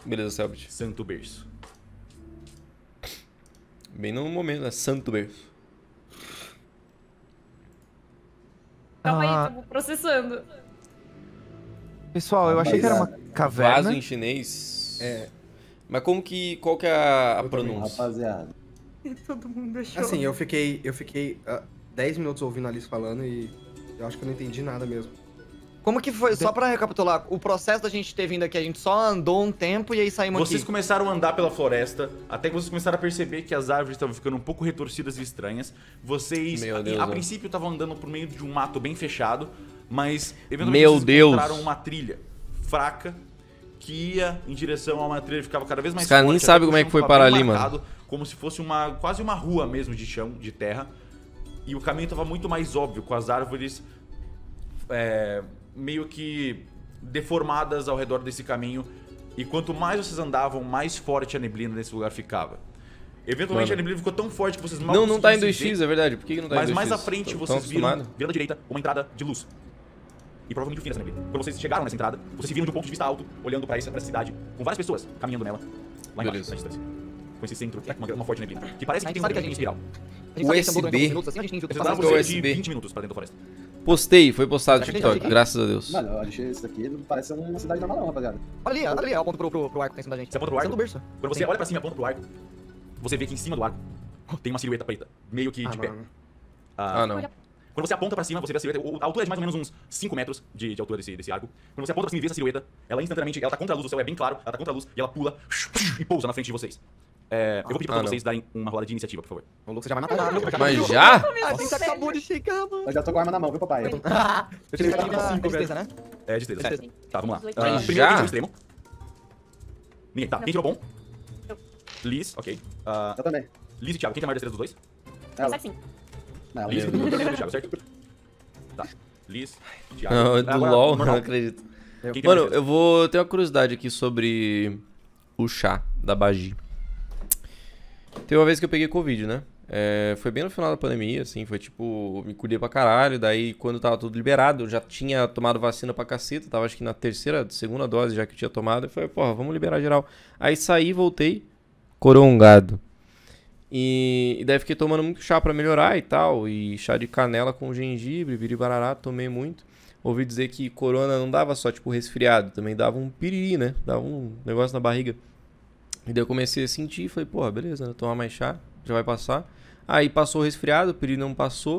Beleza, Selbit. Santo Berço. Bem no momento, né? Santo Berço. Calma aí, tô processando. Pessoal, eu achei que era uma caverna. Vaso em chinês. É. Mas como que... Qual que é a pronúncia? Rapaziada. Todo mundo achou. Assim, eu fiquei 10 minutos ouvindo a Alice falando e eu acho que eu não entendi nada mesmo. Como que foi? Só pra recapitular, o processo da gente ter vindo aqui, a gente só andou um tempo e aí saímos Vocês aqui. começaram a andar pela floresta, até que vocês começaram a perceber que as árvores estavam ficando um pouco retorcidas e estranhas. Vocês, Meu Deus, a né? princípio, estavam andando por meio de um mato bem fechado, mas eventualmente Meu vocês Deus. encontraram uma trilha fraca que ia em direção a uma trilha que ficava cada vez mais Os caras nem até sabem o como é chão que foi ficava parar bem ali, mano. marcado, como se fosse quase uma rua mesmo de chão, de terra. E o caminho estava muito mais óbvio, com as árvores meio que deformadas ao redor desse caminho. E quanto mais vocês andavam, mais forte a neblina nesse lugar ficava. Eventualmente Mano. a neblina ficou tão forte que vocês mal Não tá em conseguiam se 2x, ver, é verdade. Por que não tá em 2x? mas mais à frente Tão vocês viram, acostumado. virando à direita, uma entrada de luz. E provavelmente o fim dessa neblina. Quando vocês chegaram nessa entrada, vocês se viram de um ponto de vista alto, olhando pra essa cidade, com várias pessoas caminhando nela, lá embaixo, Beleza. na distância. Com esse centro, uma forte neblina. Que parece que tem um sabe que a caminho gente- espiral. A gente sabia que andou durante USB. alguns minutos assim, a gente nem viu o que Vocês passava. davam Qual cerca de USB? 20 minutos pra dentro da floresta. Postei, foi postado no Acho que TikTok, tem. graças a Deus. Mano, eu achei isso daqui, não parece uma cidade normal não, rapaziada. Olha ali, eu aponto pro arco que tá em cima da gente. Você aponta pro arco? Santo Berço. Quando você olha pra cima e aponta pro arco, você vê que em cima do arco tem uma silhueta preta, meio que de pé. mano. Ah, não. Quando você aponta pra cima, você vê a silhueta. A altura é de mais ou menos uns 5 metros de altura desse arco. Quando você aponta pra cima e vê essa silhueta, ela instantaneamente, ela tá contra a luz, o céu é bem claro, ela tá contra a luz e ela pula e pousa na frente de vocês. Eu vou pedir pra Ah, todos não. vocês darem uma rolada de iniciativa, por favor. O Lucas já vai matar. Mas já? A gente acabou de chegar, mano. Eu já tô com a arma na mão, viu, papai? Eu tive que dar destreza, né? É, destreza. Destreza. Tá, vamos lá. Mas Primeiro já? vídeo extremo. Ninguém. Tá, quem tirou bom? Eu. Liz, ok. Eu também. Liz e Thiago, quem tem a maior destreza dos dois? Ela. Sabe sim. Não, Liz, Liz. Thiago, certo? Tá. Liz, Thiago. Não, do Agora, LoL, não normal. acredito. Quem tem Mano, mais destreza? eu vou ter uma curiosidade aqui sobre o chá da Bagi. Teve uma vez que eu peguei Covid, né? Foi bem no final da pandemia, assim, foi tipo, me cuidei pra caralho, daí quando tava tudo liberado, eu já tinha tomado vacina pra caceta, tava acho que na segunda dose já que eu tinha tomado, eu falei, porra, vamos liberar geral. Aí saí, voltei, corongado. E daí fiquei tomando muito chá pra melhorar e tal, e chá de canela com gengibre, biribarará, tomei muito. Ouvi dizer que corona não dava só, tipo, resfriado, também dava um piriri, né? Dava um negócio na barriga. E daí eu comecei a sentir, falei, porra, beleza, né? Tomar mais chá, já vai passar. Aí passou o resfriado, o piriri não passou.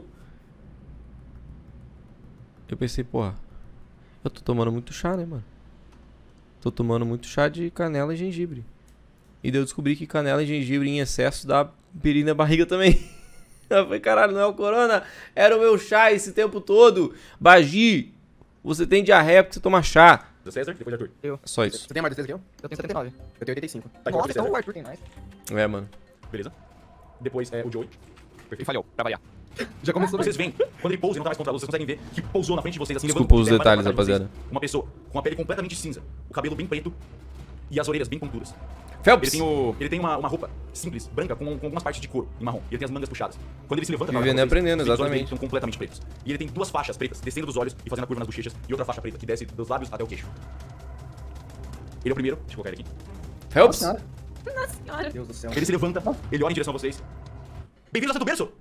Eu pensei, porra, eu tô tomando muito chá, né, mano? Tô tomando muito chá de canela e gengibre. E daí eu descobri que canela e gengibre em excesso dá piriri na barriga também. Eu falei, caralho, não é o corona, era o meu chá esse tempo todo. Bagi, você tem diarreia porque você toma chá. César, depois de Arthur. Só isso. Você tem mais destreza que eu? Eu tenho 79. Eu tenho 85. Tá, então Nossa, César. então o Arthur tem mais. É, mano. Beleza. Depois é o Joey. E Perfeito. falhou, pra variar. Já começou Vocês veem, quando ele pousa e não tá mais contra a luz, vocês conseguem ver que pousou na frente de vocês assim, Desculpa levando os terra, detalhes, mais pra trás de rapaziada. vocês. Uma pessoa com a pele completamente cinza, o cabelo bem preto e as orelhas bem pontudas. Phelps! Ele tem uma roupa simples, branca, com algumas partes de couro, em marrom. E ele tem as mangas puxadas. Quando ele se levanta, pra Vivendo e falar com vocês, aprendendo, os olhos dele exatamente. são completamente pretos. E ele tem duas faixas pretas, descendo dos olhos e fazendo a curva nas bochechas, e outra faixa preta, que desce dos lábios até o queixo. Ele é o primeiro, deixa eu colocar ele aqui. Phelps! Nossa senhora. Nossa senhora. Deus do céu. Ele se levanta, ele olha em direção a vocês. Bem-vindos ao Santo Berço!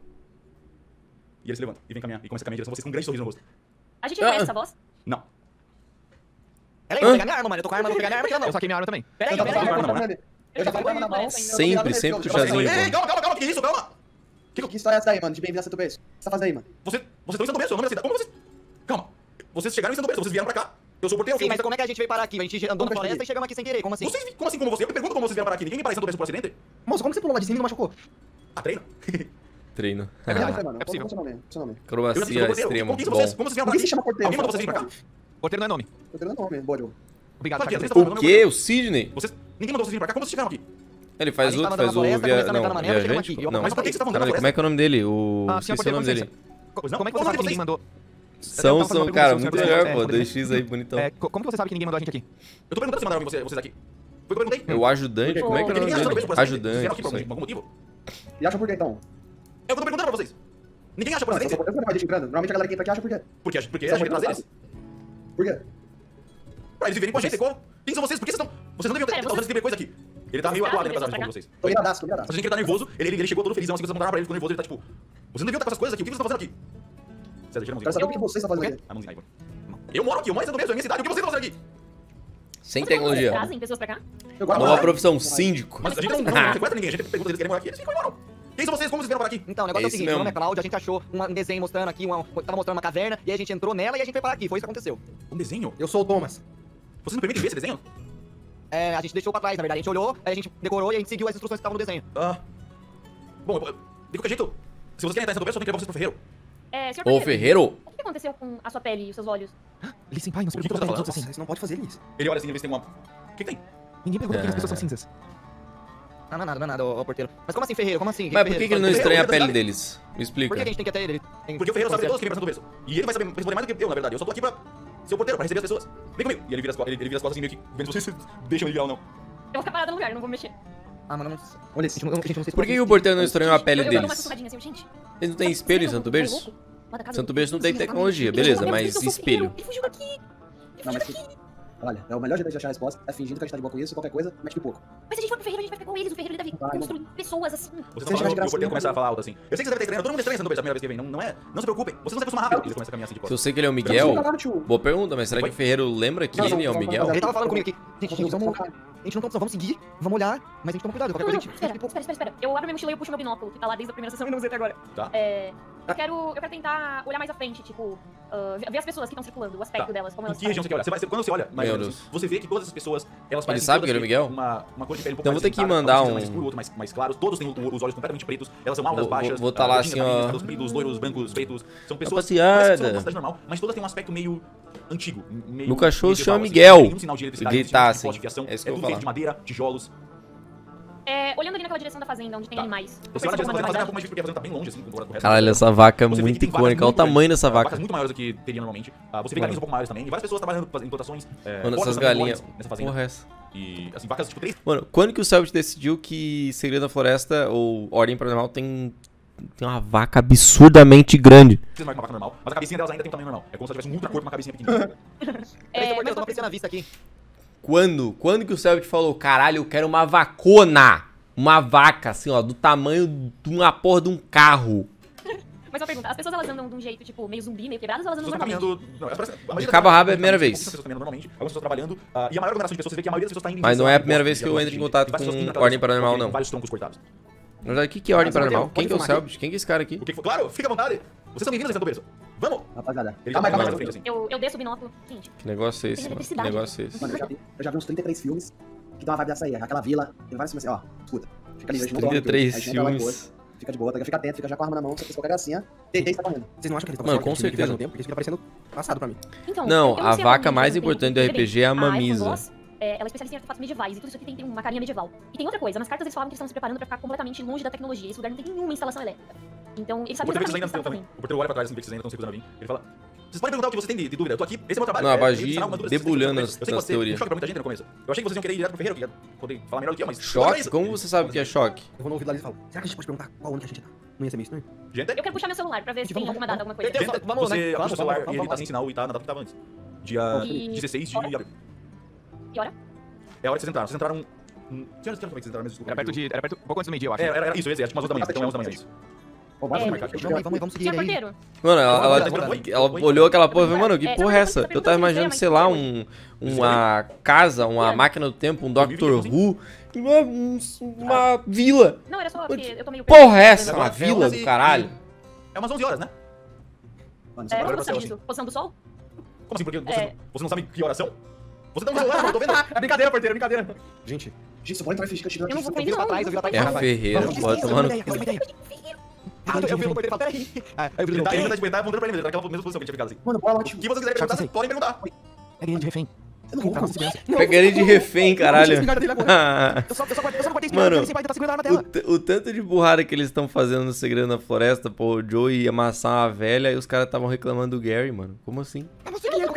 E ele se levanta e vem caminhar, e começa a caminhar em direção a vocês com um grande sorriso no rosto. A gente reconhece essa voz? Não. Pera aí, eu vou pegar minha arma, mano. Eu tô com a arma, eu vou pegar minha arma aqui na mão. Eu saquei minha arma também. Pera aí, Eu pera aí. já não, tô não, com a arma Eu já tô com a arma na mão. Sempre, sempre o Eu chazinho, Ei, pô. calma, que isso, calma! Que história é essa aí, mano? De bem-vindo a Santo Berço. O que você tá fazendo aí, mano? Vocês estão em Santo Berço, é o nome da cidade. Como vocês... Calma. Vocês chegaram em Santo Berço, vocês vieram pra cá. Eu sou o porteiro. Sim, mas como é que a gente veio parar aqui? A gente andou na Como floresta percebi? e chegamos aqui sem querer. Como assim? Como assim como você? Eu me pergunto como vocês vieram parar aqui. Ninguém me parece em Santo Berço por acidente? Moço, como que você pulou lá de cima e não machucou? Ah, treina. Treino. É verdade, mano. é possível. Qual seu nome? Seu nome? Eu já Acrobacia disse, eu sou o porteiro. extrema. Como que Bom. vocês vieram Por parar que aqui? se chama porteiro? Alguém mandou vocês virem pra cá? Porteiro não é nome. Eu tô dando nome, boa, Diogo. Obrigado, Claro que é, Thiago. vocês O quê? O Sidney? Ninguém mandou vocês virem pra cá. Como vocês chegaram aqui? Ele A faz gente o... tava Faz na o... floresta, começamos a entrar na manela, chegamos Viajante? aqui. Eu Não. Mas por que vocês estavam andando Caralho, na como é que é o nome dele? O... Ah, senhor Esqueci o porteiro, nome com dele. licença. Como é que você Qual o sabe nome que de ninguém mandou? São, Eu tava fazendo uma cara, pergunta muito pro senhor, melhor, pô. poderia- 2x aí, bonitão. Como que você sabe que ninguém mandou a gente aqui? Eu tô perguntando se mandaram vocês aqui. Foi o que eu perguntei. O ajudante? Como é que é o Ninguém nome acha Santo dele? Berço por acidente. Vocês vieram Ajudante, aqui por isso aí. algum motivo? E acha por quê, então? É o que eu tô perguntando pra vocês. Ninguém acha por Mano, se eu acidente? sou porteiro, você não vai deixar entrando. Normalmente a galera que entra aqui acha por quê? Porque Você a acha gente que trazer não eles. Por quê? Pra eles viverem com a gente. Quem são vocês? Por que vocês estão... Vocês não deviam ter usado esse coisa aqui. Ele tá meio acuado na passagem de vocês. Tô viradaço, tô viradaço. Mas a gente que ele tá nervoso, ele chegou todo felizão, assim, vocês mandaram pra ele, ficou nervoso, ele tá tipo... Vocês não deviam estar com essas coisas aqui, o que vocês estão fazendo aqui? César, tira a Quero música. saber o que vocês estão fazendo aqui. A música aí, eu moro aqui, eu moro em minha cidade, o que vocês estão fazendo aqui? Sem Vocês tecnologia. trazem pessoas pra cá? Eu gosto Nova de- profissão, síndico. Mas a gente não sequestra ninguém, a gente pergunta se eles querem morar aqui, eles ficam e moram. Quem são vocês? Como vocês vieram para aqui? Então, o negócio é o Esse seguinte, meu nome é mesmo. Cláudio, a gente achou um desenho mostrando aqui, tava mostrando uma caverna, e aí a gente entrou nela e a gente veio parar aqui, foi isso que aconteceu. Um desenho? Eu sou o Thomas. Vocês me permitem ver esse desenho? É, a gente deixou pra trás, na verdade, a gente olhou, aí a gente decorou e a gente seguiu as instruções que estavam no desenho. Bom, de qualquer jeito, se vocês querem entrar nessa conversa, eu tenho que levar vocês pro ferreiro. Senhor Ô, Porteiro, Ferreiro. o que aconteceu com a sua pele e os seus olhos? Listen, pai, não se O que preocupe você com tá os outros falando? assim. Vocês não podem fazer isso. Ele olha assim e vê se tem uma... O que tem? Ninguém pergunta por que as pessoas são cinzas. Ah, não é nada, ô porteiro. Mas como assim, Ferreiro? Como assim? Mas por que, Ferreiro? que ele não Ferreiro, estranha a Ferreiro, pele deles? Me Por explica. que a gente tem que até ele? Porque o ferreiro sabe todos que vem pra São Berço. E ele vai saber responder mais do que eu, na verdade. Eu só tô aqui pra ser o porteiro, pra receber as pessoas. Vem comigo. E ele vira as costas assim, meio que vendo vocês deixam ele virar ou não. Eu vou ficar parada no lugar, eu não vou mexer. Ah, mano, não... Olha esse. gente, não sei se Por que o porteiro não estranhou a pele Eu dou uma deles? sussurradinha assim, gente. Eles não têm espelho em Santo Berço? Santo Berço não tem tecnologia, beleza, mas espelho. Ele fugiu daqui. Não, mas olha, é o melhor jeito de achar a resposta é fingindo que a gente tá de boa com isso, qualquer coisa, mete pipoco. Mas se a gente for pro ferreiro, a gente vai ficar com eles. O ferreiro ele deve construir pessoas assim. Vocês Você estão chega de falando e graça o porteiro comigo, começa a falar alto assim. Eu sei que vocês devem ter estranhado, todo mundo estranha São Berço a primeira vez que vem. Não se preocupem. Vocês vão se acostumar rápido. Eles começam a caminhar assim de Se eu costas. sei que ele é o Não, Miguel, não, tio. boa pergunta, mas será que o Ferreiro lembra que ele é o Miguel? Ele tava falando comigo aqui. Gente, vamos... A gente não vamos seguir, vamos olhar, mas a gente toma cuidado, qualquer Não, coisa não, a gente... espera. Eu abro minha mochila e eu puxo meu binóculo, que tá lá desde a primeira sessão e não usei até agora. Tá. Eu quero tentar olhar mais à frente, tipo, ver as pessoas que estão circulando, o aspecto Tá. delas, como Em elas que região você quer olhar? Quando você olha, mais Meu ou menos, Deus. você vê que todas essas pessoas, elas parecem sabe todas que ele é o terem Miguel? uma cor de pele um pouco Então mais vou ter que esquentada, mandar um um- mais escuro, outro mais claros. Todos têm os olhos completamente pretos. Elas são altas, Vou- baixas. vou tá lá gordinhas, assim, ó. cabelos compridos, loiros, brancos, feitos. São pessoas Rapaziada. parecem que são uma cidade normal, mas todas têm um aspecto meio antigo. Meio Meu cachorro se medieval, chama assim. Miguel. Não tem nenhum sinal de eletricidade, Gritar nenhum assim. sinal de fiação. É isso que É eu tudo vou feito de madeira, tijolos. Olhando ali naquela direção da fazenda, onde tem Tá. animais. Você olha Parece na uma fazenda, é um verdade. pouco mais difícil porque a fazenda tá bem longe, assim, comparado com o resto. Caralho, essa vaca é Você vê que muito tem vacas icônica. Olha o muito tamanho grandes, dessa vaca. Vacas muito maiores do que teria normalmente. Você vê galinhas um pouco maiores também. E várias pessoas trabalhando em plantações. Mano, porcos essas também galinhas. enormes nessa fazenda. Porra, é essa? E, assim, vacas, tipo, 3 Mano, quando que o Selbit decidiu que Segredo da Floresta ou Ordem Paranormal tem uma vaca absurdamente grande? vezes maior que uma vaca normal, mas a cabecinha delas ainda tem um tamanho normal. É como se ela tivesse um ultra corpo com uma cabecinha pequenininha. Peraí, mas eu não apareceu na vista aqui. Quando? Quando que o Selbit falou, caralho, eu quero uma vacona? Uma vaca, assim, ó, do tamanho de uma porra de um carro. Mas uma pergunta, as pessoas elas andam de um jeito, tipo, meio zumbi, meio quebradas, ou elas As andam pessoas estão normalmente? caminhando. Não, elas parecem- a maioria De das cabo a pessoas rabo é a primeira estão vez. caminhando, pessoas caminhando normalmente, algumas pessoas trabalhando. E a maior aglomeração de pessoas, você vê que a maioria das pessoas está indo em Mas não é a direção primeira ao vez que eu bosque, entro em e contato várias pessoas com indo Ordem atrás, Paranormal, porque não. tem vários troncos cortados. Na verdade, o que é Ordem Mas, Paranormal? pode Quem que é o filmar aqui? Selbit? Quem que é esse cara aqui? O que foi? Claro, fica à vontade. Vocês são bem-vindos a Santo Berço. Vamos! Rapaziada. Ele Calma tá aí, mais calma na aí. frente, assim. Eu desço o binóculo. Gente, Que negócio é esse, Tem mano? Que eletricidade. negócio é esse? Mano, eu já vi uns 33 filmes que dão uma vibe dessa aí. Aquela vila, tem vários filmes assim, ó. Escuta. Fica ali, a gente não dorme, 33 a gente entra lá depois, filmes. Fica de boa, fica atento, fica já com a arma na mão, se qualquer gracinha. Deitei e tá correndo. Vocês não acham que eles estão Mano, com certeza. no tempo? Porque isso fica parecendo passado pra mim. então... Não, eu a sei vaca aonde mais eu tenho importante do que RPG é a Elfon mamisa. Voss, ela é especialista em artefatos medievais, e tudo isso aqui tem uma carinha medieval. E tem outra coisa, nas cartas eles falavam que eles estão se preparando pra ficar completamente longe da tecnologia. Esse lugar não tem nenhuma instalação elétrica. Então, eles O sabem porteiro exatamente o que ainda eles também. estavam fazendo. O porteiro olha pra trás assim, vê que vocês ainda estão se recusando a vir. Ele fala: vocês podem perguntar o que vocês têm de dúvida. Eu tô aqui, esse é o meu trabalho. Não, a Bagi sanar algumas dúvidas que vocês têm debulhando sobre as isso. Eu sei que você teorias. um choque pra muita gente no começo. Eu achei que vocês iam querer ir direto pro ferreiro, que ia poder falar melhor do que eu, mas. Choque? Como você sabe o que é choque? Eu vou no ouvido lá e falo, será que a gente pode perguntar qual ano que a gente tá? Não ia ser meio estranho? Gente, Eu quero puxar meu celular pra ver se tem alguma data, alguma coisa. Tem- gente, Vamos, né? você Vamos, puxa o celular vamos, e ele vamos. tá sem sinal e tá na data que tava antes. Dia E- 16 de hora? abril. Que hora? É a hora que vocês entraram. Vocês entraram. Que horas que vocês entraram mesmo? Desculpa. Era perto, um pouco antes do meio-dia, eu acho. Era isso, acho que umas 8 da manhã. Então é 11 da manhã, isso. Pô, bora É, marcar. Vamos seguir Senhor ele aí. porteiro, Mano, ela olhou aquela porra e falou, mano, que É, porra é essa? pergunta Eu tava se imaginando, tem, sei lá, uma casa, uma máquina do tempo, um Doctor Who, uma vila. não, era só porque eu tô meio... Porra é essa? Uma Agora, vila do caralho. É umas 11 horas, né? Mano, É, você como Agora você sabe você, disso? Posição do sol? Como assim? Porque É. você não sabe que oração? Você tá no celular, mano, eu tô vendo. É brincadeira, porteiro, brincadeira. Gente, Gente, eu vou entrar em ficha Eu não vou com Eu ele, viro pra não. trás, eu viro pra É trás. a Ferreira, Vamos, pô, tomando... Eu tenho uma ideia. Ah, eu vi o porteiro e falo, peraí. Ah, eu vi Ele o tá porteiro. ainda, tipo, ele tá apontando pra ele, ele tá naquela mesma posição que ele tinha ficado assim. Mano, bora lá, O tio. que vocês quiserem perguntar, vocês podem perguntar. Pega ele de refém. Você não Tá com louco? segurança. Pega ele de refém, caralho. Eu só não guardei esse Mano, ele sempre vai estar segurando a arma dela. O tanto de burrada que eles estão fazendo no Segredo na Floresta, pô, o Joey ia amassar uma velha e os caras estavam reclamando do Gary, mano. Como assim? Eu vou seguir, qualquer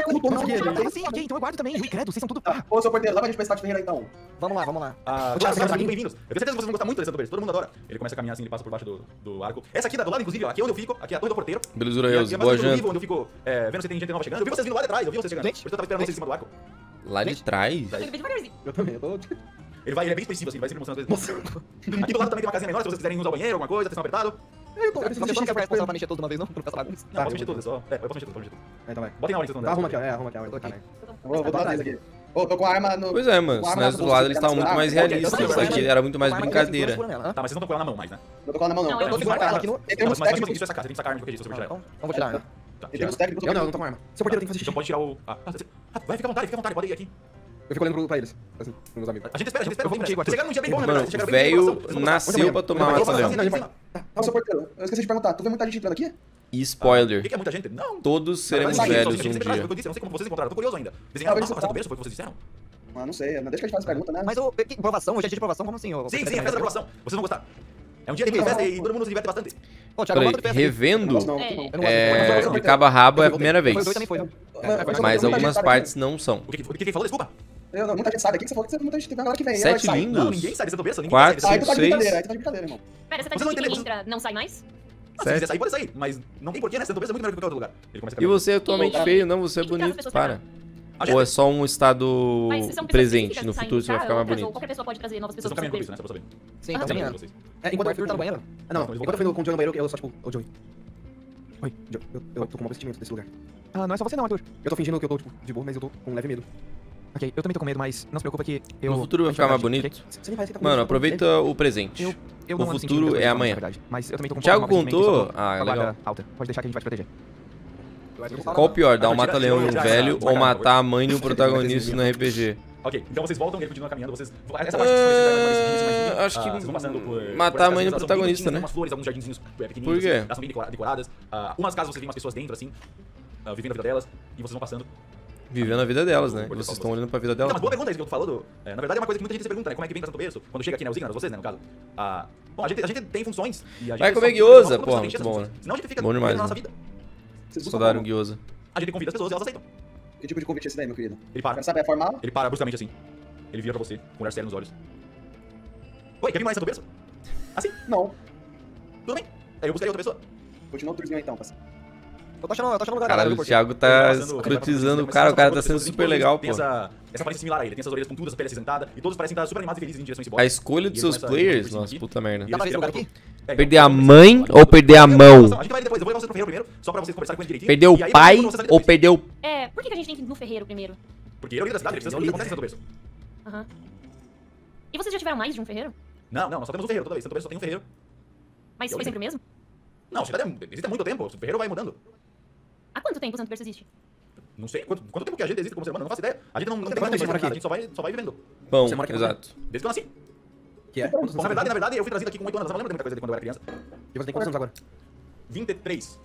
como todo mundo Ah, tá, sim, ok, então eu guardo também. Ui, credo, vocês são tudo... Tá. Ô, seu porteiro, leva a gente pra esse de Ferreira então. Vamos lá, vamos lá. Tchau, bem-vindos. Eu tenho certeza que vocês vão gostar muito desse Santo Berço. Todo mundo adora. Ele começa a caminhar assim, ele passa por baixo do arco. Essa aqui do lado, inclusive, ó, aqui é onde eu fico, aqui é a torre do porteiro. Belezura, E a Rose. Boa base do janta. vivo, onde eu fico vendo se tem gente nova chegando. Eu vi vocês vindo lá de trás, eu vi vocês chegando. Por Gente. isso eu tava esperando vocês em cima do arco. Lá de trás? Ele veio devagarzinho. Eu também, eu tô... Ele é bem expressivo assim, ele vai sempre mostrando as coisas. Aqui do lado também tem uma casinha menor, se vocês quiserem usar o banheiro, alguma coisa, atenção apertado. Eu tô... Você não quer ficar responsável pra mexer tudo de uma vez, não? Pra não ficar bagunça. Não, posso mexer tudo, é só. Eu posso mexer tudo, posso mexer tudo. Então vai. Botem na hora que vocês estão Tá, andando. arruma aqui, ó. Arruma aqui, ó. Tô aqui. Vou dar uma vez aqui. Ô, tô com a arma no... Pois é, mano. com a Se arma nós no do bolso, lado eles tá estavam muito na mais segura. realistas. eu Isso tô aqui era muito mais Vai, brincadeira. segura nela, hã? Tá, mas vocês não estão com ela na mão mais, né? Eu tô com ela na mão, não. Não, Eu eu tô tô segurando com ela ela. aqui no... Em Mas termos mais técnicos... isso é sacar, você tem que sacar a arma de qualquer jeito, se eu tirar. Então vou tirar. Tá, Em termos técnicos... Eu não tô com arma. Seu porteiro tem que fazer Então xixi. pode tirar o... vai, fica à vontade, pode ir aqui. Eu fico olhando pra eles, assim, pros meus amigos. A gente espera, Eu vou contigo, Arthur. Vocês chegaram num dia bem bom, né? Mano, Vocês chegaram o bem bem, velho vocês vão passar. nasceu pra tomar Vamos mata-leão. passar. Tá, seu porteiro, eu esqueci de perguntar. Tu vê muita gente entrando aqui? E O spoiler. que é muita gente? Não. Todos seremos Na verdade, velhos eu um disse, dia. eu disse, eu não sei como vocês encontraram, eu tô curioso ainda. Desenharam uma passagem do berço, foi o que vocês disseram? Ah, não sei. Deixa que a gente faz pergunta, né? Mas que provação? Hoje é dia de provação? Como assim? Sim, é a festa da aprovação. Vocês vão gostar. É um dia de festa e todo mundo se diverte bastante. Pô, Thiago, Peraí, manda de festa aí. revendo, Não, não, É. não. Eu não gosto de cabo a rabo é a primeira vez. Foi o dois também foi. Mas algumas partes não são. O que falou? Desculpa. Muita gente sai daqui, que você falou que muita gente tem agora que vem. e Sete agora que sai. lindos. Não, ninguém sai desse berço, ninguém Quatro, sai Aí tu tá de Seis. brincadeira, aí tu tá de brincadeira, irmão. Pera, você tá Vocês não dizendo que quem entendem, entra não sai mais? Ah, se quiser sair, pode sair, mas não tem porquê, né? Santo Berço é muito melhor que qualquer outro lugar. Ele começa a E você é atualmente feio, não, você é E que caso as bonito, pessoas para. A Ou é gente- só um estado Mas se são pessoas presente, específicas no que saem futuro do você vai chá, ficar mais outras, ou bonito. qualquer pessoa pode trazer novas Vocês pessoas estão pro caminhando por seu isso, né? Só pra saber. Sim, Aham. tá caminhando. Vocês. Enquanto O Arthur tá no banheiro? Não, Não, enquanto eu fui com o Joey no banheiro, eu só tipo, ô Joey. Oi, Joey, eu tô com mau sentimento desse lugar. Ah, não é só você não, Arthur. Eu tô fingindo que eu tô, tipo, de boa, mas eu tô com um leve medo. Ok, eu também tô com medo, mas não se preocupa que eu... No futuro vai a gente ficar mais verdade, bonito. ok? Você nem parece que tá com Mano, medo, aproveita o presente. Eu O não ando sentindo futuro muita é coisa, amanhã. na verdade, mas eu também tô com um Thiago pouco de mau sentimento, contou? só tô Ah, com a guarda legal. alta. Pode deixar que a gente vai te proteger. Qual o pior, dar um Tira- mata-leão em um tira- velho tira- ou tira- matar a mãe de um protagonista no RPG? Ok, então vocês voltam, ele continua caminhando, vocês... Essa parte que Acho que vocês vão passando por... matar a mãe do elas são protagonista, bem né? Umas flores, alguns jardinzinhos pequenininhos. Por quê? Assim, elas são bem decoradas. Umas casas vocês veem umas pessoas dentro, assim, vivendo a vida delas, e vocês vão passando. Vivendo a vida delas, né? E Vou vocês falar estão pra olhando pra vida Não, delas. mas boa pergunta isso que eu tô falando. Na verdade é uma coisa que muita gente se pergunta, né? Como é que vem pra Santo Berço? Quando chega aqui, né? Os Ignaros, vocês, né, no caso. Bom, a gente tem funções e a gente... Vai comer só- guiosa, só- porra, só- muito só- bom, né? Senão a gente fica Bom demais, vivendo a nossa né? vida. Vocês buscam Saudaram como? guiosa. A gente convida as pessoas e elas aceitam. Que tipo de convite é esse daí, meu querido? Ele para. Quero saber, é formal? Ele para bruscamente assim. Ele vira pra você, com um olhar sério nos olhos. Oi, quer vir mais Santo Berço? Assim, Não. tudo bem. Aí eu buscaria outra pessoa. Continua o turzinho aí, então, parceiro. Eu tô achando lugar Caralho, galera, o viu, Thiago Ele tá vai passando- escrotizando o vai cara tá passando sendo por super todos, legal, tem pô. essa aparência similar a ele, tem essas orelhas pontudas, a pele acinzentada, e todos parecem estar super animados e felizes em direção a esse A boss. escolha dos seus players, nossa, puta merda. Dá pra ver esse lugar aqui? Perder a mãe ou perder a mão? A gente vai depois, eu vou levar vocês pro ferreiro primeiro, só pra vocês conversarem com ele direitinho. Perder o e aí, pai vocês vão ou depois. perder o... É, por que a gente tem que ir no ferreiro primeiro? Porque ele é o líder da cidade, ele precisa saber o que acontece em Santo Berço. Aham. E vocês já tiveram mais de um ferreiro? Não, nós só temos um ferreiro toda vez, Santo Berço só tem um ferreiro. Mas foi sempre o mesmo? Não, a cidade existe há muito tempo, o ferreiro vai mudando. Há quanto tempo o Santo Berço existe? Não sei, quanto tempo que a gente existe como ser humano, não faço ideia. A gente não tem Quanto tempo você mora nada, a aqui? gente só vai vivendo. Bom, Você mora aqui exato. Desde que eu nasci. Que é? Bom, na verdade, eu fui trazido aqui com 8 anos, eu não lembro de muita coisa de quando eu era criança. E você tem quantos anos agora? 23.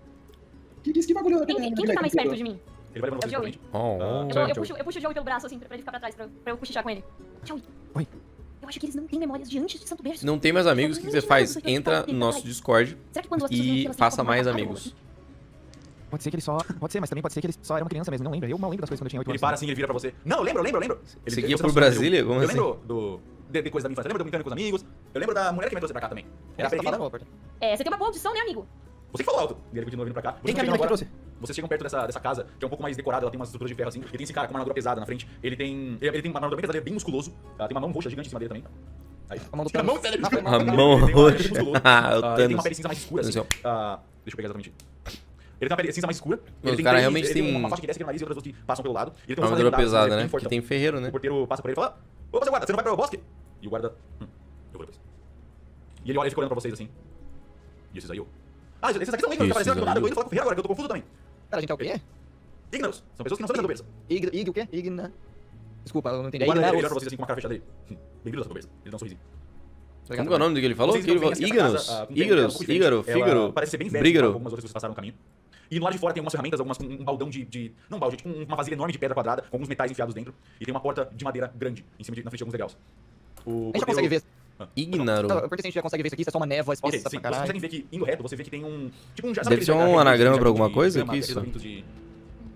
Que bagulho? Quem que tá mais perto de mim? Ele vai levando É o vocês pra Joey. frente. Oh, Eu puxo o Joey pelo braço, assim, pra ele ficar pra trás, pra eu cochichar com ele. Joey. Oi. Eu acho que eles não têm memórias de antes de Santo Berço. não tem mais amigos, o que você faz? Entra no nosso Discord Será que quando as pessoas e veem elas faça ficam mais magoadas? amigos. Pode ser que ele só... Pode ser, mas também pode ser que ele só era uma criança mesmo. Não lembro. Eu mal lembro das coisas quando eu tinha 8 Ele anos. para assim, ele vira pra você. Não, eu lembro. Você aqui é você por não- Brasília? eu- Como eu assim? lembro de coisa da minha infância. Eu lembro de eu brincando com os amigos. Eu lembro da mulher que me trouxe pra cá também. Era Você tá peregrina. falando, Arthur? É, você tem uma boa audição, né, amigo? Você que falou alto. E ele continua vindo pra cá. Quem que é a chegam menina que agora- trouxe? Vocês chegam perto dessa casa, que é um pouco mais decorada, ela tem umas estruturas de ferro assim. E tem esse cara com uma armadura pesada na frente. Ele tem uma armadura bem pesada, ele é bem musculoso. Tem uma mão roxa gigante em cima dele também. Aí. A mão do A mão Thanos. séria, Na frente. A Ele mão tem uma- ele é roxa. musculoso. Ah, o Ele tem uma Thanos. pele cinza mais escura assim. Assim, Deixa eu pegar exatamente. Ele tem uma pele cinza mais escura. Mas Ele o cara três- realmente ele tem uma faixa que desce aqui no nariz e outras duas que passam pelo lado. Ele tem Uma uma armadura sandália pesada, bem né? Que fortão. tem ferreiro, né? O porteiro passa por ele e fala: Ô, você guarda, você não vai para o bosque? E o guarda. Eu vou depois. E ele olha e fica olhando pra vocês assim. E esses aí, eu. Esses aqui são Ignaros que apareceram aqui do nada. Eu tô indo falar com o ferreiro agora, que eu tô confuso também. Pera, a gente é o quê? Ignaros. São pessoas que não são da berço. Ig o quê? Igna... Desculpa, eu não entendi. O guarda ele olha pra Ignaros. vocês assim com uma cara fechada aí. Bem-vindo da berço. Ele dá um sorrisinho. Como que é o nome do que ele falou? Vocês Que ele viram falou? bem essa Ígaros, casa, com um tempo, ela é um Ígaros, pouco diferente. Ígaro, Ela Fígaro, parece ser bem velha, como Brígaro. algumas outras que vocês passaram no caminho. E no lado de fora tem algumas ferramentas, um baldão não um balde, tipo uma vasilha enorme de pedra quadrada, com alguns metais enfiados dentro. E tem uma porta de madeira grande em cima na frente de alguns degraus. A gente já consegue ver. Ignaro. Porque se a gente já consegue ver isso aqui, isso é só uma névoa Ok, espessa sim. pra Vocês caralho. conseguem ver que, indo reto, você vê que tem um... Tipo um... Deve ser um anagrama pra alguma coisa? Que isso?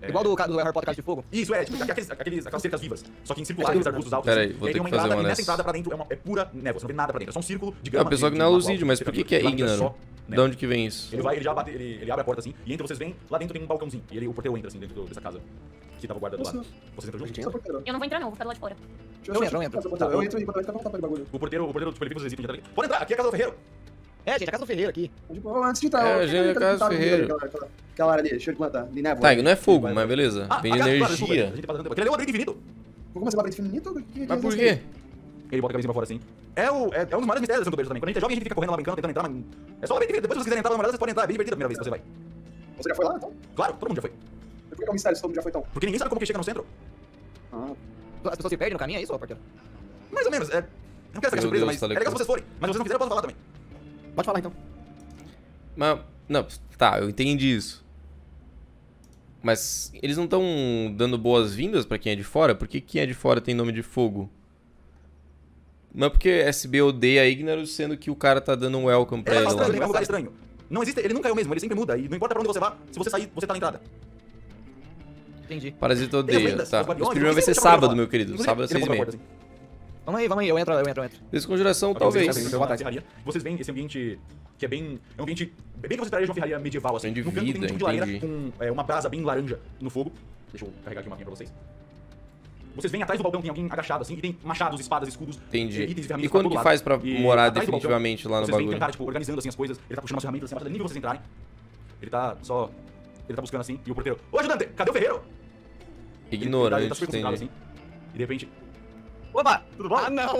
Igual do Harry Potter Casa de Fogo. Isso, tipo, aquelas cercas vivas. Só que em circular, aqueles arbustos altos. Pera aí, assim. vou E ter tem que uma fazer entrada, uma e nessa dessa. entrada pra dentro é pura névoa, você não vê nada pra dentro. É só um círculo de É, grama. o pessoal que não é Lucídio, mas por que é Lá dentro Ignaro? só De névoa. onde que vem isso? Ele vai, ele já bate, ele abre a porta assim, e entra, vocês veem, lá dentro tem um balcãozinho. E o porteiro entra assim dentro dessa casa. Que tava o guarda do lado. Vocês entram juntos? Só porteiro. Eu não vou entrar, não, vou ficar do lado de fora. Eu entro. Eu entro enquanto vai ficar voltado pra bagulho. O porteiro, tipo, ele fica vocês entram dentro ali. Pode entrar, aqui é a casa do ferreiro. É, gente, a casa do Ferreiro aqui. Tipo, antes de entrar. É, eu- já é a casa do Ferreiro. Aquela área ali, cheio de planta. De névoa. Tá, não é fogo, mas beleza. Ah, Vem de a casa, claro, desculpa, a energia. gente tá fazendo. Aquele ali é o labirinto infinito. Vou começar a bater infinito? Mas por quê? Ele bota a cabeça pra fora assim. É um dos maiores mistérios da Santo Berço também. Quando a gente é jovem, a gente fica correndo lá brincando, tentando entrar, mas. É só o labirinto infinito. Depois, se vocês quiserem entrar numa vocês podem entrar. É bem divertido a primeira vez que você vai. Você já foi lá, então? Claro, todo mundo já foi. Por que é um mistério se todo mundo já foi, então? Porque ninguém sabe como que chega no centro. Ah, As pessoas se perdem no caminho, é isso, ô porteiro? Mais ou menos. Eu não quero ficar Meu surpresa, Deus, mas tá é legal se legal. vocês forem. Mas se vocês não quiserem, eu posso falar também. pode falar, então. Mas, não, tá, eu entendi isso. Mas eles não estão dando boas-vindas pra quem é de fora? Por que quem é de fora tem nome de fogo? Mas porque SB odeia Ignaros, sendo que o cara tá dando um welcome pra É ele estranho, é lá. um lugar estranho. Não existe, ele nunca é o mesmo, ele sempre muda. E não importa pra onde você vá, se você sair, você tá na entrada. Entendi. Parasita Tem as odeia, lendas, tá. os guardiões, O primeiro vai você ser deixa pra sábado, lá. meu querido. Inclusive, Sábado às ele 6h30. aponta a porta, assim. Vamos aí, eu entro. Desconjuração, Ok, talvez. vocês entram na ferraria. Vocês veem esse ambiente que é bem. É um ambiente bem que você traria de uma ferraria medieval, assim. Bem de No canto tem um vida, tipo de lareira entendi. com uma brasa bem laranja no fogo. Deixa eu carregar aqui uma mapinha pra vocês. Vocês veem atrás do balcão, tem alguém agachado assim, e tem machados, espadas, escudos, Entendi. itens e ferramentas E pra quando todo que lado. faz pra E morar atrás do balcão, definitivamente lá no vocês veem que tem um bagulho? cara, tipo, organizando assim as coisas, ele tá puxando umas ferramentas, assim, nem pra vocês entrarem. Ele tá só. Ele tá buscando assim, e o porteiro. Ô ajudante, cadê o ferreiro? Ele tá Ignorante, super concentrado entendi. assim. E de repente. Opa! Tudo bom? Ah, não!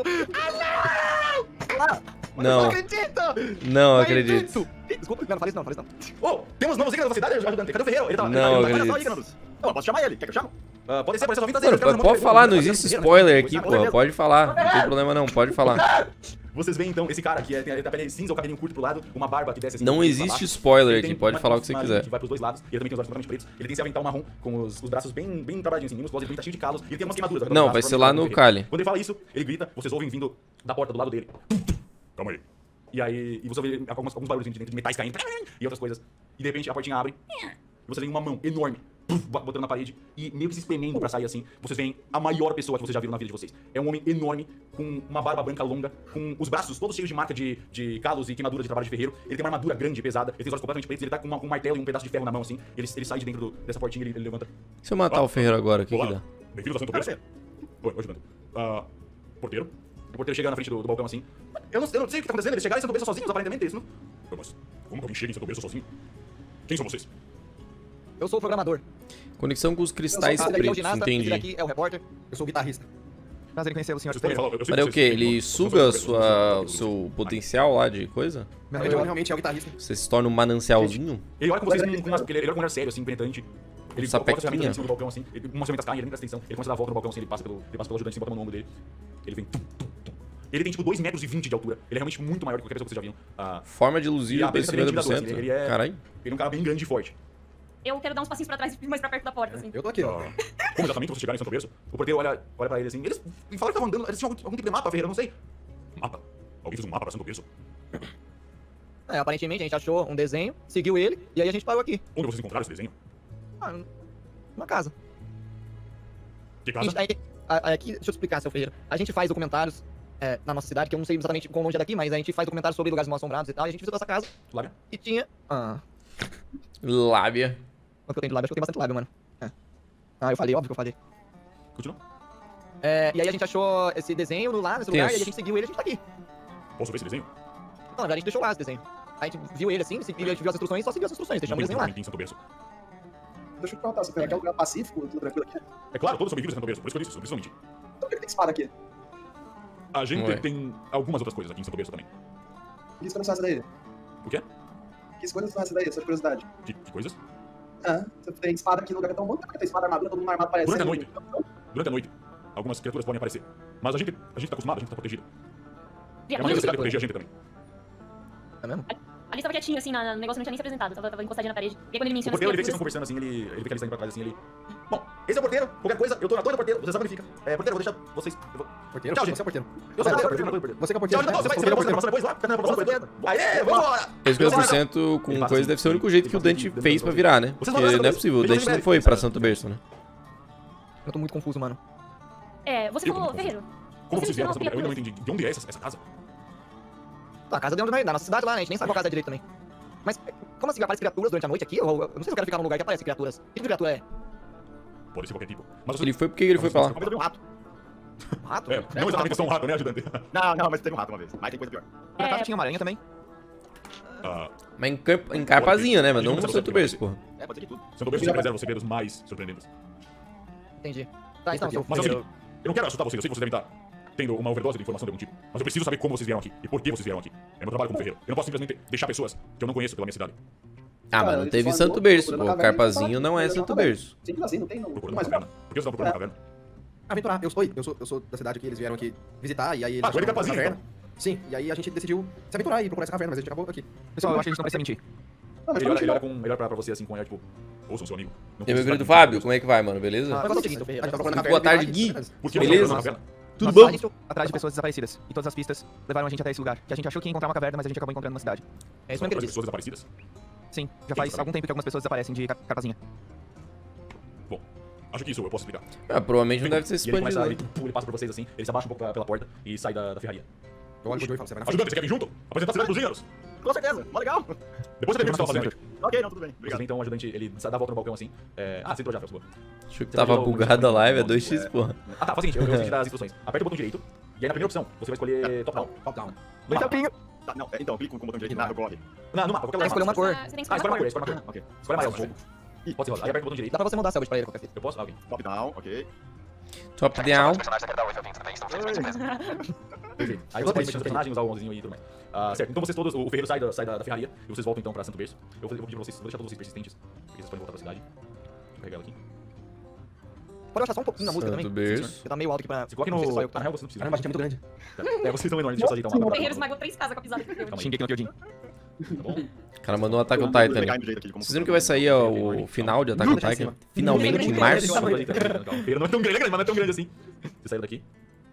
Não, acredito! não acredito. Desculpa, não fale isso não. Ô, temos novos Ignaros na cidade, ajudante. Cadê o ferreiro? Ele tá. Não ele tá acredito. só Ignaros. Eu posso chamar ele, quer que eu chame? Pode ser só 20 Mano, pode falar, não existe spoiler aqui, porra. Pode falar. Não tem problema não, pode falar. Vocês veem então esse cara que tem a pele cinza, o cabelinho curto pro lado, uma barba que desce assim. Não pra existe baixo. spoiler Ele aqui, tem pode falar o que você uma quiser. Que vai pros dois lados, e ele também tem os olhos completamente pretos. Ele tem esse avental marrom com os braços bem trabalhadinhos assim, minúsculos, ele tá cheio de calos, e ele tem umas queimaduras. Não, vai ser lá no Cali. Quando ele fala isso, ele grita, vocês ouvem vindo da porta do lado dele. Calma aí. E aí, você ouve alguns barulhos de metais caindo e outras coisas. E de repente a portinha abre e você vê uma mão enorme botando na parede e meio que se espremendo pra sair assim. Vocês veem a maior pessoa que vocês já viram na vida de vocês. É um homem enorme, com uma barba branca longa, com os braços todos cheios de marca de calos e queimaduras de trabalho de ferreiro. Ele tem uma armadura grande, pesada, ele tem os olhos completamente pretos, ele tá com um martelo e um pedaço de ferro na mão assim. Ele sai de dentro dessa portinha e ele levanta. Se eu matar o Ferreiro agora, o que que dá? Bem-vindos a Santo Berço. Oi, ajudando. Porteiro? O porteiro chega na frente do balcão assim. Eu não sei o que tá acontecendo, eles chegaram em Santo Berço sozinhos, aparentemente, é isso, não? Mas como que alguém chega em Santo Berço sozinho? Quem são vocês? Eu sou o programador. Conexão com os cristais Esse daqui é o pretos, ginasta, esse entendi. daqui é o repórter. Eu sou o guitarrista. Prazer em conhecê-lo, senhor. Vocês podem falar, eu sei Mas é o que quê? vocês Ele têm- suga vocês o seu potencial lá de coisa? Meu Ele nome é realmente é o guitarrista. Você se torna um manancialzinho? Ele olha com vocês ele olha com um olhar sério, assim, penetrante. Ele coloca as Sapequinha. ferramentas em cima do balcão, assim. Umas ferramentas caem, ele nem presta atenção. Ele começa a dar a volta no balcão, assim, ele passa pelo ajudante, assim, bota a mão no ombro dele. Ele vem... Ele tem, tipo, 2,20 metros de altura. Ele é realmente muito maior do que qualquer pessoa que vocês já viram. Forma de luzir E a por presença dele é 50%. intimidadora, assim, ele é- Caralho. Ele é um cara bem grande e forte. Eu quero dar uns passinhos pra trás e mais pra perto da porta, assim. Eu tô aqui, ó. Como exatamente vocês chegaram em Santo Berço? O porteiro olha pra ele assim. Eles falaram que estavam andando. Eles tinham algum tipo de mapa, Ferreira, eu não sei. Mapa? Alguém fez um mapa pra Santo Berço? É, aparentemente a gente achou um desenho, seguiu ele, e aí a gente parou aqui. Onde vocês encontraram esse desenho? Ah, uma casa. Que A casa? gente, aqui, deixa eu explicar, seu Ferreira. A gente faz documentários na nossa cidade, que eu não sei exatamente quão longe é daqui, mas a gente faz documentários sobre lugares mal assombrados e tal. E a gente visitou essa casa Lábia? e tinha. Lábia. Quanto que eu tenho de lábio? Acho que eu tenho bastante lábio, mano. Eu falei, óbvio que eu falei. Continua. E aí a gente achou esse desenho lá, nesse lugar, e aí a gente seguiu ele e a gente tá aqui. Posso ver esse desenho? Não, na verdade a gente deixou lá esse desenho. A gente viu ele assim, a gente viu as instruções e só seguiu as instruções, deixamos o desenho lá. Em Santo Berço. Deixa eu te perguntar, você tem aqui um lugar pacífico, tudo tranquilo aqui? É claro, todos são bem-vindos em Santo Berço, por isso que eu disse, principalmente. Então por que tem espada aqui? A gente Ué. tem algumas outras coisas aqui em Santo Berço também. Que escolha são essas daí? O quê? Que escolhas são essas daí, essa curiosidade? Que coisas? Você tem espada aqui no lugar que é tão bom, porque tem espada armadura, todo mundo armado parece. Durante a noite. Durante a noite, algumas criaturas podem aparecer. Mas a gente tá acostumado, a gente tá protegido. E a maioria da cidade proteger a gente também. É mesmo? Ali tava quietinho, assim, no negócio não tinha nem se apresentado. Tava encostadinho na parede. E aí quando ele O menciona as porteiro, ele vê que vocês estão criaturas... conversando assim, ele vê que eles estão indo pra trás assim, ele... Bom, Esse é o porteiro. Qualquer coisa, eu tô na torre do porteiro. Você sacrifica. Porteiro, eu vou deixar vocês. Porteiro? Tchau, gente. Você é o porteiro. Eu sou o porteiro. Você que é o Tchau, porteiro. você vai receber a informação depois lá. Cadê a informação? Aê, vambora! Esse 50% com coisa deve ser o único jeito que o Dante fez pra virar, né? Porque não é possível, o Dante não foi pra Santo Berço, né? Eu tô muito confuso, mano. Você falou, Ferreiro. Como vocês vieram? mencionou Eu ainda não criaturas. entendi. De onde é essa casa? Tá, a casa de onde vai? Da nossa cidade lá, né? A gente nem sabe qual casa é direito também. Mas como assim aparecem criaturas durante a noite aqui? Eu não sei se eu quero ficar num lugar que aparece criaturas. Que tipo de criatura é? Pode ser qualquer tipo. Mas Ele foi porque ele foi pra lá. Uma vez eu vi um rato. Um rato? não exatamente só um rato, né, ajudante? Não, mas teve um rato uma vez. Mas tem coisa pior. Por acaso tinha uma aranha também? Mas em carpazinha, né, mano? Não no Santo Berço, porra. Pode ser de tudo. Santo Berço sempre reserva os segredos mais surpreendentes. Entendi. Tá, então, seu Mas é o Ferreiro. seguinte, eu não quero assustar vocês. Eu sei que vocês devem estar tendo uma overdose de informação de algum tipo. Mas eu preciso saber como vocês vieram aqui e por que vocês vieram aqui. É meu trabalho como ferreiro. Eu não posso simplesmente deixar pessoas que eu não conheço pela minha cidade. Ah, mas não teve Santo Berço, pô. Carpazinho não é Santo Berço. Simples assim, não tem. Procurando uma Mas caverna. Por que você tá procurando uma caverna? Aventurar. Eu sou da cidade aqui, eles vieram aqui visitar, e aí eles Ah, tu é de acharam uma Carpazinho, caverna. Sim, e aí a gente decidiu se aventurar e procurar essa caverna, mas a gente acabou aqui. Pessoal, eu acho que a gente não precisa mentir. Não, mas Ele como olha, que ele olha pra você assim com um olhar, tipo, ouçam seu amigo. Não E meu precisa querido estar Fábio, como é que vai, mano? Beleza? Mas qual é o seguinte, seu A Ferreiro? gente tá procurando a Boa caverna. tarde, Gui. Por que Beleza? você tá caverna? Tudo Nossa, bom? a gente atrás de pessoas desaparecidas. E todas as pistas levaram a gente até esse lugar. Que a gente achou que ia encontrar uma caverna, mas a gente acabou encontrando uma cidade. É isso São mesmo que ele as disse. pessoas desaparecidas? Sim, já faz algum tempo que algumas pessoas desaparecem de carpazinha. Bom, acho que isso eu posso explicar. Ah, provavelmente não deve ser E ele começa, expandido. ele passa por vocês assim, ele se abaixa um pouco pela porta e sai da ferraria. Eu olho pro Joe e falo, você vai na frente. Ajudante, você quer vir junto? Apresentar a cidade pros índios. Com certeza, mó legal. Depois você termina o que você tava fazendo aí. Ok, não, tudo bem. Vocês Obrigado. veem, então o ajudante, ele dá a volta no balcão assim. Você entrou já, Felps, boa. Achou que tava bugada a live, é 2x, porra. Ah, tá, faz o seguinte, eu vou te dar as instruções. Aperta o botão direito, e aí na primeira opção, você vai escolher top down. Top down. No mapa. Tá, não, então, eu clico com o botão direito no blog. Não, no mapa, qualquer Tem que lugar. escolher uma cor. Você tem que Ah, escolher uma escolhe uma cor. cor, Ok. escolhe amarelo. Pode ser rosa. Aí aperta o botão direito. Dá pra você mudar a Selbit pra ele, qualquer fita. Eu posso? Ah, ok. Top down, ok. Top down. Perfeito. Aí você pode mexer no personagem, usar o 11zinho e tudo mais. Certo, então vocês todos, o ferreiro sai da ferraria e vocês voltam então pra Santo Berço. Eu vou pedir pra vocês, vou deixar todos vocês persistentes, porque vocês podem voltar pra cidade. Vou carregar ela aqui. Pode baixar só um pouquinho na música Santo também? Berço. Porque tá meio alto aqui pra... Você coloca não no... sei se só eu. Na real você não precisa. Caramba, a gente é muito grande. Vocês estão enormes, deixa eu só ajeitar uma O Ferreiro esmagou 3 casas com a pisada que deu. Calma aí. Shingeki no Kyojin. Tá bom? O cara mandou um Attack on Titan ali. Vocês viram que vai sair ó, o final de Attack on Titan? Finalmente, em março. O ferreiro não é tão grande, mas não é tão grande assim. Vocês saíram daqui.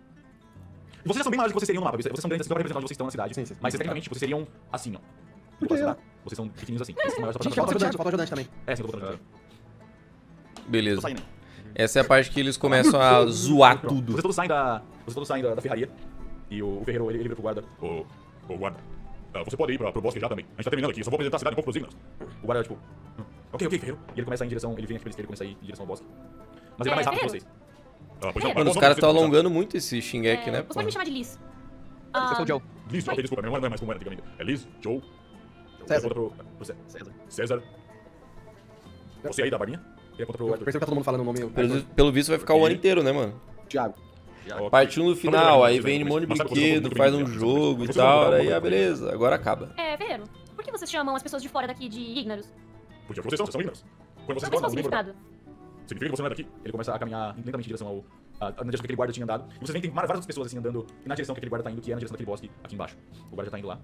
E vocês já são bem maiores do que vocês seriam no mapa. Vocês são grandes assim pra representar onde vocês estão na cidade. Sim, sim. Mas tecnicamente vocês seriam assim, ó. Tá? Vocês são pequeninos assim. Vocês são maiores só Gente, pra falta o ajudante também. sim, eu tô botando ajudante. Beleza. Tô saindo. Essa é a parte que eles começam a zoar tudo. Vocês todos saem da ferraria. E o ferreiro, ele vira pro guarda. Ô guarda, você pode ir pro bosque já também. A gente tá terminando aqui, eu só vou apresentar a cidade um pouco pros ignoros. O guarda, tipo, ok, ferreiro. E ele começa a ir em direção, ele vem aqui pra ele começa a ir em direção ao bosque. Mas ele vai mais rápido que vocês. Pois não, Mano, os caras estão alongando muito esse Shingeki, né? Você pode me chamar de Liz. Eu sou o Joe. Liz, ok, desculpa, não é mais como era antigamente. É Liz, Joe. César. Ele aponta pro César. Você aí da bardinha? Ele aponta pro Eu Arthur. percebo que tá todo mundo falando o nome. Pelo visto vai ficar o ano inteiro, né, mano? Thiago. Ok. Parte 1 no final, aí vem um monte de Mas sabe quando brinquedo, todo faz mundo um brinca, jogo e vocês tal, vão aí botar beleza, agora acaba. Ferreiro, por que vocês chamam as pessoas de fora daqui de Ignorus? Porque vocês são ignorantes. Quando vocês Qual é o gostam, significado? significa que você não é daqui. Ele começa a caminhar lentamente em direção na direção que aquele guarda tinha andado. E vocês veem que tem várias outras pessoas assim andando na direção que aquele guarda tá indo, que é na direção daquele bosque aqui embaixo. O guarda já tá indo lá.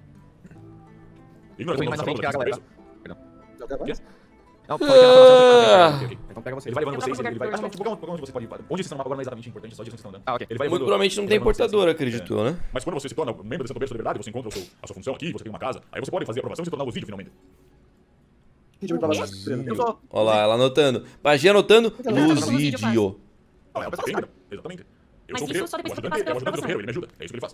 Eu tô mais na frente que a galera. Eu quero mais? Não, pode ter a informação. Então pega você. Ele vai levando Eu vocês, vou ele vai. colocar Acho que onde você pode ir. Onde vocês estão no mapa agora não é exatamente importante, só diz onde vocês estão andando. Ah, ok. Ele vai Muito levando- provavelmente não ele tem vai levando vocês, portador, assim. acredito eu, né? Mas quando você se torna membro desse berço de verdade, você encontra a sua função aqui, você tem uma casa, aí você pode fazer a aprovação e se tornar o vídeo finalmente. Que tipo de provação? Eu sou. Olha lá, ela anotando. Pagi anotando, Luzídio. Luzídio. Ah, é o pessoal que lembra. Exatamente. Eu Mas sou o isso ferreiro, só depois o que eu ajudante, passo é o ajudante do pela ferreiro, ele me ajuda. É isso que ele faz.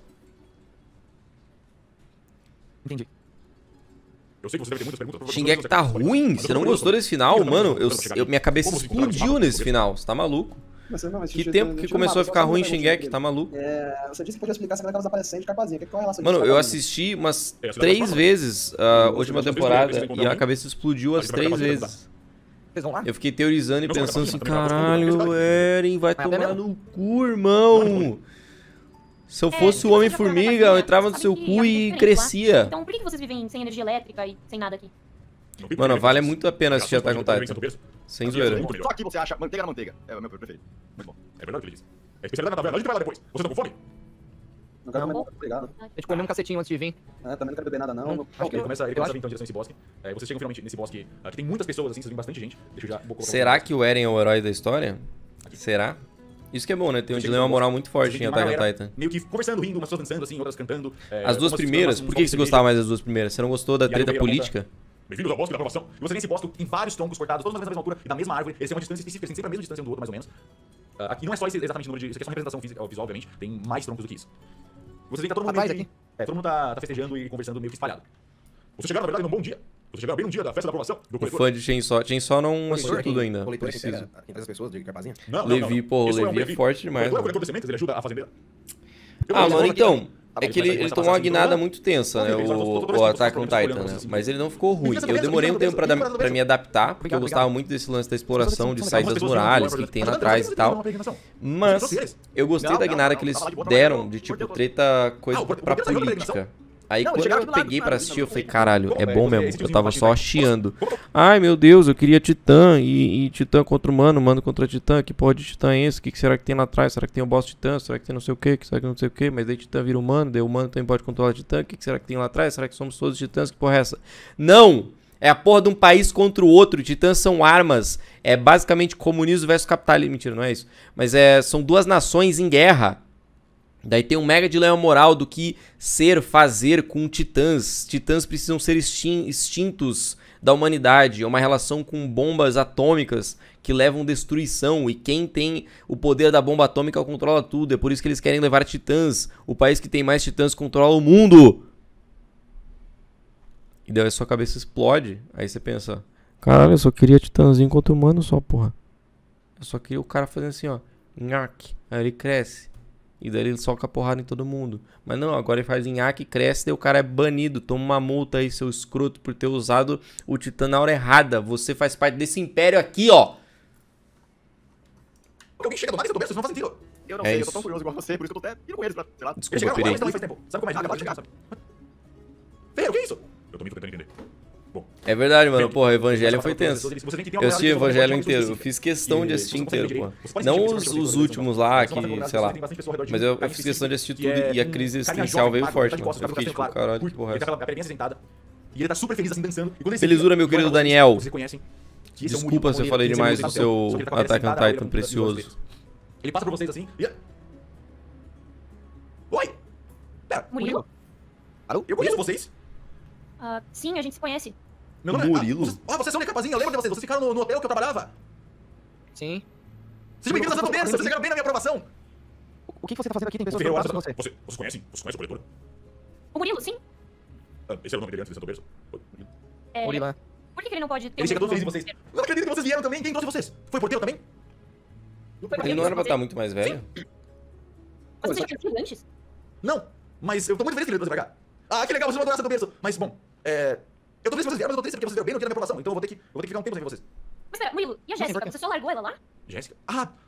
Entendi. Eu sei que você deve ter muitas perguntas. Shingeki tá ruim? Você não gostou desse final? Mano, minha cabeça explodiu nesse final. Você tá maluco? Mas você não, mas Que deixa eu- tempo que deixa eu começou a só ficar uma ruim perguntinha Shingeki? aqui. Tá maluco? Você disse que podia explicar se aquelas aparecem de Carpazinha. Qual é a relação Mano, disso? eu Carpazinha? assisti umas É, você 3 deve falar. vezes a última Vocês temporada devem e encontrar a um. cabeça explodiu as Aí vai 3 acabar de vezes. Vocês vão lá? Eu fiquei teorizando e Não, pensando assim, também não, caralho, Eren, vai Mas tomar até no cu, irmão. Se eu fosse o Homem-Formiga, eu entrava no seu cu e crescia. Então por que vocês vivem sem energia elétrica e sem nada aqui? Mano, vale muito a pena assistir Attack on Titan. Sem zoeira. Só aqui você acha manteiga na manteiga. É o meu preferido. Muito bom. É verdade o que ele disse. É especialidade na taverna, a gente vai lá depois. Vocês estão com fome? Não quero mais nada, obrigado. A gente comeu um cacetinho antes de vir. Também não quero beber nada, não. Ele começa a vir acho- então em direção a esse bosque. Vocês chegam finalmente nesse bosque que tem muitas pessoas assim, vocês veem bastante gente. Deixa eu já vou colocar Será que o Eren é o herói da história? Será? Isso que é bom, né? Tem um Você dilema chega- moral muito forte você em tem uma Attack on galera Titan. Meio que conversando, rindo, umas pessoas dançando, assim, outras cantando. As duas primeiras? Por que você gostava mais das duas primeiras? Você não gostou da E aí treta veio a política? Bem-vindos ao bosque da aprovação. E você tem esse bosque em vários troncos cortados, todos mais ou menos na mesma altura, e da mesma árvore. Eles têm uma distância específica, eles têm sempre a mesma distância um do outro, mais ou menos. Aqui não é só esse exatamente o número de... Isso aqui é só uma representação visual, obviamente. Tem mais troncos do que isso. Você vê que tá todo mundo Atrás meio que... todo mundo tá festejando e conversando meio que espalhado. Você chegaram, na verdade, num bom dia. Você chegaram bem no dia da festa da aprovação do O coletor. fã de Chainsaw. Chainsaw não assistiu Coletor, tudo ainda. O leitor é quem Preciso. pega quem traz as pessoas de carpazinha? Não. Levi, pô, o Isso Levi é forte demais, O coletor é o mano. coletor de sementes, ele ajuda a fazendeira. Ah, mano, então... Tá É bom, que ele começa a tomou uma passar guinada assim, muito tensa, né? Eles vão todos O os Attack on problemas, Titan, olhando né? assim. Mas ele não ficou ruim. Fica Eu demorei um tempo pra me adaptar, porque eu Obrigado, gostava obrigado. muito desse lance da exploração, de Algumas sair das pessoas muralhas, não que vão tem pra- lá atrás e tal. Mas eu gostei da guinada que eles deram, de tipo, treta coisa pra política. Aí Não, quando chegaram eu aqui do peguei lado, pra do assistir, eu lado, falei, do caralho, é bom mesmo. esse Eu tava tiozinho só baixinho, chiando. Ai, meu Deus, eu queria Titã, e Titã contra humano, humano contra Titã, que porra de Titã é esse? O que será que tem lá atrás? Será que tem o boss Titã? Será que tem não sei o que? Será que não sei o que? Mas daí Titã vira humano, daí o humano também pode controlar Titã, o que será que tem lá atrás? Será que somos todos Titãs? Que porra é essa? Não! É a porra de um país contra o outro, Titãs são armas, é basicamente comunismo versus capitalismo, mentira, não é isso. Mas são duas nações em guerra. Daí tem um mega dilema moral do que fazer com titãs. Titãs precisam ser extintos da humanidade. É uma relação com bombas atômicas que levam destruição. E quem tem o poder da bomba atômica controla tudo. É por isso que eles querem levar titãs. O país que tem mais titãs controla o mundo. E daí a sua cabeça explode. Aí você pensa, caralho, eu só queria titãzinho contra humano só, porra. Eu só queria o cara fazendo assim, ó. Nhaque. Aí ele cresce. E daí ele soca a porrada em todo mundo. Mas não, agora ele faz nhaque, cresce, daí o cara é banido. Toma uma multa aí, seu escroto, por ter usado o Titã na hora errada. Você faz parte desse império aqui, ó. Alguém chega do nada e você vocês não fazem sentido. Eu não É sei, eu isso. tô tão curioso igual você, por isso que eu tô até indo com eles pra, sei lá. Desculpa, Eles chegaram pirei. lá, mas faz tempo. Sabe como é rápido? Acaba de chegar, sabe? Feio, o que é isso? Eu também tô tentando entender. Bom. É verdade, mano. Porra, Evangelho foi tenso. Você tem que ter uma Eu assisti o olhada de Evangelho uma inteiro. Eu específica. fiz questão de E assistir você inteiro, consegue pô. você pode Não assistir os últimos lá, que, sei lá. Tem bastante pessoa ao redor de Mas um eu cara fiz questão de assistir que tudo é e a um crise carinha existencial jovem, veio magro, forte, tá de mano. costas, Eu tá fiquei com tipo, o cabelo caralho, que curto, porra é ele tá essa? com a perninha sentada. E ele tá super feliz assim, dançando. E quando ele Felizura, meu querido olha, Daniel. Vocês conhecem que esse é o Desculpa se eu Murilo, falei esse é o demais Murilo do seu Só que ele tá com a Attack on perninha sentada, Titan ele precioso. Ele passa por vocês assim e... Oi! Pera, Murilo? eu conheço vocês. Sim, a gente se conhece. Meu nome Murilo? vocês são de Capazinha, eu lembro de vocês. Vocês ficaram no hotel que eu trabalhava. Sim. Sejam bem-vindos à Santo vocês chegaram bem na minha aprovação. O que você tá fazendo aqui? Tem pessoas Ferreira, preocupadas com você. Vocês conhecem? Vocês conhecem o coletor? O Murilo, sim. Esse era o nome dele antes de Santo Berço. É, Murilo, né? Por que ele não pode ter Ele chega todo nome? feliz em vocês. Eu não acredito que vocês vieram também. Quem trouxe vocês? Foi o porteiro também? Ele não era pra estar muito mais velho? Você já tinha sido antes? Não. Mas eu tô muito feliz que ele trouxe pra cá. Ah, que legal, vocês vão adorar Santo Berço. Mas, bom, eu tô feliz que vocês vieram, mas eu tô triste porque vocês vieram bem no dia da minha aprovação. Então eu vou ter que ficar um tempo sem vocês. Mas pera, Murilo, e a Jéssica? Você só largou ela lá? Jéssica?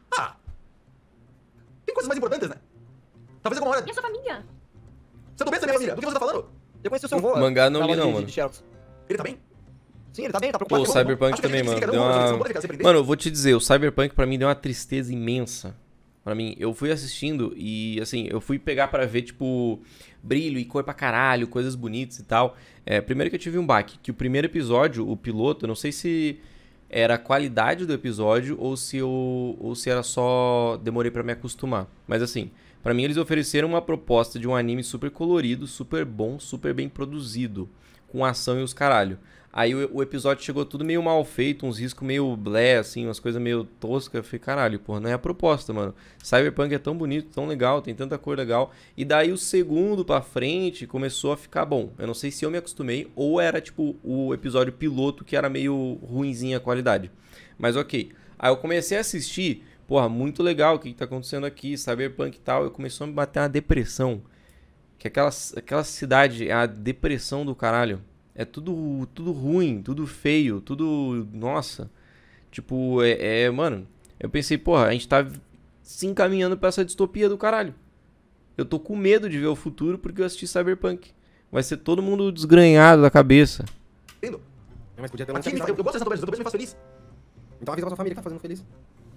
Tem coisas mais importantes, né? Talvez alguma hora... E a sua família? Santo Berço é minha família. Do que você tá falando? Eu conheci o seu avô. Mangá não na li loja não, de mano. Xerox. Ele tá bem? Sim, ele tá bem, tá Pô, preocupado. o Cyberpunk Acho que também, ele mano. fica Deu cada um, vocês não uma... podem ficar, você aprender? Mano, eu vou te dizer, o Cyberpunk pra mim deu uma tristeza imensa. Pra mim, eu fui assistindo e, assim, eu fui pegar pra ver, tipo, brilho e cor pra caralho, coisas bonitas e tal. Primeiro que eu tive um baque, que o primeiro episódio, o piloto, eu não sei se era a qualidade do episódio ou se era só demorei pra me acostumar. Mas, assim, pra mim eles ofereceram uma proposta de um anime super colorido, super bom, super bem produzido, com ação e os caralho. Aí o episódio chegou tudo meio mal feito, uns riscos meio blé, assim, umas coisas meio toscas. Eu falei, caralho, porra, não é a proposta, mano. Cyberpunk é tão bonito, tão legal, tem tanta cor legal. E daí o segundo pra frente começou a ficar bom. Eu não sei se eu me acostumei ou era, tipo, o episódio piloto que era meio ruinzinha a qualidade. Mas ok. Aí eu comecei a assistir, porra, muito legal o que tá acontecendo aqui, Cyberpunk e tal. Eu comecei a me bater uma depressão. Que aquela cidade é a depressão do caralho. É tudo ruim, tudo feio, tudo... Nossa. Tipo, mano... Eu pensei, porra, a gente tá se encaminhando pra essa distopia do caralho. Eu tô com medo de ver o futuro porque eu assisti Cyberpunk. Vai ser todo mundo desgranhado da cabeça. Entendo. Mas podia ter um Aqui, eu gosto de Santo Berço me faz feliz. Então avisa pra sua família que tá fazendo feliz.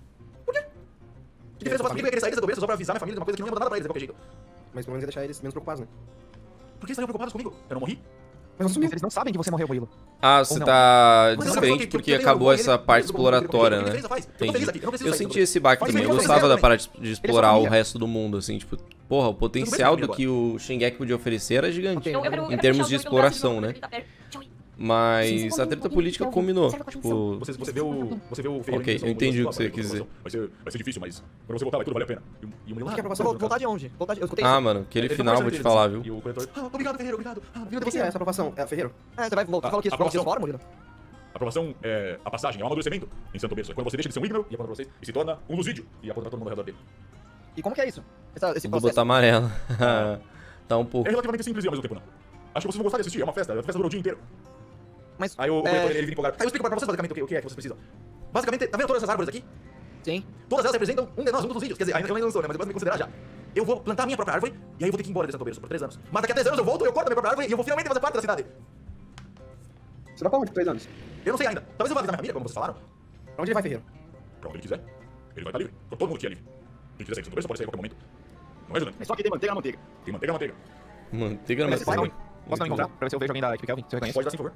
Que diferença faz? Por que eu ia querer sair de Santo Berço só pra avisar minha família de uma coisa que não ia mudar nada pra eles de qualquer jeito? Mas pelo menos ia deixar eles menos preocupados, né? Por que estariam preocupados comigo? Eu não morri? Mas não sumiu. Eles não sabem que você morreu, Murilo. Ah, você não. tá Mas eu descrente só porque eu tenho acabou orgulho, essa ele- parte ele- exploratória, ele- né? ele- ele- ele- ele- Entendi. feliz aqui, eu não preciso Eu sair, senti esse baque Mas também. Eu ele- gostava da ele- parte de explorar o família. resto do mundo, assim, tipo, porra, o potencial do que o Shingeki podia oferecer era gigante. Ok. Eu quero Em deixar termos o de Joey pelo braço exploração, novo, né? ele tá perto. Joey, Mas a treta política combinou. Tipo, Você vê o Ferreira. Ok, em missão, eu entendi o que você você quis dizer. Vai ser difícil, mas quando você voltar, vai tudo valer a pena. E o Murilo, Que é a aprovação? Voltar de onde? Voltar de... Eu escutei ah, isso. mano, aquele ele tá final eu vou te conversando falar, entre viu? eles, E o corretor, obrigado, Ferreira, obrigado. Obrigado O que é essa aprovação? É Ferreiro? Você vai voltar. Você falou que isso A aprovação. fora, Murilo? A aprovação é a passagem, é um amadurecimento em Santo Berço. É quando você deixa de ser um ígnaro e aponta pra vocês e se torna um Lusídio e aponta pra todo mundo ao redor dele. E como que é isso? Esse Vou processo? botar amarela. Tá um pouco. É relativamente simples e ao mesmo tempo não. Acho que vocês vão gostar de assistir, é uma festa durou o dia inteiro. Mas... Aí o corretor, ele vem empolgado. Aí eu explico pra vocês basicamente o que é que vocês precisam. Basicamente, tá vendo todas essas árvores aqui? Sim. Todas elas representam um de nós, um dos Lusídios. Quer dizer, eu ainda não sou, né? Mas eu posso me considerar já. Eu vou plantar a minha própria árvore e aí eu vou ter que ir embora de Santo Berço por 3 anos. Mas daqui a 3 anos eu volto, eu corto a minha própria árvore e eu vou finalmente fazer parte da cidade. Você vai pra onde por 3 anos? Eu não sei ainda. Talvez eu vá visitar minha família, como vocês falaram. Pra onde ele vai, Ferreiro? Pra onde ele quiser. Ele vai estar livre. Todo mundo aqui é livre. Quem quiser sair de Santo Berço pode sair a qualquer momento. Não é, Juliano? É só que tem manteiga na manteiga. Tem manteiga na manteiga. Manteiga na Mas vai, manteiga. Posso dar um encontrar? Pra ver se eu vejo alguém da equipe Kelvin, se eu reconheço. Pode dar sim, por favor.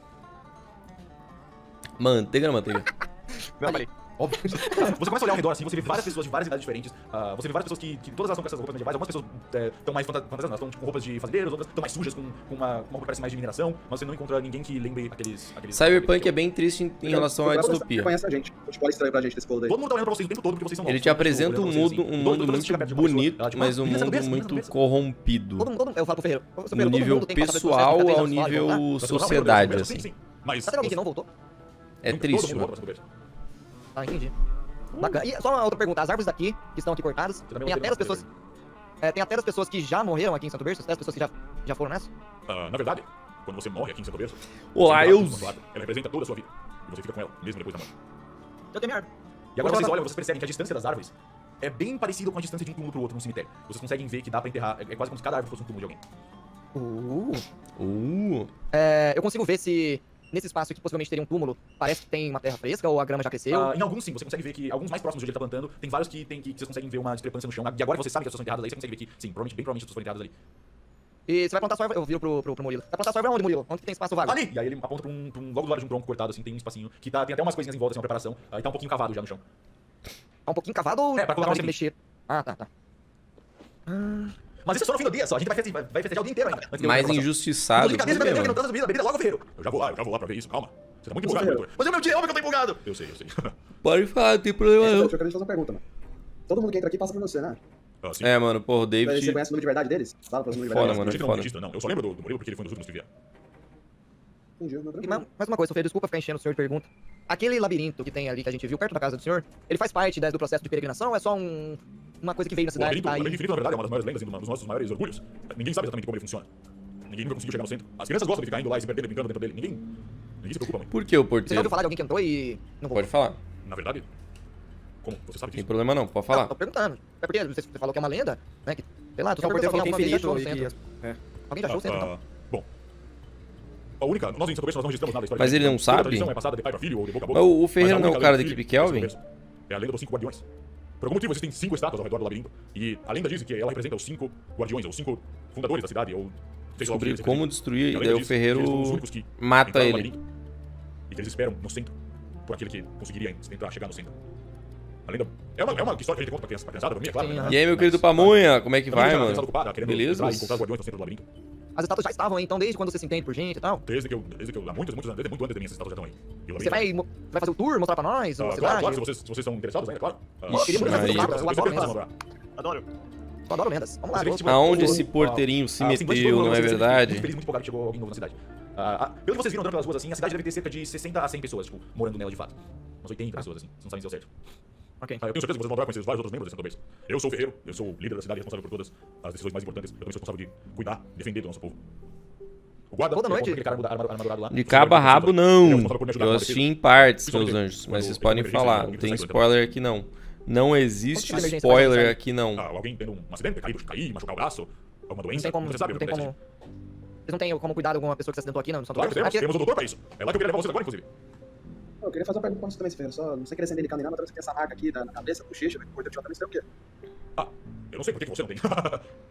Manteiga na manteiga. Não, falei. Óbvio. Você começa a olhar ao redor assim, você vê várias pessoas de várias idades diferentes. Você vê várias pessoas que todas elas estão com essas roupas medievais. Algumas pessoas estão mais fantasiosas, elas estão tipo, com roupas de fazendeiros, outras estão mais sujas, com uma roupa que parece mais de mineração. Mas você não encontra ninguém que lembre aqueles Cyberpunk é bem triste em relação à Você distopia. conhece a gente. O tipo, olha estranho pra gente desse povo daí. Todo mundo tá olhando pra vocês o tempo todo porque vocês são Ele novos. te apresenta Todo um mundo olhando pra mundo, vocês, assim. um Toda mundo vez que chega muito perto de uma pessoa, bonito, ela, tipo, mas um "Menina, Santo mundo Berço, muito Menina, Santo corrompido. Eu falo pro Ferreiro. No Todo nível mundo tem que passar pelo pessoal processo, ao até mesmo nível voltar. Berço. sociedade, Sim, assim. sim. Mas Tá tendo alguém que não voltou? É triste, mano. Ah, entendi. Bacana. E só uma outra pergunta. As árvores daqui, que estão aqui cortadas, também tem não até teve as pessoas... tem até as pessoas que já morreram aqui em Santo Berço? Até as pessoas que já foram nessa? Na verdade, quando você morre aqui em Santo Berço, Olá, você eu- tem uma árvore, ela representa toda a sua vida. E você fica com ela, mesmo depois da morte. Eu tenho minha árvore. E agora vocês olham, vocês percebem que a distância das árvores é bem parecido com a distância de um túmulo pro outro no cemitério. Vocês conseguem ver que dá pra enterrar, é quase como se cada árvore fosse um túmulo de alguém. Eu consigo ver se nesse espaço aqui possivelmente teria um túmulo, parece que tem uma terra fresca ou a grama já cresceu. Em alguns sim, você consegue ver que alguns mais próximos de onde ele tá plantando, tem vários que vocês conseguem ver uma discrepância no chão. E agora que vocês sabem que as pessoas são enterradas aí, você consegue ver que, sim, provavelmente, bem provavelmente as pessoas foram enterradas ali. E você vai plantar sua árvore... Eu viro pro Murilo. Vai plantar sua árvore onde, Murilo? Onde que tem espaço vago? Ali! E aí ele aponta logo do lado de um tronco cortado, assim, tem um espacinho, que tem até umas coisinhas em volta, assim, uma preparação, e tá um pouquinho cavado já no chão. Tá um pouquinho cavado ou... É, pra colocar onde um mexer? Ah, tá. Mas isso é só no fim do dia, só. A gente vai festejar o dia inteiro ainda. antes de Mais eu ir pra próxima. injustiçado. Inclusive, cadê por essa quê, bebida que não mano? tá bebida logo, Ferreiro. Eu já vou lá pra ver isso, calma. Você tá muito empolgado, doutor. Mas é meu dia, óbvio que eu tô empolgado. Eu sei. Pode falar, não tem problema Eu não. quero te fazer uma pergunta, mano. Todo mundo que entra aqui passa por você, né? Sim. É, mano, porra, o Você David... conhece o nome de verdade deles? Fala pra os nomes de Foda, verdade. mano. Eu sei que não foda. registra, não. Eu só lembro do Murilo porque ele foi um dos últimos que vieram. Entendi, não E tranquilo. mais uma coisa, Ferreiro, desculpa ficar enchendo o senhor de pergunta. Aquele labirinto que tem ali, que a gente viu perto da casa do senhor, ele faz parte do processo de peregrinação ou é só uma coisa que veio na O cidade? labirinto, Tá o aí? labirinto infinito, na verdade, é uma das maiores lendas e um dos nossos maiores orgulhos. Ninguém sabe exatamente como ele funciona. Ninguém nunca conseguiu chegar no centro. As crianças gostam de ficar indo lá e se perdendo, brincando dentro dele. Ninguém se preocupa muito. Por que o Você já porteiro? ouviu falar de alguém que entrou e não voltou? Pode falar. Na verdade, como? Você sabe Tem disso? problema não, pode Não, falar. tô perguntando. É porque você falou que é uma lenda, né? Que, sei lá, tu O porteiro falou que é alguma vez já achou infinito o e centro. que... É. Alguém já achou o centro, então? Bom. A única, nós em Santo Berço, nós não registramos nada da história. Mas ele não Toda sabe? a tradição é passada de pai pra filho ou de boca a boca. Mas o Ferreira Mas a não é o única cara lenda da equipe de Santo Kelvin? Berço é a lenda dos 5 guardiões. Por algum motivo existem 5 estátuas ao redor do labirinto. E a lenda diz que ela representa os 5 guardiões, ou 5 fundadores da cidade, ou... sei lá o que Descobrir eles como representam. destruir, E a e daí lenda o diz que eles Ferreiro foram os únicos que mata entraram no ele. labirinto. E que eles esperam no centro, por aquele que conseguiria tentar chegar no centro. A lenda é uma história que a gente conta pra criançada, pra mim, é claro. Sim, né? aham. E aí, meu querido Pamonha, como é que Também vai, já mano? pensado ocupada, querendo Beleza? entrar e encontrar os guardiões no centro do labirinto. As estátuas já estavam aí, então desde quando você se entende por gente e tal? Desde que eu há muitos anos, desde muito antes de mim, essas estátuas já estão aí. E o Você labirinto- vai fazer o tour, mostrar pra nós, a Claro, cidade? claro, se vocês são interessados ainda, claro. Ixi, queria muito fazer Maria. o mapa, eu adoro lendas. Adoro. Eu adoro lendas. Vamos lá, Você vê que, vou... tipo, Aonde o- esse porteirinho se a semblante de todo meteu, mundo, não é vocês sentem verdade? Muito feliz, muito empolgado que chegou alguém novo na cidade. Pelo que vocês viram andando pelas ruas assim, a cidade deve ter cerca de 60 a 100 pessoas, tipo, morando nela de fato. Umas 80 pessoas, assim, vocês não sabem se deu certo. Ok. Eu tenho certeza que vocês vão adorar conhecer vários outros membros desse Santo Berço. Eu sou o Ferreiro, eu sou o líder da cidade, responsável por todas as decisões mais importantes. Eu também sou responsável de cuidar, defender do nosso povo. O guarda, Toda ele noite? aponta aquele cara armadurado lá. De cabo a rabo, Ele é não. responsável por me ajudar Eu na assisti defesa. em partes, Principalmente meus anjos. Mas quando vocês tem podem emergência, falar. alguém Não tem precisa spoiler aqui, não. Não existe Quando tem emergência, spoiler faz um aqui, não. Alguém tendo um acidente, cair, machucar o braço, alguma Não doença, tem como... você sabe Não o que tem acontece. como... Vocês não têm como cuidar de alguma pessoa que se acidentou aqui, não? Claro que temos o doutor pra isso. É lá que eu queria levar vocês agora, inclusive. Eu queria fazer uma pergunta pra você também, Ferreiro. Só não sei querer ser delicado nem nada, mas você tem essa marca aqui na cabeça, bochecha, né? Bochecha, também sei o quê. Eu não sei por que você não tem.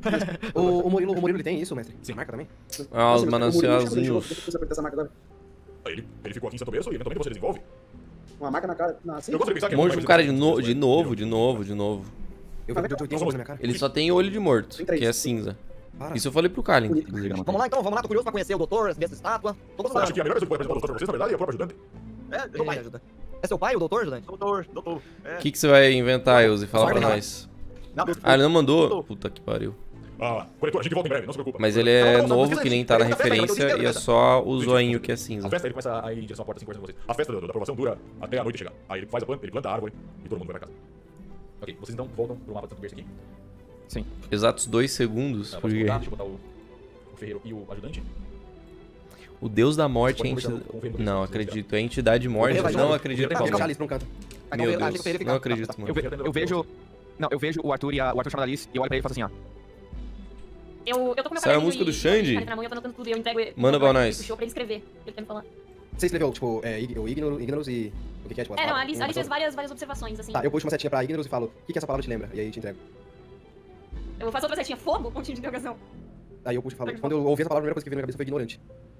O Murilo ele tem isso, mestre? Sim. Marca também? Ah, os Nossa, mas o Murilo manancialzinhos. chegou, você apertar essa marca agora. Ele ficou aqui em Santo Berço e eventualmente você desenvolve. Uma marca na cara. Assim. Eu gosto de pensar que... Monge com cara de novo, de novo. Eu tenho coisa na minha cara. Ele só tem olho de morto, Tem três. que é cinza. Para. Isso eu falei pro Kalin, Bonito. inclusive. Vamos lá então, vamos lá, tô curioso pra conhecer o doutor, ver essa estátua. Tô Você acha gostando. que a melhor pessoa que pode apresentar o doutor pra vocês, na verdade, é a própria ajudante? É, meu pai ajuda. É seu pai, o doutor, ajudante? Doutor. O que você vai inventar, Elze? Fala pra nós. Não, Ah, ele não mandou? Puta que pariu. Ah, corretor, a gente volta em breve, não se preocupa. Mas ele é novo, que nem tá na referência, e é só o zoinho que é cinza. A festa, ele começa a ir em direção à porta assim, conversando com vocês. A festa da aprovação dura até a noite chegar. Aí ele faz a planta, ele planta a árvore e todo mundo vai pra casa. Ok, vocês então voltam pro mapa de Santo Berço aqui. Sim. Exatos 2 segundos, Pode porque voltar, deixa eu botar o ferreiro e o ajudante. o deus da morte é Pode entidade... conversar com o ferreiro. Não, acredito. É entidade morte, Vai, não vai. acredito, Deixa Paulo. a Alice pra um canto. Meu Achei que Deus, ele ia não ficar. acredito, mano. Eu vejo... Não, eu vejo o Arthur e o Arthur chama a Alice e eu olho pra ele e faço assim, ó. Eu tô com meu Saiu a caderno música e- do Xande? e caneta na mão, eu tô anotando tudo, eu entrego Manda pra pra nós. Puxou pra ele escrever, ele tá me falando. Você escreveu, tipo, o Ignorus e... O que é, tipo, É, não, a palavras? Alice, fez várias observações, assim. Tá, eu puxo uma setinha pra Ignorus e falo, o que essa palavra te lembra? E aí te entrego. Eu faço outra setinha, fogo, pontinho de interrogação. Aí eu puxo e falo, quando eu ouvi essa palavra, a primeira coisa que veio na minha cabeça foi ignorante.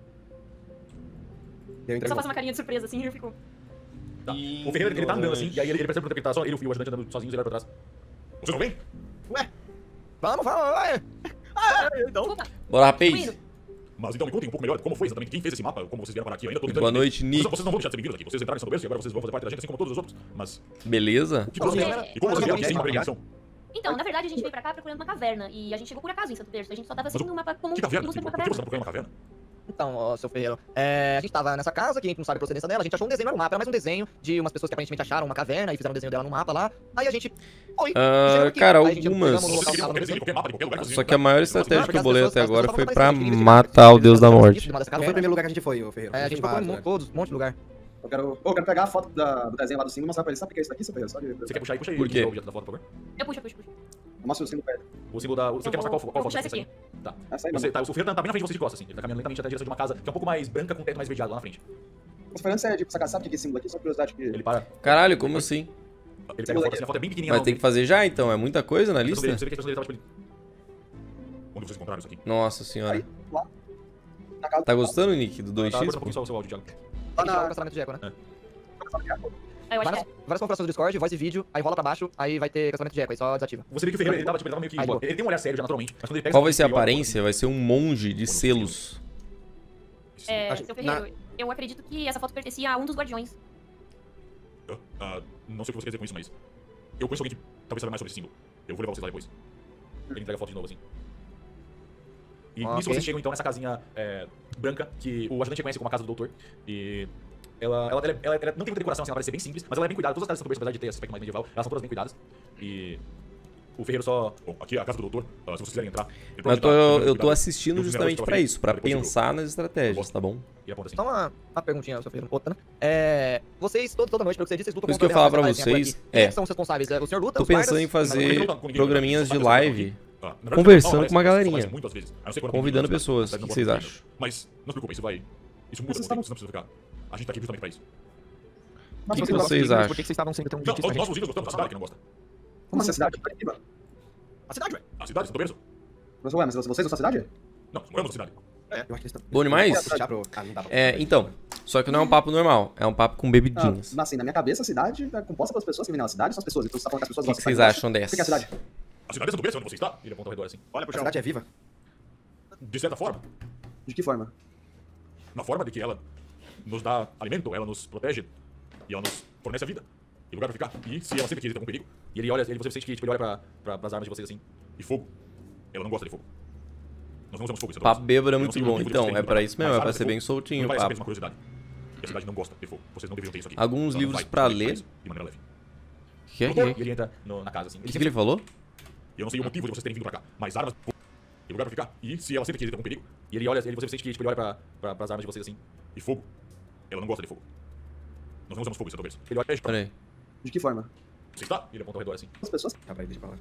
Daí eu Eu entrego. só faço uma carinha de surpresa, assim, e eu fico... Tá. O ferreiro, ele tá andando assim, e aí ele percebe que ele tá só, ele e o ajudante andando sozinhos, ele olha pra trás. Vocês não vêm? Vamos, vai. Então. Desculpa, Bora, tô rapaz. indo. Mas então me contem um pouco melhor como foi exatamente, quem fez esse mapa, como vocês vieram parar aqui. Eu ainda tô tentando Boa entender. noite, Nick. Vocês não vão deixar de ser bem-vindos aqui. Vocês entraram em Santo Berço e agora vocês vão fazer parte da gente, assim como todos os outros. Mas Beleza? o que vocês vieram? E como vocês vieram sem uma prevenção? Então, na verdade, a gente veio pra cá procurando uma caverna, e a gente chegou por acaso em Santo Berço, a gente só tava seguindo um mapa comum, Que caverna? e buscando Por uma que você tá caverna. procurando uma caverna? Então, ó, seu ferreiro, a gente tava nessa casa, que a gente não sabe a procedência dela, a gente achou um desenho no mapa, era mais um desenho de umas pessoas que aparentemente acharam uma caverna e fizeram um desenho dela no mapa lá. Aí a gente. Oi, chegamos aqui. cara, Aí a gente algumas. pegamos no local Vocês que queriam tava no qualquer desenho de desenho. qualquer mapa, de qualquer lugar. que vocês Só que a maior vinham. estratégia que eu As bolei pessoas- até as agora pessoas foi tavam pra aparecendo, a gente matar o deus da morte. de uma dessa Não foi o caverna. primeiro lugar que a gente foi, o Ferreiro. A gente procurou em todos, um monte de lugar. Eu quero pegar a foto do desenho lá do símbolo e mostrar pra ele. Sabe o que é isso daqui, seu Ferreiro? Sabe? Você quer puxar aí? Puxa aí Por quê? o objeto da foto, por favor. Eu puxo. Mostra o símbolo pra ele. O símbolo da... Você quer mostrar qual Vou foto? puxar essa esse aí? Tá. Essa aí, Você, mano. tá, o Ferreiro tá bem na frente de vocês de costas, assim. Ele tá caminhando lentamente até a direção de uma casa que é um pouco mais branca, com um teto mais verdeado lá na frente. Mas Fernando, você é tipo, sabe o que é esse símbolo aqui? Só curiosidade que... Ele para, Caralho, como assim? ele pega a foto assim, a foto é bem pequenininha. Mas tem que fazer já, então? É muita coisa na lista? Você vê que a expressão dele tava, tipo, ele... Onde vocês encontraram isso aqui? Nossa senhora. Aí, lá. Na casa. Tá gostando, Nick, do Tá, corta um 2x? pouquinho só o seu áudio, Thiago. Lá Aí joga o na... cancelamento de eco, né? Aí eu acho que Várias configurações do Discord, voz e vídeo, aí rola pra baixo, aí vai ter cancelamento de eco, aí só desativa. Você vê que o Ferreiro, ele tava meio que... Aí, boa. Ele tem um olhar sério já, naturalmente. Mas quando ele pega... Qual vai ser a ele olha- aparência? Vai ser um monge de selos. Acho- seu Ferreiro, eu acredito que essa foto pertencia a um dos guardiões. Não sei o que você quer dizer com isso, mas... Eu conheço alguém que talvez saiba mais sobre esse símbolo. Eu vou levar vocês lá depois. Ele entrega a foto de novo, assim. E Ok. nisso vocês chegam, então, nessa casinha branca, que o ajudante reconhece como a casa do doutor. E... Ela não tem muita decoração, assim, ela parece ser bem simples, mas ela é bem cuidada. Todas as casas do Santo Berço, apesar de ter esse aspecto mais medieval, elas são todas bem cuidadas. E... O Ferreiro só... Bom, aqui é a casa do doutor, se vocês quiserem entrar... ele Mas provavelmente tá eu tô cuidado. assistindo Dos justamente minerais pra que isso, pra depois pensar nas estratégias, tá bom? E aponta assim. Só uma perguntinha, seu Ferreiro, outra, né? Vocês, toda noite, pelo que você disse, vocês lutam Por isso contra que eu ia falar pra rebeldes que vocês, aparecem por aqui. Quem é. são os responsáveis? O senhor luta, Tô os guardas? pensando em fazer não tá com ninguém, programinhas de não tá live, Na verdade, conversando não, com uma isso galerinha. acontece muitas vezes. A não ser quando convidando tem pessoas. O não que vocês pode acham? Mas não se preocupe, isso vai... Isso muda, Vocês não precisa ficar. A gente tá aqui justamente pra isso. O que Vocês vocês acham? acham? Por que vocês estavam sendo tão Não, gentis com a nós gente? os gostamos da cidade que não gosta. Como essa cidade? A cidade, ué. A cidade, Santo Berço. Mas, ué, mas vocês da sua cidade? Não, moramos na cidade. Eu acho que eles estão... Bom demais? Já pro... Ah, não dá pra... É, então. Só que não é um papo normal, é um papo com bebidinhas. Assim, na minha cabeça, a cidade é composta pelas pessoas que vivem na cidade, são as pessoas. Então você tá falando que as pessoas O que gostam. vocês da acham cidade. dessa? O que é a cidade? A cidade é Santo Berço, onde você está. Ele aponta ao redor assim. Olha pro A cidade é viva? De certa forma, De que forma? na forma de que ela nos dá alimento, ela nos protege e ela nos fornece a vida e lugar pra ficar. E se ela sempre quis ter algum perigo, e ele olha, você sente que tipo, ele olha pras armas de vocês assim, e fogo. Ela não gosta de fogo. Nós não usamos fogo, isso é Papo bêbado é Eu não muito sei o bom. motivo de Então, vocês é terem pra ido isso pra mesmo, cá. é Mas pra sabe, ser bem não soltinho o parece papo. apenas uma curiosidade. E a cidade não gosta de fogo. Vocês não deveriam ter isso aqui. Alguns Ela livros vai, pra ela ler. faz de maneira leve. O que é? E ele entra na casa assim. O que ele falou? Eu não sei o motivo de vocês terem vindo pra cá, mas armas e lugar pra ficar. E se ela sempre quis ter algum perigo, e ele olha, você sente que tipo, ele olha pras armas de vocês assim, e fogo. Ela não gosta de fogo. Nós não usamos fogo, Santo Berço. Ele olha pra Pera aí. De que forma? você está? E ele aponta ao redor assim. As pessoas. Tá, vai, deixa pra lá.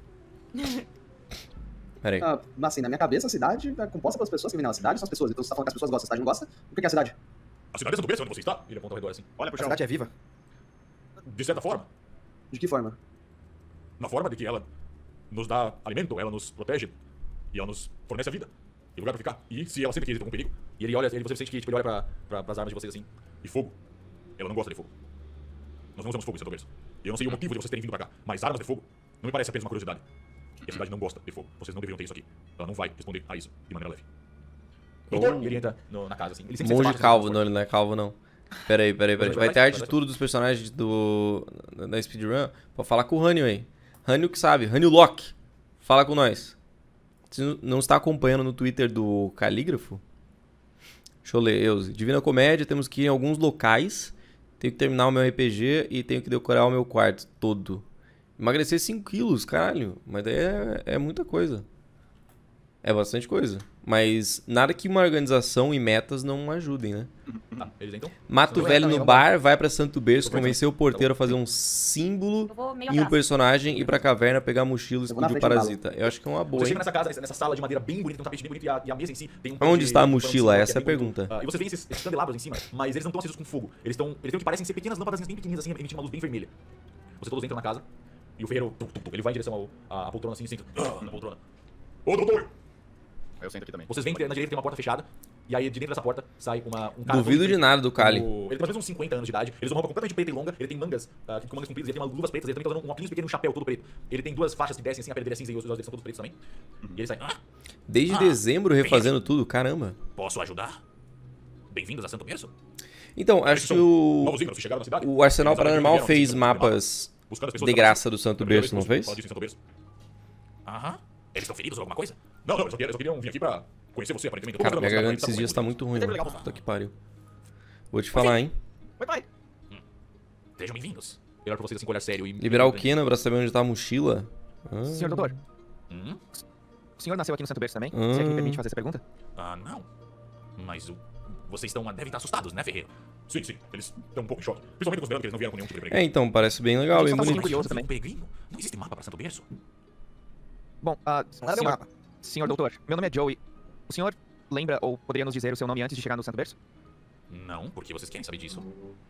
Pera aí. Assim, na minha cabeça, a cidade é composta pelas pessoas que vivem na cidade, são as pessoas. Então você tá falando que as pessoas gostam, a cidade não gosta. O que é a cidade? A cidade é Santo Berço, onde você está? Ele aponta ao redor assim. Olha A cidade é viva? De certa forma, De que forma? na forma de que ela nos dá alimento, ela nos protege E ela nos fornece a vida. E lugar pra ficar. E se ela sempre quis ter algum perigo, e você sente que tipo, ele olha pras armas de vocês assim. E fogo. Ela não gosta de fogo. Nós não usamos fogo em Santo Berço. E eu não sei o motivo de vocês terem vindo pra cá. Mas armas de fogo não me parece apenas uma curiosidade. E a cidade não gosta de fogo. Vocês não deveriam ter isso aqui. Ela não vai responder a isso de maneira leve. E ele entra na casa assim. Ele sempre Monge calvo, não, ele não é calvo, não. Pera aí. Vai ter arte de tudo dos personagens da speedrun. Pode falar com o Hanyo aí. Hanyo que sabe. Hanyo Lock. Fala com nós. Você não está acompanhando no Twitter do Calígrafo? Deixa eu ler, Euzi. Divina Comédia, temos que ir em alguns locais. Tenho que terminar o meu RPG e tenho que decorar o meu quarto todo. Emagrecer 5 quilos, caralho. Mas daí é muita coisa. É bastante coisa. Mas nada que uma organização e metas não ajudem, né? Tá, eles então? Mata o velho no bar, vai pra Santo Berço, convencer o porteiro a fazer um símbolo em um personagem, ir pra caverna, pegar a mochila e explodir o parasita. Eu acho que é uma boa, Você hein? chega nessa casa, nessa sala de madeira bem bonita, tem um tapete bem bonito e a mesa em si tem um... Onde está a mochila? Essa é a pergunta. E vocês veem esses candelabros em cima, mas eles não estão acesos com fogo. Eles têm o que parecem ser pequenas lâmpadas bem pequenininhas assim, emitindo uma luz bem vermelha. Vocês todos entram na casa e o ferreiro, ele vai em direção à poltrona assim, senta na poltrona. Ô, doutor! Eu sento aqui também. Vocês veem que na direita tem uma porta fechada, e aí de dentro dessa porta sai um cara... Duvido de nada do Kali. Ele tem mais ou menos uns 50 anos de idade, ele usa uma roupa completamente preta e longa, ele tem mangas, com mangas compridas, ele tem umas luvas pretas, ele também tá usando um óculos pequeno e um chapéu todo preto. Ele tem duas faixas que descem assim, a pele dele é cinza e os olhos dele são todos pretos também. E ele sai... Desde dezembro refazendo tudo, caramba. Posso ajudar? Bem-vindos a Santo Berço? Então, acho que o Arsenal Paranormal fez mapas de graça do Santo Berço, não fez? Aham. Eles estão feridos ou alguma coisa? Não, eu só queria vir aqui pra conhecer você, aparentemente. Cara, minha garganta esses dias tá muito ruim, mano. Puta que pariu. Vou te falar, hein. Vai. Sejam bem-vindos. Eu olho pra vocês assim com olhar sério e... Liberar o Kenan pra saber onde tá a mochila? Senhor doutor, o senhor nasceu aqui no Santo Berço também? Se é que me permite fazer essa pergunta? Não. Mas vocês devem estar assustados, né, Ferreiro? Sim. Eles estão um pouco em choque. Principalmente considerando que eles não vieram com nenhum tipo de peregrino. Então, parece bem legal, bem bonito. Curioso também. Peregrino? Não existe mapa pra Santo Berço? Bom, senhor doutor, meu nome é Joey. O senhor lembra ou poderia nos dizer o seu nome antes de chegar no Santo Berço? Não, porque vocês querem saber disso.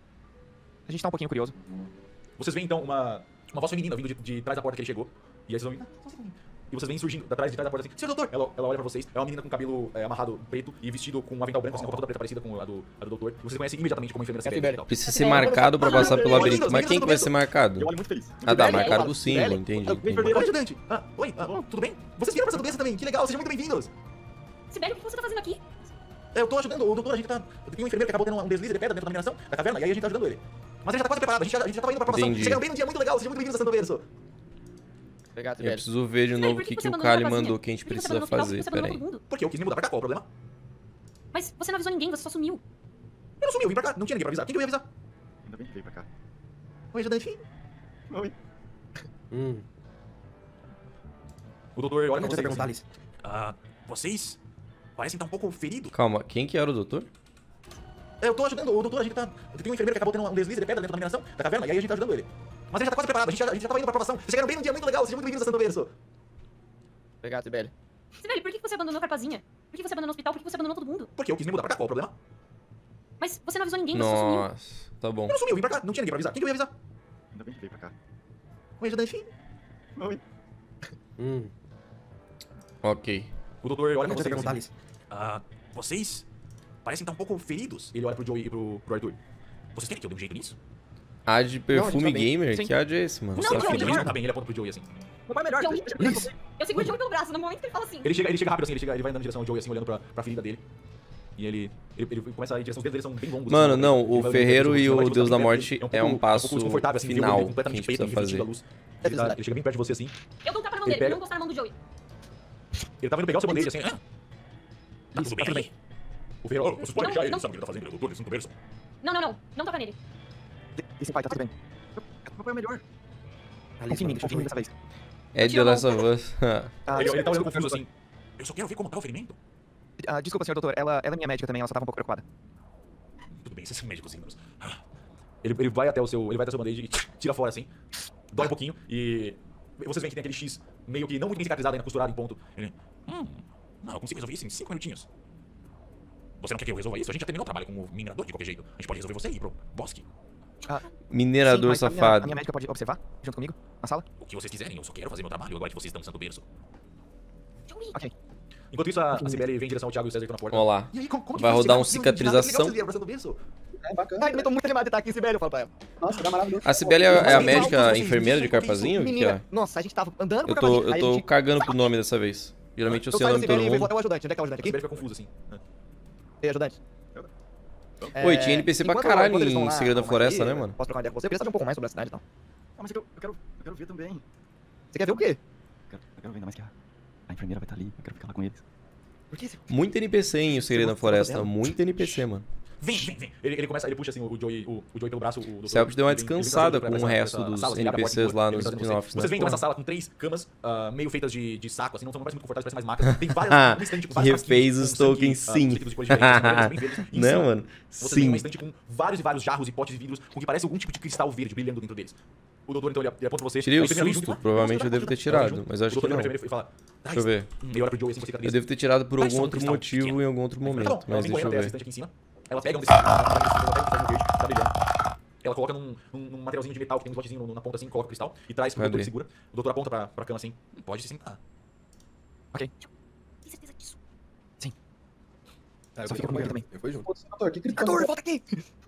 A gente tá um pouquinho curioso. Vocês veem então uma voz feminina vindo de trás da porta que ele chegou. E aí vocês vão... E vocês vêm surgindo de trás da porta assim, senhor doutor! Ela olha pra vocês, é uma menina com cabelo amarrado preto e vestido com um avental branco, assim, com a roupa toda preta parecida com a do doutor. E vocês conhecem imediatamente como enfermeira secreta e tal. Precisa ser marcado pra passar pelo labirinto. Mas quem que vai ser marcado? Eu olho muito feliz. Ah, tá, marcado com o símbolo, entendi. Oi, ajudante! Oi, tudo bem? Vocês vieram pra Santo Berço também, que legal, sejam muito bem-vindos! Sibeli, o que você tá fazendo aqui? Eu tô ajudando o doutor, a gente tá... Tem um enfermeiro que acabou tendo um deslize de pedra dentro da mineração, da caverna, e aí a gente tá ajudando ele. Mas a gente já tá quase preparado, a gente já tava indo pra aprovação. Entendi. Chegaram bem num dia muito legal, sejam muito bem-vindos a Santo Berço. Obrigado, Eu velho. preciso ver de novo o que o Kali mandou que a gente precisa fazer, peraí. Porque eu quis me mudar pra cá, qual é o problema? Mas você não avisou ninguém, você só sumiu. Eu não sumi, eu vim pra cá, não tinha ninguém pra avisar. Quem que eu ia avisar? Ainda bem que veio pra cá. Oi, ajudante. Oi. O doutor olha pra Deixa eu vocês perguntar, assim, Alice. vocês parecem estar um pouco feridos. Calma, quem que era o doutor? Eu tô ajudando o doutor, a gente tá... Tem um enfermeiro que acabou tendo um deslize de pedra dentro da mineração, da caverna, e aí a gente tá ajudando ele. Mas a gente já tá quase preparado, a gente já tava indo pra aprovação. Vocês chegaram bem num dia muito legal, sejam muito bem-vindos a Santo Berço. Obrigado, Sibeli. Sibeli, por que você abandonou a Carpazinha? Por que você abandonou o hospital? Por que você abandonou todo mundo? Porque eu quis me mudar pra cá, qual é o problema? Mas você não avisou ninguém, você só sumiu. Nossa, tá bom. Eu não sumi, eu vim pra cá, não tinha ninguém pra avisar. Quem que eu ia avisar? Ainda bem que veio pra cá. Oi, ajudante. Oi. Ok. O doutor olha pra Deixa eu vocês perguntar, assim, Alice. vocês parecem estar um pouco feridos. Ele olha pro Joey e pro Arthur. Vocês querem que eu dê um jeito nisso? A de perfume Não, a gente tá bem. gamer? Sim. Que ad é esse, mano? Não, Tá não, fedido? não. Ele tá bem, ele aponta pro Joey assim. Não vai melhor. Joey, Alice. eu seguro o Joey pelo braço, no momento que ele fala assim. Ele chega rápido assim, ele vai andando em direção ao Joey assim, olhando pra ferida dele. E ele começa a ir em direção, os dedos dele são bem longos. Mano, assim, não, ele o vai Ferreiro e vai o luz Deus da perto Morte dele, é um passo desconfortável, assim, final ele que a completamente gente precisa preto, refletindo a fazer. luz. Ele chega bem perto de você assim. Eu dou um tapa na mão Ele dele, pega- não encostar na mão do Joey. Ele tá vindo pegar o seu band-aid assim. Tá tudo bem aí? O Ferreiro, vocês podem Não, deixar ele, não. sabe o que ele tá fazendo, ele é doutor, eles não conversam. Não toca nele. Esse pai, tá tudo bem. Qual foi o melhor? Confia em mim, confia em mim dessa vez. É de The Last of Us. Ele tá olhando confuso assim. Eu só quero ver como tá o ferimento. Desculpa, senhor doutor, ela é minha médica também, ela só tava um pouco preocupada. Tudo bem, vocês são médicos signos. Ele vai até o seu band-aid e tira fora assim. Dói um pouquinho e vocês veem que tem aquele X meio que não muito bem cicatrizado ainda, costurado em ponto. Ele, não, eu consigo resolver isso em 5 minutinhos. Você não quer que eu resolva isso? A gente já terminou o trabalho com o minerador de qualquer jeito. A gente pode resolver você e ir pro bosque. Minerador Sim, mas safado. A minha médica pode observar, junto comigo, na sala? O que vocês quiserem, eu só quero fazer meu trabalho agora que vocês estão no Santo Berço. Joey, Ok. Enquanto isso, a Cibele vem em direção ao Thiago e o César que estão na porta. Ó lá. E aí, como que Vai faz rodar esse um negócio? cicatrização. Legal, você lembra do berço? É bacana. Ai, também tô muito animado de estar aqui, Sibeli, eu falo pra ela. Nossa, tá maravilhoso. A Cibele é a Mas, médica vocês, enfermeira de vocês, vocês, Carpazinho? O que que Menina, é? nossa, a gente tava andando Eu com tô, a eu tô cagando pro nome dessa vez. Geralmente eu sei o nome de todo e vou mundo. até o ajudante. Onde é que é o ajudante A aqui? Cibele fica confusa, assim. Ei, ajudante. Oi, tinha NPC pra caralho em Segredo da Floresta, né, mano? Posso trocar uma ideia com você? Eu queria saber um pouco mais sobre a cidade e tal. Ah, mas eu quero ver também. Você quer ver o quê? Eu quero ver, ainda mais que a enfermeira vai estar ali. Eu quero ficar lá com eles. Por que? Muito NPC em O Segredo da Floresta. Muito NPC, mano. Vem. Ele começa, ele puxa assim o Joey pelo braço. O doutor, Celp deu uma ele vem descansada pra com o essa resto dos sala, assim, ele abre a porta NPCs e lá ele nos vai trazendo spin-offs, Vocês né? veem então Porra. essa sala com 3 camas meio feitas de saco, assim, não parecem muito confortáveis, parecem mais macas. Tem várias, uma estante com vários Refez frasquinhos os com tokens, sangue, sim. tipos de cores diferentes, são bem verdes. E em Né, cima, mano? Você tem uma Sim. estante com vários e vários jarros e potes de vidros com que parece algum tipo de cristal verde brilhando dentro deles. O doutor, então, ele aponta pra você. Tirei a o enfermeira vem susto, junto, provavelmente eu devo ter tirado, mas eu acho o doutor que não. vem pra enfermeira e fala, Deixa eu ver. Ele olha pro Joey assim com a cicatriz. Eu devo ter tirado por Mas algum só um outro cristal motivo pequeno. em algum outro Tá bom, momento, ela mas vem deixa correndo eu até essa ver. estante aqui em cima. Ela pega um desses tá verde, tá brilhando. Ela coloca num materialzinho de metal que tem um potezinho na ponta assim, coloca o cristal e traz pro doutor Cadê? e segura. O doutor aponta pra cama assim, pode se sentar. Ok. Tem certeza disso? Ah, eu Só fui fica junto comigo com também. ele. Eu fui junto. Ô, doutor, que gritou? Doutor, volta aqui!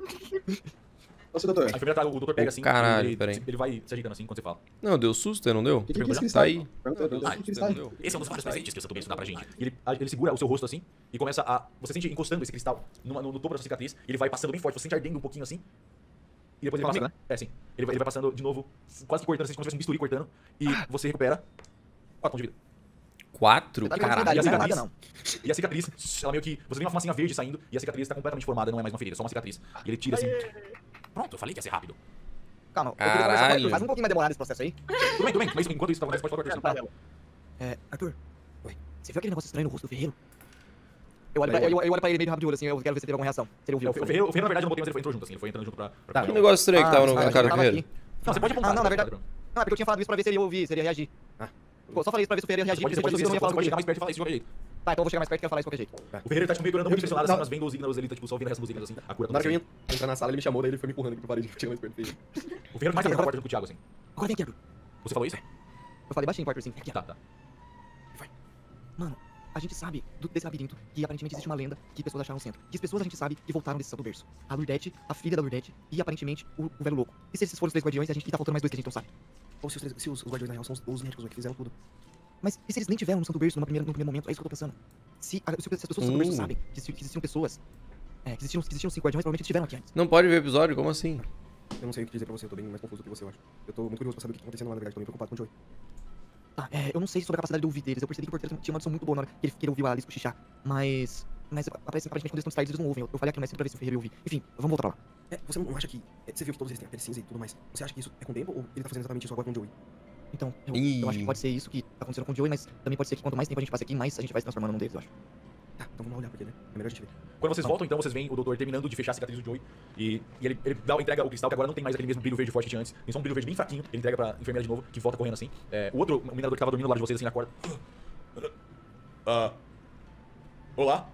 Ô, seu doutor, A enfermeira traz, o doutor pega Ô, assim, caralho, ele, peraí. ele vai se ajeitando assim quando você fala. Não, deu susto, não deu? o que é esse Tá cristal? aí. Perguntou, Deu o que é susto, esse cristal? não deu? Esse é um dos vários presentes que o Santo Berço dá pra gente. E ele segura o seu rosto assim e começa a... Você sente encostando esse cristal no topo da sua cicatriz, e ele vai passando bem forte, você sente ardendo um pouquinho assim. E depois ele Nossa, vai... né? É, sim. Ele vai passando de novo, quase que cortando, assim, como se fosse um bisturi cortando. E você recupera 4 pontos de vida. 4? Tá Caralho. ligado, E a não é cicatriz, nada, e a cicatriz, ela meio que... Você vê uma fumacinha verde saindo e a cicatriz tá completamente formada, não é mais uma ferida, é só uma cicatriz. E ele tira assim... Pronto, eu falei que ia ser rápido. Calma, eu queria conversar com o Caralho. Arthur. Faz um pouquinho mais demorado esse processo aí. Tudo bem, mas enquanto isso tá acontecendo, pode falar com o Arthur. Arthur. Oi. Você viu aquele negócio estranho no rosto do ferreiro? Eu olho pra ele meio rápido de olho assim, eu quero ver se teve alguma reação. Se ele ouviu. O Ferreiro, na verdade, não botei, mas ele entrou junto, assim, ele foi entrando junto pra Que negócio estranho que tava no cara do tava Ferreiro. aqui. Não, você pode apontar. Ah, não, na verdade- Você Não, é porque eu tinha falado isso pra ver se ele ia ouvir, se ele ia reagir. Pô, só falei isso pra ver se o Ferreiro ia reagir, porque se ele pode, tivesse ouvido, eu não ia falar pode chegar comigo. mais perto e falar isso de qualquer jeito. Tá, então eu vou chegar mais perto e quero falar isso de qualquer jeito. O Ferreiro tá tipo, meio muito impressionado, assim, mas vendo os ígnaros, ele tá tipo, só ouvindo o resto dos ígnaros, assim, a cura Na hora que eu toda. ia entrar na sala, ele me chamou, daí ele foi me empurrando aqui pra parede, tirando mais perto dele. O Ferreiro mais abriu a porta junto com o Thiago, assim. Agora vem aqui, Arthur. Você falou isso? Eu falei baixinho pro Arthur, sim. Aqui, ó. Tá. Mano, a gente sabe desse labirinto que aparentemente existe uma lenda que pessoas acharam no centro. Que as pessoas a gente sabe que voltaram desse santo berço. A Lurdete, a filha da Lurdete e aparentemente o velho louco. E se esses foram os 3 guardiões, e tá faltando mais 2 que a gente não sabe. Ou se os guardiões na real são os médicos que fizeram tudo. Mas e se eles nem tiveram no santo berço no primeiro momento? É isso que eu tô pensando. Se as pessoas do santo berço sabem que existiam pessoas... que existiam 5 guardiões, provavelmente estiveram aqui antes. Não pode ver o episódio? Como assim? Eu não sei o que dizer pra você, eu tô bem mais confuso do que você, eu acho. Eu tô muito curioso pra saber o que tá acontecendo lá, na verdade, tô meio preocupado com o Joey. Tá, eu não sei sobre a capacidade de ouvir deles. Eu percebi que o porteiro tinha uma audição muito boa na hora que ele ouviu a Alice cochichar. Mas aparentemente quando eles estão distraídos, eles não ouvem. Eu falei aqui no mestre pra ver se o Ferreiro ia ouvir. Enfim, vamos voltar pra lá. Você não acha que... Você viu que todos eles têm a pele cinza e tudo mais. Você acha que isso é com o tempo ou ele tá fazendo exatamente isso agora com o Joey? Então, Ih. eu acho que pode ser isso que tá acontecendo com o Joey, mas também pode ser que quanto mais tempo a gente passa aqui, mais a gente vai se transformando num deles, eu acho. Tá, então vamos lá olhar, porque, né? É melhor a gente ver. Quando vocês voltam, então, vocês veem o doutor terminando de fechar a cicatriz do Joey. E ele entrega o cristal, que agora não tem mais aquele mesmo brilho verde forte que tinha antes. Tem só um brilho verde bem fraquinho. Ele entrega pra enfermeira de novo, que volta correndo assim. O minerador que tava dormindo do lado de vocês, assim, na corda. Olá,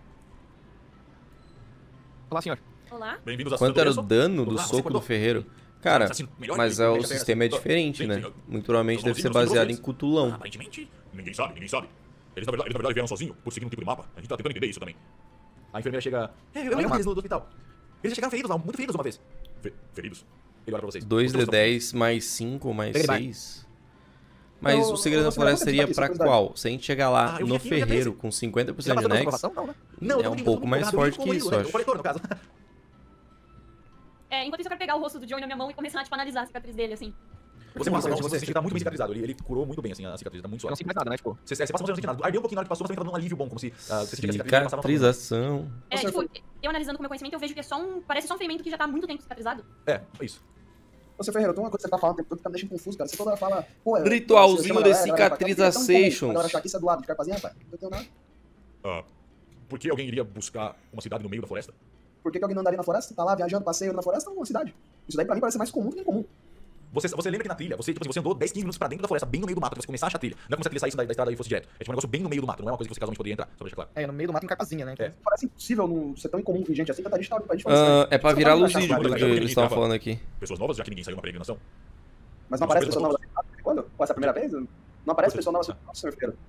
Olá, senhor. Olá. bem-vindos a Quanto era o Santo dano do Olá, você soco do acordou? Ferreiro? Cara, Assassino melhor mas que o o sistema é diferente, né? Muito provavelmente deve ser baseado em cutulão. Aparentemente, ninguém sabe. Eles na verdade vieram sozinhos, por seguir um tipo de mapa. A gente tá tentando entender isso também. A enfermeira chega... Eu lembro deles no hospital. Eles chegaram feridos lá, muito feridos uma vez. Feridos? Ele olha pra vocês. 2d10 mais 5 mais Peguei 6. Mas o segredo da floresta seria pra qual? Se a gente chegar lá eu no vi aqui, eu vi ferreiro esse. com Você 50% tá de fazendo negs, aprovação? Não, né? Não, é um pouco mais forte que isso, eu O acho. coletor, no caso. Enquanto isso, eu quero pegar o rosto do Joey na minha mão e começar, tipo, a analisar a cicatriz dele, assim. Você passa a mão, você tá muito bem cicatrizado. Ele curou muito bem, assim, a cicatriz, tá muito Eu não suave. sinto mais nada, né? Tipo, Você passa a mão, você não sente nada. Ardeu um pouquinho na hora que passou, mas também tava num alívio bom, como se você sentia que a cicatriz passava no Cicatrização. Tipo, eu analisando com o meu conhecimento, eu vejo que é só parece só um ferimento que já tá há muito tempo cicatrizado. É isso. Ô, seu Ferreiro, tem uma coisa que você tá falando o tempo todo que tá me deixando confuso, cara. Você toda hora fala... Pô, Ritualzinho de cicatrizações. cicatrizations. Agora achar que isso é do lado de Carpazinha, rapaz. Não tenho nada. Por que alguém iria buscar uma cidade no meio da floresta? Por que alguém não andaria na floresta? Tá lá viajando, passeio na floresta ou numa cidade? Isso daí pra mim parece mais comum do que incomum. Você lembra que na trilha, você andou 10, 15 minutos pra dentro da floresta, bem no meio do mato, pra você começar a achar a trilha. Não é como se a trilha saísse da estrada e fosse direto. É tipo um negócio bem no meio do mato, não é uma coisa que você casualmente poderia entrar, só pra deixar claro. No meio do mato em Carpazinha, né? É. Parece impossível não ser tão incomum com gente assim, tanta gente tá falando É pra virar luz Lucídio, pelo que eles estavam falando aqui. Pessoas novas, já que ninguém saiu na peregrinação. Mas não aparece pessoa nova. Quando? Qual é a primeira vez? Não aparece pessoa nova assim, nossa, senhor Ferreiro.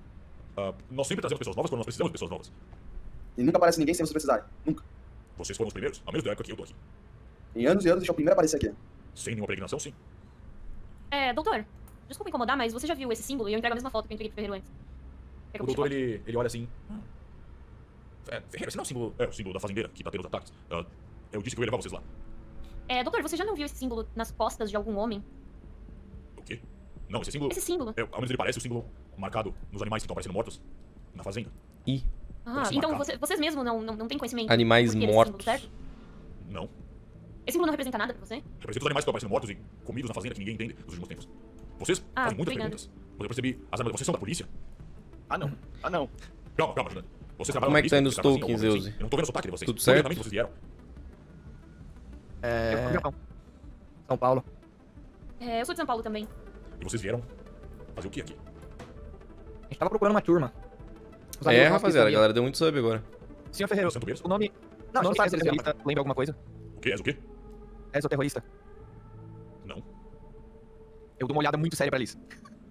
Nós sempre trazemos pessoas novas quando nós precisamos de pessoas novas. E nunca aparece ninguém sem vocês precisarem. Nunca. Vocês foram os primeiros, ao menos da época que eu tô aqui. Em anos e anos, deixa eu primeiro aparecer aqui. Sem nenhuma peregrinação, sim. Doutor, desculpa incomodar, mas você já viu esse símbolo e eu entrego a mesma foto que eu entreguei pro Ferreiro antes. Quer que O eu doutor, puxe ele olha assim... Ferreira, esse não é o símbolo... É o símbolo da fazendeira que tá tendo os ataques. Eu disse que eu ia levar vocês lá. doutor, você já não viu esse símbolo nas costas de algum homem? O quê? Não, esse símbolo... Esse símbolo. Ao menos ele parece o símbolo marcado nos animais que estão aparecendo mortos na fazenda. Ih, Parece Então marcado. vocês mesmos não têm conhecimento animais do porquê desse mortos. símbolo, certo? Não. Esse símbolo não representa nada pra você? Representa os animais que estão aparecendo mortos e comidos na fazenda que ninguém entende nos últimos tempos. Vocês fazem muitas obrigada. perguntas. Mas eu percebi... Vocês são da polícia? Ah, não. Ah, não. Calma, ajudante. Vocês trabalham Como na é que tá polícia? indo os Vocês trabalham tokens, assim, alguma coisa Euzi? assim? Eu não tô vendo o sotaque de vocês. Tudo Não certo? sei exatamente onde vocês vieram. Japão. São Paulo. Eu sou de São Paulo também. E vocês vieram fazer o que aqui? A gente tava procurando uma turma. Os amigos nossos Rapaziada, a que galera deu muito sub agora. Senhor Ferreiro, Santo Berço? o nome... Não, o nome a gente sabe exoterrorista lembra alguma coisa? O quê? És o quê? Exoterrorista. Não. Eu dou uma olhada muito séria pra Liz.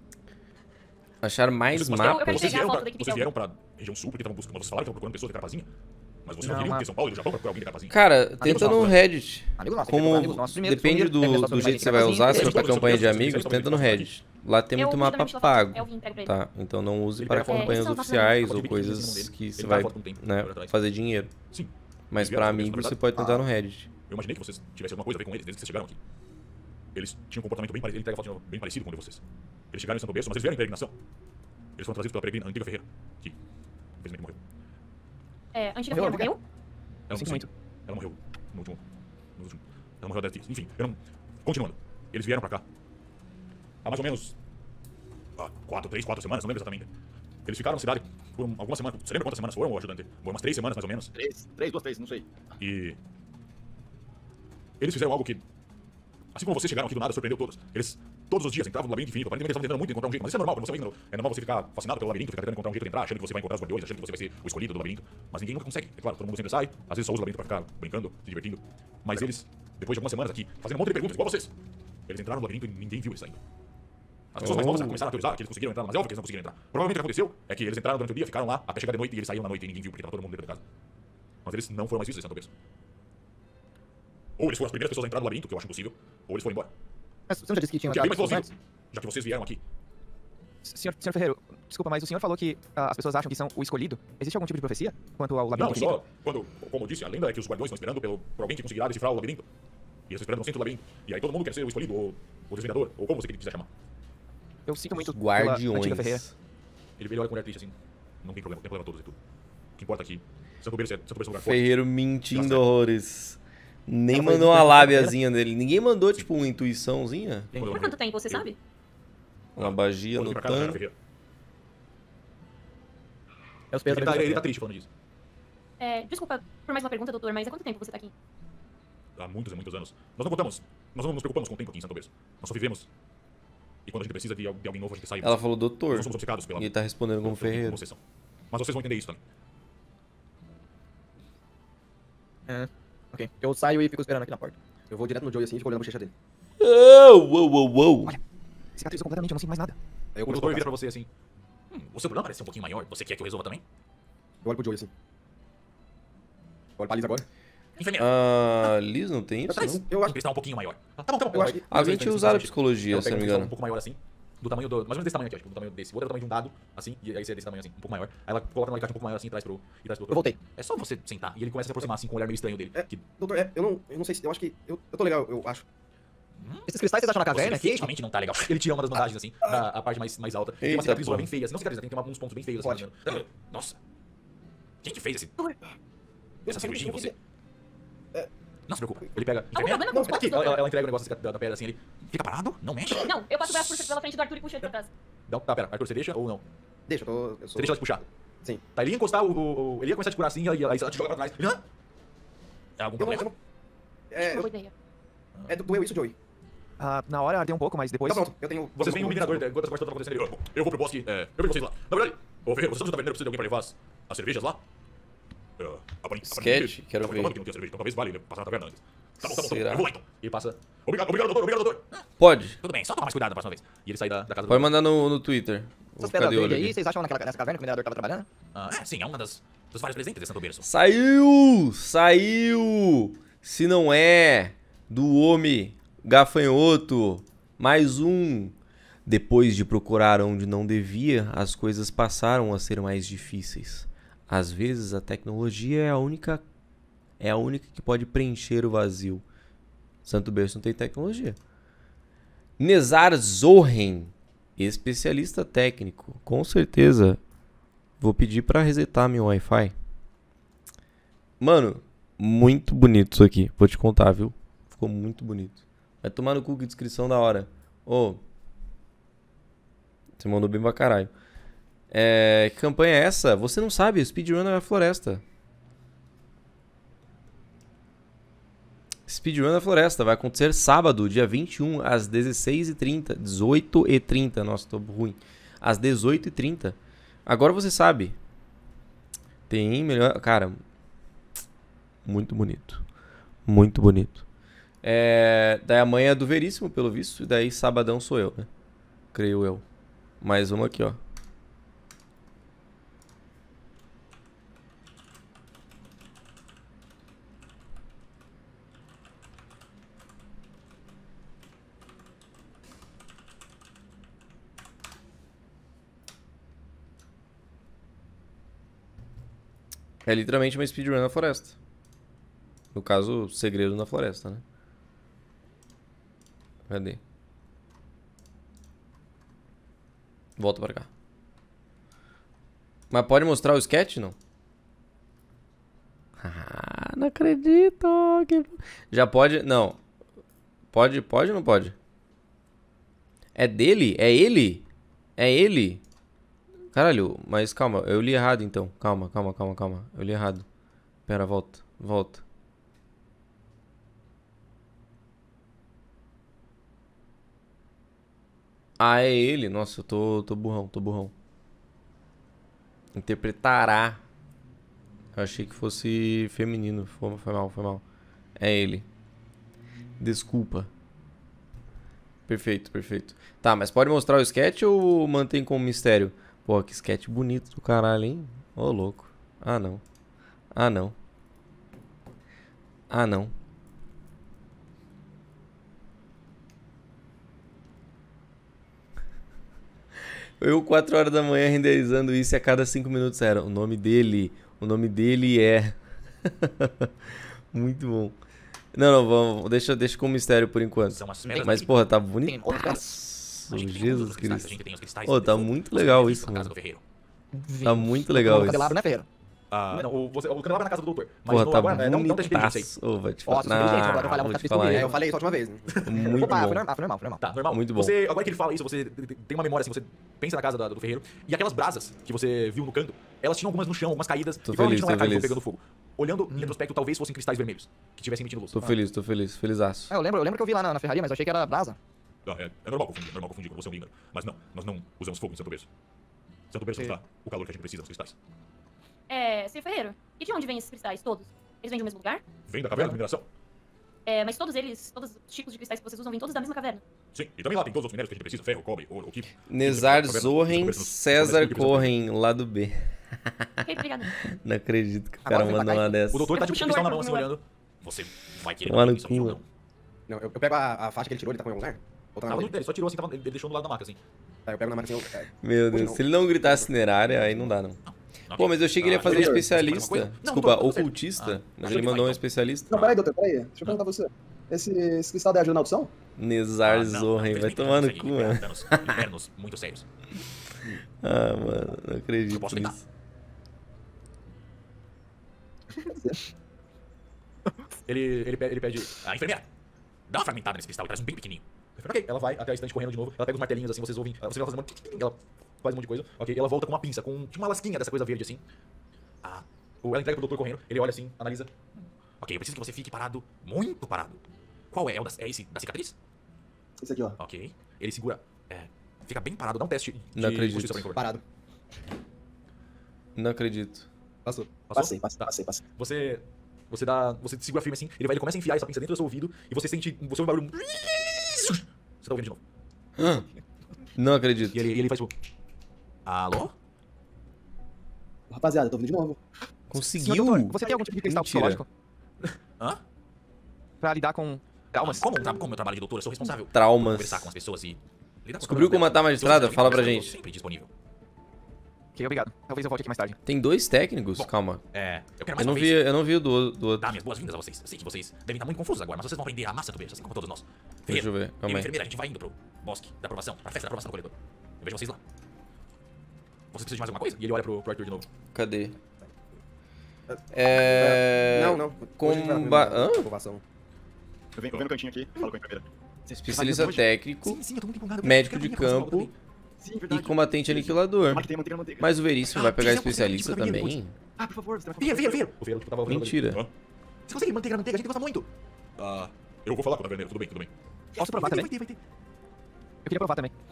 Acharam mais Vocês- eu quero mapas. Vocês pegar a vieram foto pra, da equipe vocês que vieram pra região sul porque estavam buscando... Vocês falaram que estavam procurando pessoas de Carapazinha. Mas vocês não Não, viriam mas- de São Paulo e do Japão pra procurar alguém de Carapazinha. Cara, tenta no Reddit. Amigos nossos, Como amigos nossos. Primeiro, depende família, do pessoal jeito que você vai Carapazinha, usar, se eles for pra todos campanha de são amigos, todos tenta no são Reddit. Lá tem muito mapa geralmente pago. Eu vim entrego pra ele. Tá, então não use Ele para pega a foto, campanhas eles são oficiais nossos ou amigos, coisas eles que você ele vai vai um tempo, né, por trás. fazer dinheiro. Sim. Mas Eles pra vieram, amigos na você verdade. pode tentar no Reddit. Eu imaginei que vocês tivessem alguma coisa a ver com eles desde que vocês chegaram aqui. Eles tinham um comportamento bem parecido, ele entrega a foto bem parecido com o de vocês. Eles chegaram em Santo Berço, mas eles vieram em peregrinação. Eles foram trazidos pela peregrina Antiga Ferreira, que infelizmente morreu. A antiga Morreu, filha morreu? Ela Sinto sim, muito. Ela morreu no último. Ela morreu há 10 dias. Enfim, eu não. Continuando. Eles vieram pra cá. Há mais ou menos. 3, 4 semanas, não lembro exatamente. Eles ficaram na cidade por algumas semanas. Você lembra quantas semanas foram, ajudante? Foram umas 3 semanas mais ou menos. 2, 3, não sei. E. Eles fizeram algo que. Assim como vocês chegaram aqui do nada, surpreendeu todos. Eles todos os dias entravam no labirinto infinito. Aparentemente eles estavam tentando muito encontrar um jeito. Mas isso é normal, quando você é um ignorante. É normal você ficar fascinado pelo labirinto, ficar tentando encontrar um jeito de entrar, achando que você vai encontrar os guardiões, achando que você vai ser o escolhido do labirinto. Mas ninguém nunca consegue. É claro, todo mundo sempre sai. Às vezes só usa o labirinto pra ficar brincando, se divertindo. Mas eles, depois de algumas semanas aqui, fazendo um monte de perguntas, igual vocês, eles entraram no labirinto e ninguém viu eles saindo. As pessoas mais novas começaram a teorizar que eles conseguiram entrar, mas é óbvio que eles não conseguiram entrar. Provavelmente o que aconteceu é que eles entraram durante o dia, ficaram lá até chegar de noite e eles saíram na noite e ninguém viu porque tava todo mundo dentro de casa. Mas eles não foram mais vistos em Santo Berço. Ou eles foram as primeiras pessoas a entrar no labirinto, que eu acho impossível, ou eles foram embora. Mas você não já disse que tinha O que é bem matado mais pessoas plausível, antes? já que vocês vieram aqui. Senhor Ferreiro, desculpa, mas o senhor falou que as pessoas acham que são o escolhido. Existe algum tipo de profecia quanto ao labirinto Não, infinito? só quando, como eu disse, a lenda é que os guardiões estão esperando por alguém que conseguirá decifrar o labirinto. E eles estão esperando no centro do labirinto. E aí todo mundo quer ser o escolhido, ou o desvendador, ou como você quiser chamar. Eu sinto muito pela antiga Ferreira. Guardiões. Ele olha com olhar triste assim. Não tem problema todos e tudo. O que importa aqui, Santo Berço é um lugar forte. Ferreiro mentindo horrores. Nem Ela foi mandou uma muito lábiazinha dele. Ninguém mandou, tipo, uma intuiçãozinha? Por quanto tempo, você sabe? Uma magia Quando no vim pra cá, não era tanque. Ferreira. É os pesos Ele tá triste falando disso. Desculpa por mais uma pergunta, doutor, mas há quanto tempo você tá aqui? Há muitos e muitos anos. Nós não nos preocupamos com o tempo aqui em Santo Berço. Nós só vivemos. E quando a gente precisa de alguém novo, a gente sai. Ela falou doutor. Nós não somos obcecados pela... E ele tá respondendo como pelo tempo Ferreiro. como vocês são. Mas vocês vão entender isso também. Ok. Eu saio e fico esperando aqui na porta. Eu vou direto no Joey assim e fico olhando a bochecha dele. Uou. Cicatrizou completamente, eu não sinto mais nada. Aí eu O começo a doutor vira tocar. pra você assim. O seu problema parece ser um pouquinho maior. Você quer que eu resolva também? Eu olho pro Joey assim. Olho pra Liz agora. Enfermeira. Liz não tem isso? Atrás. Não? Eu acho Ele está um pouquinho maior. Tá bom. Eu acho que- Alguém tinha usado a psicologia, Ela se pega não um me cristal engano. um pouco maior assim. Do tamanho do... Mais ou menos desse tamanho aqui, ó. Tipo, do tamanho desse. O outro é do tamanho de um dado, assim. E aí você é desse tamanho assim, um pouco maior. Aí ela coloca no alicate um pouco maior assim e traz pro doutor. Eu voltei. É só você sentar. E ele começa a se aproximar assim com um olhar meio estranho dele. É, Que doutor, eu não sei se... Eu acho que... Eu tô legal, eu acho. Esses cristais vocês acham na você caverna aqui? definitivamente não tá legal. Ele tira uma das bandagens assim, a parte mais alta. Tem uma Eita, cicatriz porra. bem feia. Assim, não cicatriz, tem uns pontos bem feios assim. Pode. Nossa. Quem que fez esse... Eu essa cirurgia em não você? É. Não se preocupe. Ele pega... Não, o problema é com Não, os pontos, aqui. doutor. Ela entrega o negócio da pedra assim, ele... Fica parado? Não mexe? Não, eu passo o braço pela frente do Arthur e puxo ele pra trás. Não, tá, pera. Arthur, você deixa ou não? Deixa, eu Você sou... deixa ela te puxar. Sim. Tá, ele ia encostar ele ia começar a te curar assim, aí ela te joga pra trás. Ele, hã? É algum Eu não... problema? Boa ideia. Doeu isso, Joey. Na hora ardeu um pouco, mas depois... Tá pronto, eu tenho... Vocês veem um minerador, enquanto essa parte toda tá acontecendo, eu vou pro bosque, eu vejo vocês lá. Na verdade, ô Ferreiro, você não tá vendendo, precisa de alguém pra levar as cervejas lá? Sketch? Quero ver. Que não tinha cerveja, então talvez valha ele passar na taverna antes. Tá bom, Será? eu vou lá então. E ele passa, obrigado doutor. Pode. Tudo bem, só toma mais cuidado da próxima vez. E ele sai da casa do Pode mandar no Twitter. Essas ficar pedras de olho verdes aí, aqui. vocês acham nessa caverna que o minerador tava trabalhando? Sim, é uma dos vários presentes de Santo Berço. Saiu! Saiu! Se não é do homem gafanhoto, mais um. Depois de procurar onde não devia, as coisas passaram a ser mais difíceis. Às vezes a tecnologia é a única que pode preencher o vazio. Santo Berço não tem tecnologia. Nezar Zohen, especialista técnico. Com certeza. Vou pedir pra resetar meu Wi-Fi. Mano, muito bonito isso aqui. Vou te contar, viu? Ficou muito bonito. Vai tomar no cu, que descrição da hora. Ô. Você mandou bem pra caralho. Que campanha é essa? Você não sabe, o Speedrun é a floresta. Speedrun da Floresta vai acontecer sábado, dia 21, às 16h30. 18h30. Nossa, tô ruim. Às 18h30. Agora você sabe. Tem melhor. Cara. Muito bonito. Muito bonito. Daí amanhã é do Veríssimo, pelo visto. E daí sabadão sou eu, né? Creio eu. Mais uma aqui, ó. É literalmente uma speedrun na floresta. No caso, segredo na floresta, né? Cadê? Volta pra cá. Mas pode mostrar o sketch, não? Ah, não acredito. Já pode... Não. Pode ou não pode? É dele? É ele? É ele? Caralho, mas calma, eu li errado então. Calma. Eu li errado. Pera, volta. Ah, é ele. Nossa, eu tô burrão. Interpretará. Eu achei que fosse feminino. Foi mal. É ele. Desculpa. Perfeito. Tá, mas pode mostrar o sketch ou mantém como mistério? Pô, que sketch bonito do caralho, hein? Ô, louco. Ah, não. Eu, 4 horas da manhã, renderizando isso e a cada 5 minutos era. O nome dele é... Muito bom. Não, vamos, deixa como mistério por enquanto. Mas, porra, tá bonito. Jesus Cristo. Ô, tá muito legal isso, mano. Tá muito legal isso. Candelabro, né, Ferreiro? Não, o candelabro é na casa do doutor. Mas Porra, tá agora, não teste inteligência aí. bonitaço. Ô, vai te Ó, falar. vou Vou te falar. Eu falei isso a última vez, né? Muito Opa, bom. foi normal. Tá, normal. Muito bom. Você, agora que ele fala isso, você tem uma memória assim, você pensa na casa do ferreiro, e aquelas brasas que você viu no canto, elas tinham algumas no chão, algumas caídas, Tô e provavelmente feliz, não era tô carne feliz. pegando fogo. Olhando em retrospecto, talvez fossem cristais vermelhos, que tivessem emitindo luz. Tô feliz. Felizaço. Eu lembro que eu vi lá na ferraria, mas eu achei que era brasa. É normal confundir quando você é um gamer. Mas não, nós não usamos fogo em Santo Berço. Santo Berço nos dá o calor que a gente precisa nos cristais. Senhor Ferreiro, e de onde vêm esses cristais todos? Eles vêm do mesmo lugar? Vem da caverna de mineração? Mas todos os tipos de cristais que vocês usam vêm todos da mesma caverna. Sim, e também lá tem todos os outros minérios que a gente precisa, ferro, cobre, ouro, o que... Nezar Zohen, César Corren, lado B. Ok, obrigada. Não acredito que o cara Agora vem mandou pra cá uma e- dessa. O doutor tá Eu tô tipo puxando cristal o na ar mão assim, pro meu olhando. Você vai querer Tomar no isso aqui cu, ou mano. não? Não, eu pego a faixa que ele tirou, ele tá com algum lugar? Ou tá na Tava mão no dele? dele, só tirou assim, ele deixou do lado da maca assim. Tá, eu pego na máquina assim, Meu Deus, se ele não gritasse cinerária, aí não dá, não. Pô, mas eu achei que ele ia fazer Ferreiro, especialista. Não, Desculpa, doutor, tá certo. ocultista. Mas achou ele que mandou um vai, então. especialista. Não, peraí, doutor, peraí. Deixa eu perguntar pra você. Esse cristal ajuda na audição? Nezar Zohen, vai tomar no cu, mano. Invernos muito sérios. Ah, mano, não Eu acredito posso tentar. nisso. Ele pede... A enfermeira, dá uma fragmentada nesse cristal e traz um bem pequenininho. Ok, ela vai até a estante correndo de novo, ela pega os martelinhos assim, vocês ouvem, você vai fazendo ela faz um monte de coisa, ok, ela volta com uma pinça, com tipo uma lasquinha dessa coisa verde assim. Ela entrega pro doutor correndo, ele olha assim, analisa. Ok, eu preciso que você fique parado, muito parado. Qual é? É esse da cicatriz? Esse aqui, ó. Ok, ele segura, fica bem parado, dá um teste de Não acredito. justiça pra mim, por favor. parado. Não acredito. Passou. Passou? Passei. Tá. Você segura firme assim, ele começa a enfiar essa pinça dentro do seu ouvido e você ouve um barulho. Você tá ouvindo de novo. Não acredito. E ele faz tipo. Alô? Rapaziada, eu tô vindo de novo. Conseguiu? Senhor doutor, você tem algum tipo de cristal Mentira. psicológico Hã? pra lidar com traumas? Como eu trabalho de doutor, eu sou responsável por Traumas. conversar com as pessoas e lidar com os Descobriu como matar a problemas magistrada? delas. Fala pra Eu gente. estou sempre disponível. Ok, obrigado. Talvez eu volte aqui mais tarde. Tem 2 técnicos? Bom, Calma. Eu quero Eu mais não uma vi, vez eu não vi o do outro. dar minhas boas-vindas a vocês. Eu sei que vocês devem estar muito confusos agora, mas vocês vão aprender a massa do beijo, assim como todos nós. Deixa eu ver, Eu e calma a aí. enfermeira, a gente vai indo pro bosque da aprovação, pra festa da aprovação do corredor. Eu vejo vocês lá. Vocês precisam de mais alguma coisa? E ele olha pro Arthur de novo. Cadê? Não. Hã? Aprovação. Eu venho no cantinho aqui, falo com a enfermeira. Especialista técnico, Sim, eu tô muito empolgado. médico Eu de quero muito campo Sim, e verdade. combatente aniquilador. Manteiga, manteiga, manteiga. Mas o Veríssimo vai pegar quiser, especialista pode ser, também? Ah, por favor, você vai Ferreiro. O Ferreiro, tipo, tava ouvindo. Mentira. Hã? Você consegue manteiga na manteiga? A gente gosta muito. Eu vou falar com a taverneira, tudo bem, tudo bem. Posso provar também? Vai ter. Eu queria provar também.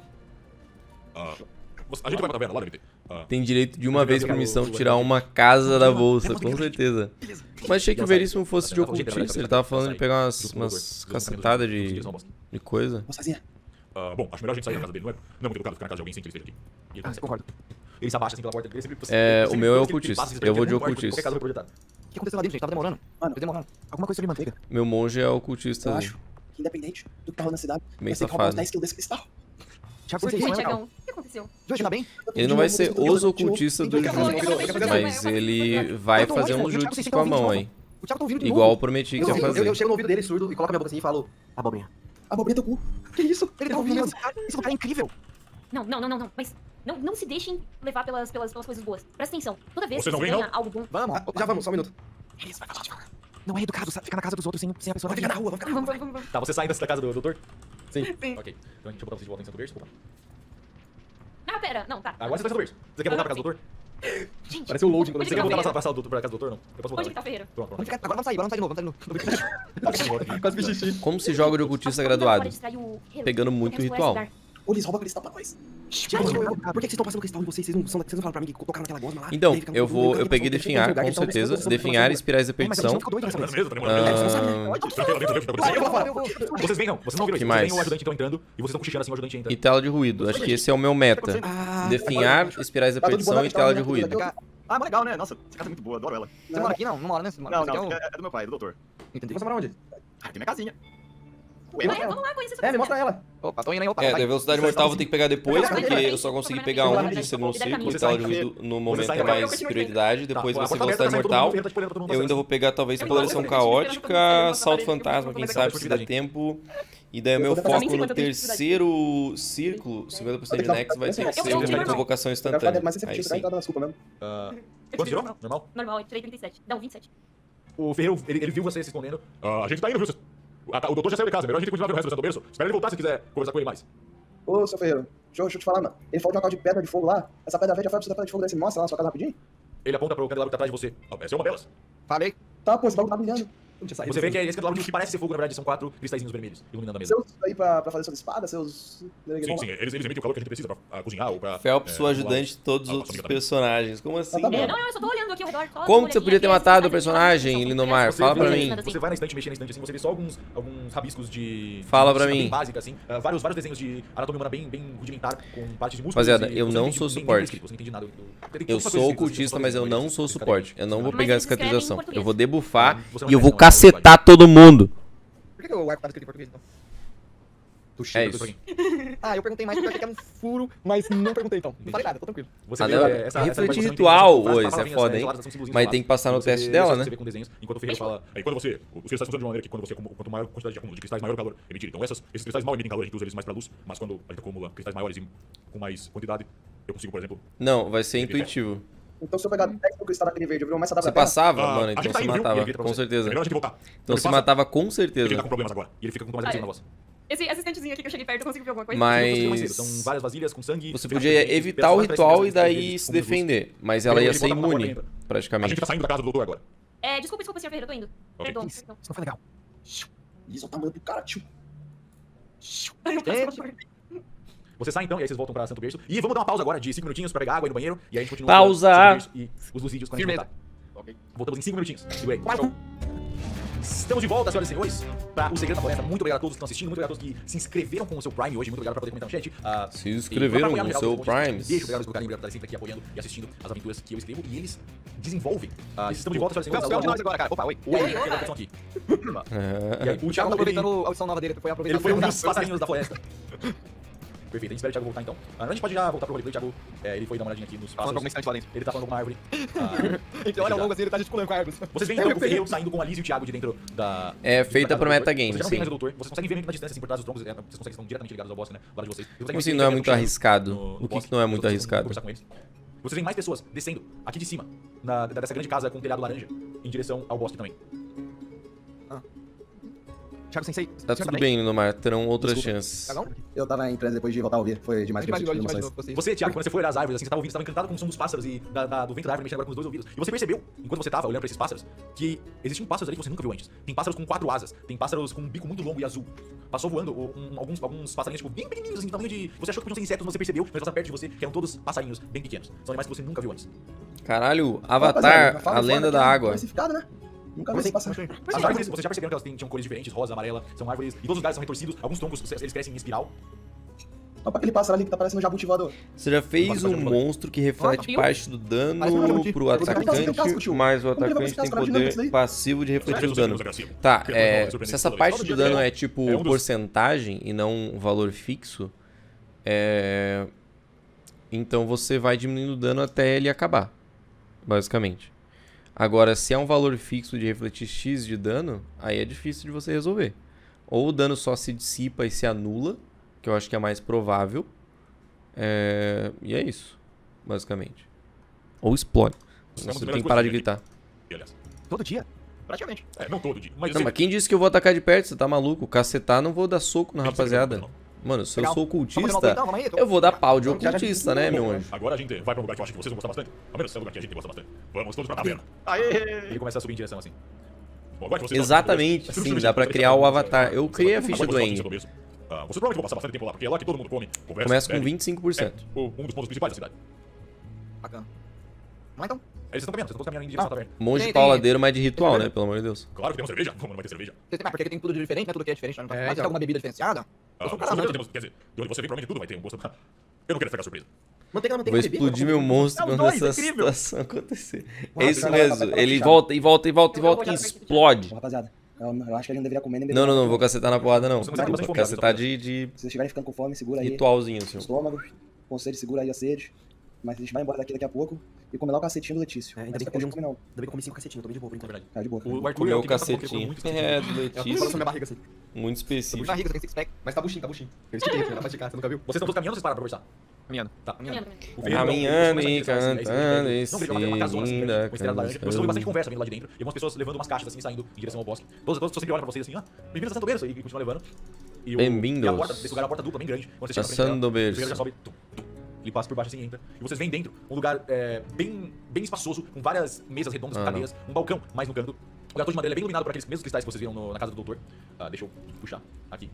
A gente vai pra taverna, lá deve ter. Tem direito de uma vez por missão tirar uma casa da bolsa, com certeza. Mas achei que o Veríssimo fosse de ocultista, ele tava falando de pegar umas cacetadas de coisa. Vou sozinha. Bom, acho melhor a gente sair da casa dele, não é muito educado ficar na casa de alguém sem que ele esteja aqui. E ele consegue. Concordo. Ele se abaixa assim pela porta dele, sempre. O meu é ocultista. Eu vou de ocultista. Qualquer casa foi projetado. O que aconteceu lá dentro, gente? Tava demorando. Mano, Tô demorando. Alguma coisa sobre manteiga. Meu monge é eu ocultista. acho que independente do que tá rolando na cidade, Bem vai ter que roubar uns safado. 10 quilos desse cristal. Tiago, Oi, você é legal. Tiagão. O que aconteceu? Jojo, tá bem? Ele não vai ser os ocultistas do jogo, mas ele vai fazer um jutsu com a mão aí. O Thiago tá ouvindo de Igual eu novo. prometi que Eu, ia eu, fazer. eu chego no ouvido dele surdo e coloco a minha boca assim e falo: abobrinha. Abobrinha teu cu. Que isso? Ele tá ouvindo. Esse lugar é incrível. Não. Mas não se deixem levar pelas coisas boas. Presta atenção. Toda vez Vocês que não você vem, ganha algo bom... Vamos, já vamos, só um minuto. Eles vai falar. Não é educado ficar na casa dos outros sem a pessoa... Vai ficar na rua, vai ficar na rua. Vamos. Tá, você sai da casa do doutor? Sim. Ok. Então a gente vai botar vocês de volta em Santo Berço. Opa. Ah, pera. Não, tá. Agora você tá em Santo Berço. Você quer voltar pra casa do doutor? Gente, Parece o loading quando onde Você que quer tá voltar Ferreira? pra sala pra casa do doutor, não? Eu posso voltar. Onde que tá Ferreira? Pronto, Vamos ficar, agora vamos sair de novo, vamos sair de novo. Quase fiz xixi. Como se joga de ocultista graduado? Pegando muito ritual. Ô, eles roubam cristal pra nós. Tipo, por que vocês estão passando cristal em vocês? Vocês não falaram pra mim que tocaram naquela gosma lá? Então, Daí fica- eu peguei definhar, com certeza. Definhar, espirais da Mas a perdição. gente fica doido nessa Tá vez. mesmo? Tá demorando. Eu Vocês vêm, não. Vocês não viram Que isso. mais? Vocês veem o ajudante então entrando e vocês estão cochichando assim, o ajudante entra. E tela de ruído. Acho que esse é o meu meta. Definhar, espirais da perdição e tela de ruído. Ah, mas legal, né? Nossa, essa casa é muito boa, adoro ela. Você mora aqui? Não mora, né? Você mora Não, aqui, é do meu pai, do doutor. Entendi. Você mora onde? Ah, tem minha casinha. Vamos lá conhecer essa Me mostra ela. Opa, tô indo aí, opa. É, da vai. velocidade mortal vou ter que pegar depois, porque eu só consegui pegar um de segundo ciclo. Tela de ruído no momento é mais prioridade. Depois vai ser velocidade mortal. Eu ainda vou pegar talvez polação caótica, salto fantasma, quem sabe se dá tempo. E daí o meu foco no terceiro círculo, 50% de Nex, vai ter que ser uma convocação Vai ficar instantânea. mais Aí efetivo, você vai sim. dar desculpa mesmo. Quanto tirou? Normal? Normal, eu tirei 37. Não, 27. O Ferreiro, ele viu você se escondendo. A gente tá indo, viu? O doutor já saiu de casa, melhor a gente continuar vendo o resto do Santo Berço. Espera ele voltar se quiser conversar com ele mais. Ô, seu Ferreiro, deixa eu te falar, mano. Ele falou de uma tal de pedra de fogo lá. Essa pedra verde já foi pra você da pedra de fogo desse. Mostra lá na sua casa rapidinho. Ele aponta pro candelabro que tá atrás de você. Essa é uma delas. Falei. Tá, pô, esse bagulho tá brilhando. Você vê que esse candelabro que parece ser fogo, na verdade, são 4 cristalzinhos vermelhos iluminando a mesa. Seus aí pra fazer suas espadas, seus... Sim, eles emitem o calor que a gente precisa pra cozinhar ou pra... Phelps, sua ajudante de todos os outros personagens. Como assim? Tá bom. Não, eu só tô olhando aqui ao redor. só Como uma que você olhadinha podia ter aqui, matado o assim, personagem, Linomar? Fala pra mim. Você vai na estante, mexer na estante assim, você vê só alguns rabiscos de... Fala pra bem mim. básica, assim. Vários desenhos de anatomia humana bem rudimentar, com partes de músculos. Rapaziada, e eu você não entende sou nem suporte. escrito, você não entende nada do- tem Eu todas as sou coisas ocultista, escritas, mas eu todas não as sou coisas suporte. Eu não vou Mas pegar a eles escrevem em cicatrização. português. Eu vou debufar Você não e eu vai vou não, cacetar todo mundo. Por que o arco tá escrito em português, então? É isso. Ah, eu perguntei mais porque eu achei que era um furo, mas não perguntei então. Não falei nada, tô tranquilo. Você Ah, vê, não, essa refletir imagem que ritual, você ô, entende, isso é palavrinhas, foda, hein? isoladas, são símbolozinhos Mas isolados. tem que passar no Você- teste dela, né? Você vê com desenhos, enquanto o Ferreiro fala... Quando os cristais funcionam de uma maneira que quanto maior a quantidade de acúmulo de cristais, maior o calor emitido. Então esses cristais mal emitem calor, a gente usa eles mais pra luz, mas quando a gente acumula cristais maiores e com mais quantidade, eu consigo, por exemplo... Não, vai ser intuitivo. Então se eu pegar 10 do cristal daquele verde, eu viro mais saudável Você da terra? passava, a mano, gente então tá você indo, viu? E matava, ele grita pra com você. É certeza. melhor a gente voltar. Então Quando você ele passa, matava com ele tá certeza. com problemas agora. E ele fica com mais Olha, na voz. Esse assistentezinho aqui que eu cheguei perto, eu consigo ver alguma coisa? Mas São várias vasilhas com sangue. você tem podia tem evitar o pedaços ritual e parecendo daí deles, se como luz. defender. Mas ela ia Ele ser bota na porta e imune, entra. A praticamente. gente tá saindo da casa do doutor agora. Desculpa, senhor Ferreira, eu tô indo. Ok. Perdão. Isso não foi legal. Isso é o tamanho do cara, tio. Você sai então, e aí vocês voltam pra Santo Berço. E vamos dar uma pausa agora de 5 minutinhos pra pegar água aí no banheiro. E aí a gente continua Pausa! com Santo Berço e os Lusídeos quando a gente Firmeza. voltar. Ok? Voltamos em 5 minutinhos. Segura aí. Estamos de volta, senhoras e senhores, para o Segredo da Floresta. Muito obrigado a todos que estão assistindo, muito obrigado a todos que se inscreveram com o seu Prime hoje. Muito obrigado por poder comentar no chat. Se inscreveram com o seu Prime. Deixa obrigado pelo carinho, obrigado por estar sempre aqui apoiando e assistindo as aventuras que eu escrevo. E eles desenvolvem. Estamos de volta, senhoras e senhores. Qual de nós agora, cara? Opa, oi. Oi, que estão aqui. E aí, O Thiago tá aproveitando a audição nova dele, foi aproveitar. ele foi um dos passarinhos da floresta. Perfeito, a gente espera o Thiago voltar então. A gente pode já voltar pro roleplay, o Thiago, ele foi dar uma olhadinha aqui nos Falando pássaros. com um instante lá dentro. Ele tá falando com uma árvore. Então olha longo assim, ele tá gesticulando com a árvore. Vocês veem então o ferreiro saindo com a Liz e o Thiago de dentro da... É feita da pro casa do doutor. metagame, Vocês já não sim. veem mais o doutor, vocês conseguem ver meio que na distância, assim, por trás dos troncos, vocês conseguem estar diretamente ligados ao bosque, né? Do lado de vocês. Como assim não é muito arriscado? O que não é muito arriscado? Conversar com eles. Vocês veem mais pessoas descendo aqui de cima, dessa grande casa com telhado laranja, em direção ao bosque também. Thiago Sensei. Tá tudo bem, Nomar, terão outras chances. Tá bom? Eu tava em transe depois de voltar a ouvir. Foi demais. Demais de emoções. novo vocês. Você, Thiago, quando você foi olhar as árvores, assim, você tava ouvindo, você tava encantado com o som dos pássaros e do vento da árvore mexendo agora com os dois ouvidos. E você percebeu, enquanto você tava olhando pra esses pássaros, que existiam pássaros ali que você nunca viu antes. Tem pássaros com 4 asas, tem pássaros com um bico muito longo e azul. Passou voando alguns passarinhos, tipo, bem pequenininhos, assim, tamanho de... Você achou que podiam ser insetos, mas você percebeu, mas passaram perto de você, que eram todos passarinhos bem pequenos. São animais que você nunca viu antes. Caralho, Rapaziada, Avatar, fala a fora lenda que da é água. diversificado, né? Nunca vi esse passar. As árvores, vocês já perceberam que elas tinham cores diferentes, rosa, amarela, são árvores, e todos os lugares são retorcidos, alguns troncos, eles crescem em espiral. Olha pra aquele pássaro ali que tá parecendo um jabuti voador. Você já fez um monstro que reflete parte do dano pro atacante, mas o atacante tem poder passivo de refletir o dano. Tá, se essa parte do dano é tipo porcentagem e não um valor fixo, então você vai diminuindo o dano até ele acabar, basicamente. Agora, se é um valor fixo de refletir X de dano, aí é difícil de você resolver. Ou o dano só se dissipa e se anula, que eu acho que é mais provável. E é isso, basicamente. Ou explode. Você tem que parar de gritar. Todo dia? Praticamente. Não todo dia. Mas Não, mas quem disse que eu vou atacar de perto? Você tá maluco? Cacetar, não vou dar soco na rapaziada. Mano, se eu sou ocultista, eu vou dar pau de ocultista, né, meu anjo? Agora a gente vai pra um lugar que eu acho que vocês vão gostar bastante. Ao menos é um lugar que a gente gosta bastante. Vamos todos pra taverna. Ele começa a subir em direção assim. Bom, agora que vocês Exatamente, sim, dá pra criar o avatar. Eu criei a ficha do Eng. Vocês provavelmente vão passar bastante tempo lá, porque é lá que todo mundo come, conversa, Começa com bebe. 25%. Um dos pontos principais da cidade. Bacana. Vamos lá então. Eles estão caminhando, vocês estão caminhando em direção à taverna. Monge Tem- pauladeiro, mas de ritual, né? Pelo amor de Deus. Claro que temos cerveja. Como não vai ter cerveja? Porque tem tudo de diferente, né? Tudo que é diferente. Mas tem alguma bebida diferenciada? Eu sou um cara Quer amante. dizer, de onde você vem, provavelmente tudo vai ter um gosto. Eu não quero pegar surpresa. Manteiga não, Vou manteiga explodir meu monstro Não, quando dois, essa incrível. situação acontecer. É Nossa, isso cara, mesmo. vai Ele ficar volta e volta e volta e volta e explode. Ô, rapaziada, eu acho que a gente não deveria comer nem beber. Não vou cacetar na porrada, não. Você não tá com bastante Vou fome, cacetar então. de Se vocês estiverem ficando com fome, segura aí ritualzinho, o senhor. estômago. Com sede, segura aí a sede. Mas a gente vai embora daqui a pouco e comer lá o cacetinho do Letício. Ainda Mas bem que depois eu não come não. Ainda bem que eu comi 5 cacetinhos, tô bem de boa por enquanto. Tá de boa. O Arthur Comeu é o que tá falando que ele cacetinho. muito Do Falando sobre Letícia. minha barriga assim. Muito Tô específico. muito barriga, tem 6 pack. Mas tá buchinho, tá buchinho. Eu estiquei, dá pra esticar, você nunca viu? Vocês estão todos caminhando ou vocês pararam pra conversar? Caminhando. Tá. Caminhando. O ferreiro, Caminhando ele e começa a direção, cantando assim, esse não, veja, uma casona, assim, linda com estrela laranja. Vocês ouvem bastante canção. conversa vindo lá de dentro. E algumas pessoas levando umas caixas assim, saindo em direção ao bosque. Todas as pessoas sempre olham pra vocês assim, bem-vindos a Santo Berço. E continuam levando. E Bem-vindos. e a porta desse lugar é uma porta dupla, bem grande. Quando você A chega na frente dela, Santo o ferreiro Berço. já sobe, ele passa por baixo assim e entra. E vocês veem dentro um lugar bem espaçoso, com várias mesas redondas, com cadeiras, um balcão mais no canto. O lugar todo de madeira é bem iluminado por aqueles mesmos cristais que vocês viram na casa do doutor. Deixa eu puxar aqui.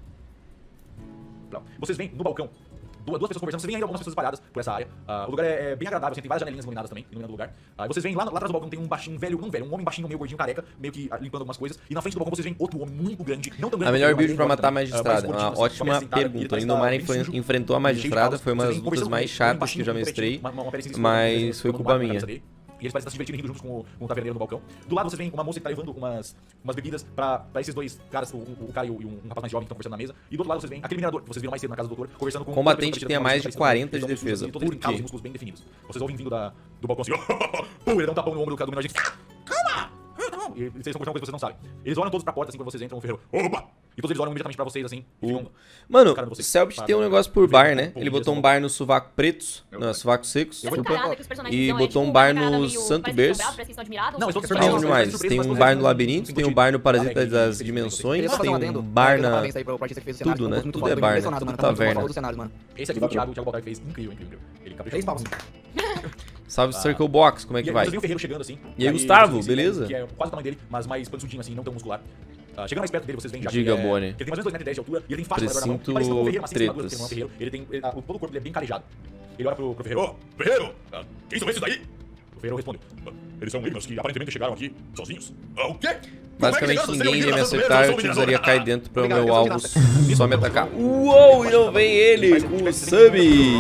Vocês veem no balcão duas pessoas conversando, vocês veem aí algumas pessoas espalhadas por essa área. O lugar é bem agradável, tem várias janelinhas iluminadas também, iluminando o lugar. Vocês veem lá atrás do balcão tem um baixinho, um homem baixinho, meio gordinho, careca, meio que limpando algumas coisas. E na frente do balcão vocês veem outro homem muito grande, não tão grande. A melhor quanto ele, build pra mas matar a mais magistrada. gordinho, Uma assim, com a ótima cabeça sentada, pergunta. ele O Indomar bem sujo, enfrentou a cheio de magistrada, calos. foi uma Vocês das veem lutas conversando mais com um chatas que baixinho, eu já um mestrei, pretinho, uma parecia mas foi culpa minha. E eles parecem estar se divertindo rindo juntos com o taverneiro no balcão. Do lado vocês veem uma moça que tá levando umas bebidas pra esses dois caras, o cara e um rapaz mais jovem que estão conversando na mesa. E do outro lado vocês veem aquele minerador que vocês viram mais cedo na casa do doutor, conversando com Combatente que tenha mais de 40 de todos defesa. eles têm Por calos e quê? músculos bem definidos. Vocês ouvem vindo do balcão assim, pum, ele dá um tapão no ombro do menor, gente. Calma! E eles estão conversando coisas que vocês não sabem. Eles olham todos pra porta assim quando vocês entram, o ferreiro. Opa! E todos eles olham imediatamente pra vocês assim. E ficam... Mano, cara de vocês. Selbit tem um Para- negócio por bar, né? Pum, Ele botou direção um ao bar no sovaco pretos, Eu- no sovaco secos, Essa parada que os personagens e dão é, botou tipo, um bar uma parada no meio- Santo parece que Berço. estão bravos, parece que estão admirados. Não, eles estão Tem Não, demais. surpresa, Tem mas um não- bar no não- labirinto, não- tem um não- bar no não- Parasita não- das não- Dimensões, Ele só tem tava um dentro. bar na... Parabéns aí pro artista que fez o cenário, Tudo, né? muito Tudo foda, é eu tô bar, né? impressionado, mano. Tudo Tá muito taverna. foda do cenário, mano. Esse aqui foi o Thiago Baltar fez incrível. Ele caprichou. 3 palmas. Salve Circle Box, como é E que aí vai? vocês veem o ferreiro chegando assim. E aí, Gustavo, vocês veem beleza? Que é quase o tamanho dele, mas mais pansudinho assim, não tão muscular. Chegando mais perto dele, vocês veem já Diga, que Bonnie. que ele tem mais ou menos 2,10 m de altura e ele tem faixa Precinto na mão. Parece um ferreiro, mas sem armadura, porque tretas. não é um ferreiro. Ele tem, todo o corpo dele é bem calejado. Ele olha pro ferreiro. Ô, ferreiro! Quem são esses daí? O ferreiro respondeu. Eles são meninos que aparentemente chegaram aqui sozinhos. O quê? Basicamente ninguém iria me acertar, eu utilizaria cai dentro para o meu alvo só me atacar. Uou, e não vem ele com o sub!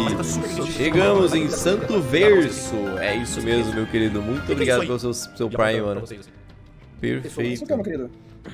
Chegamos em Santo Verso. É isso mesmo, meu querido. Muito obrigado pelo seu Prime, mano. Perfeito. Isso que é, meu querido.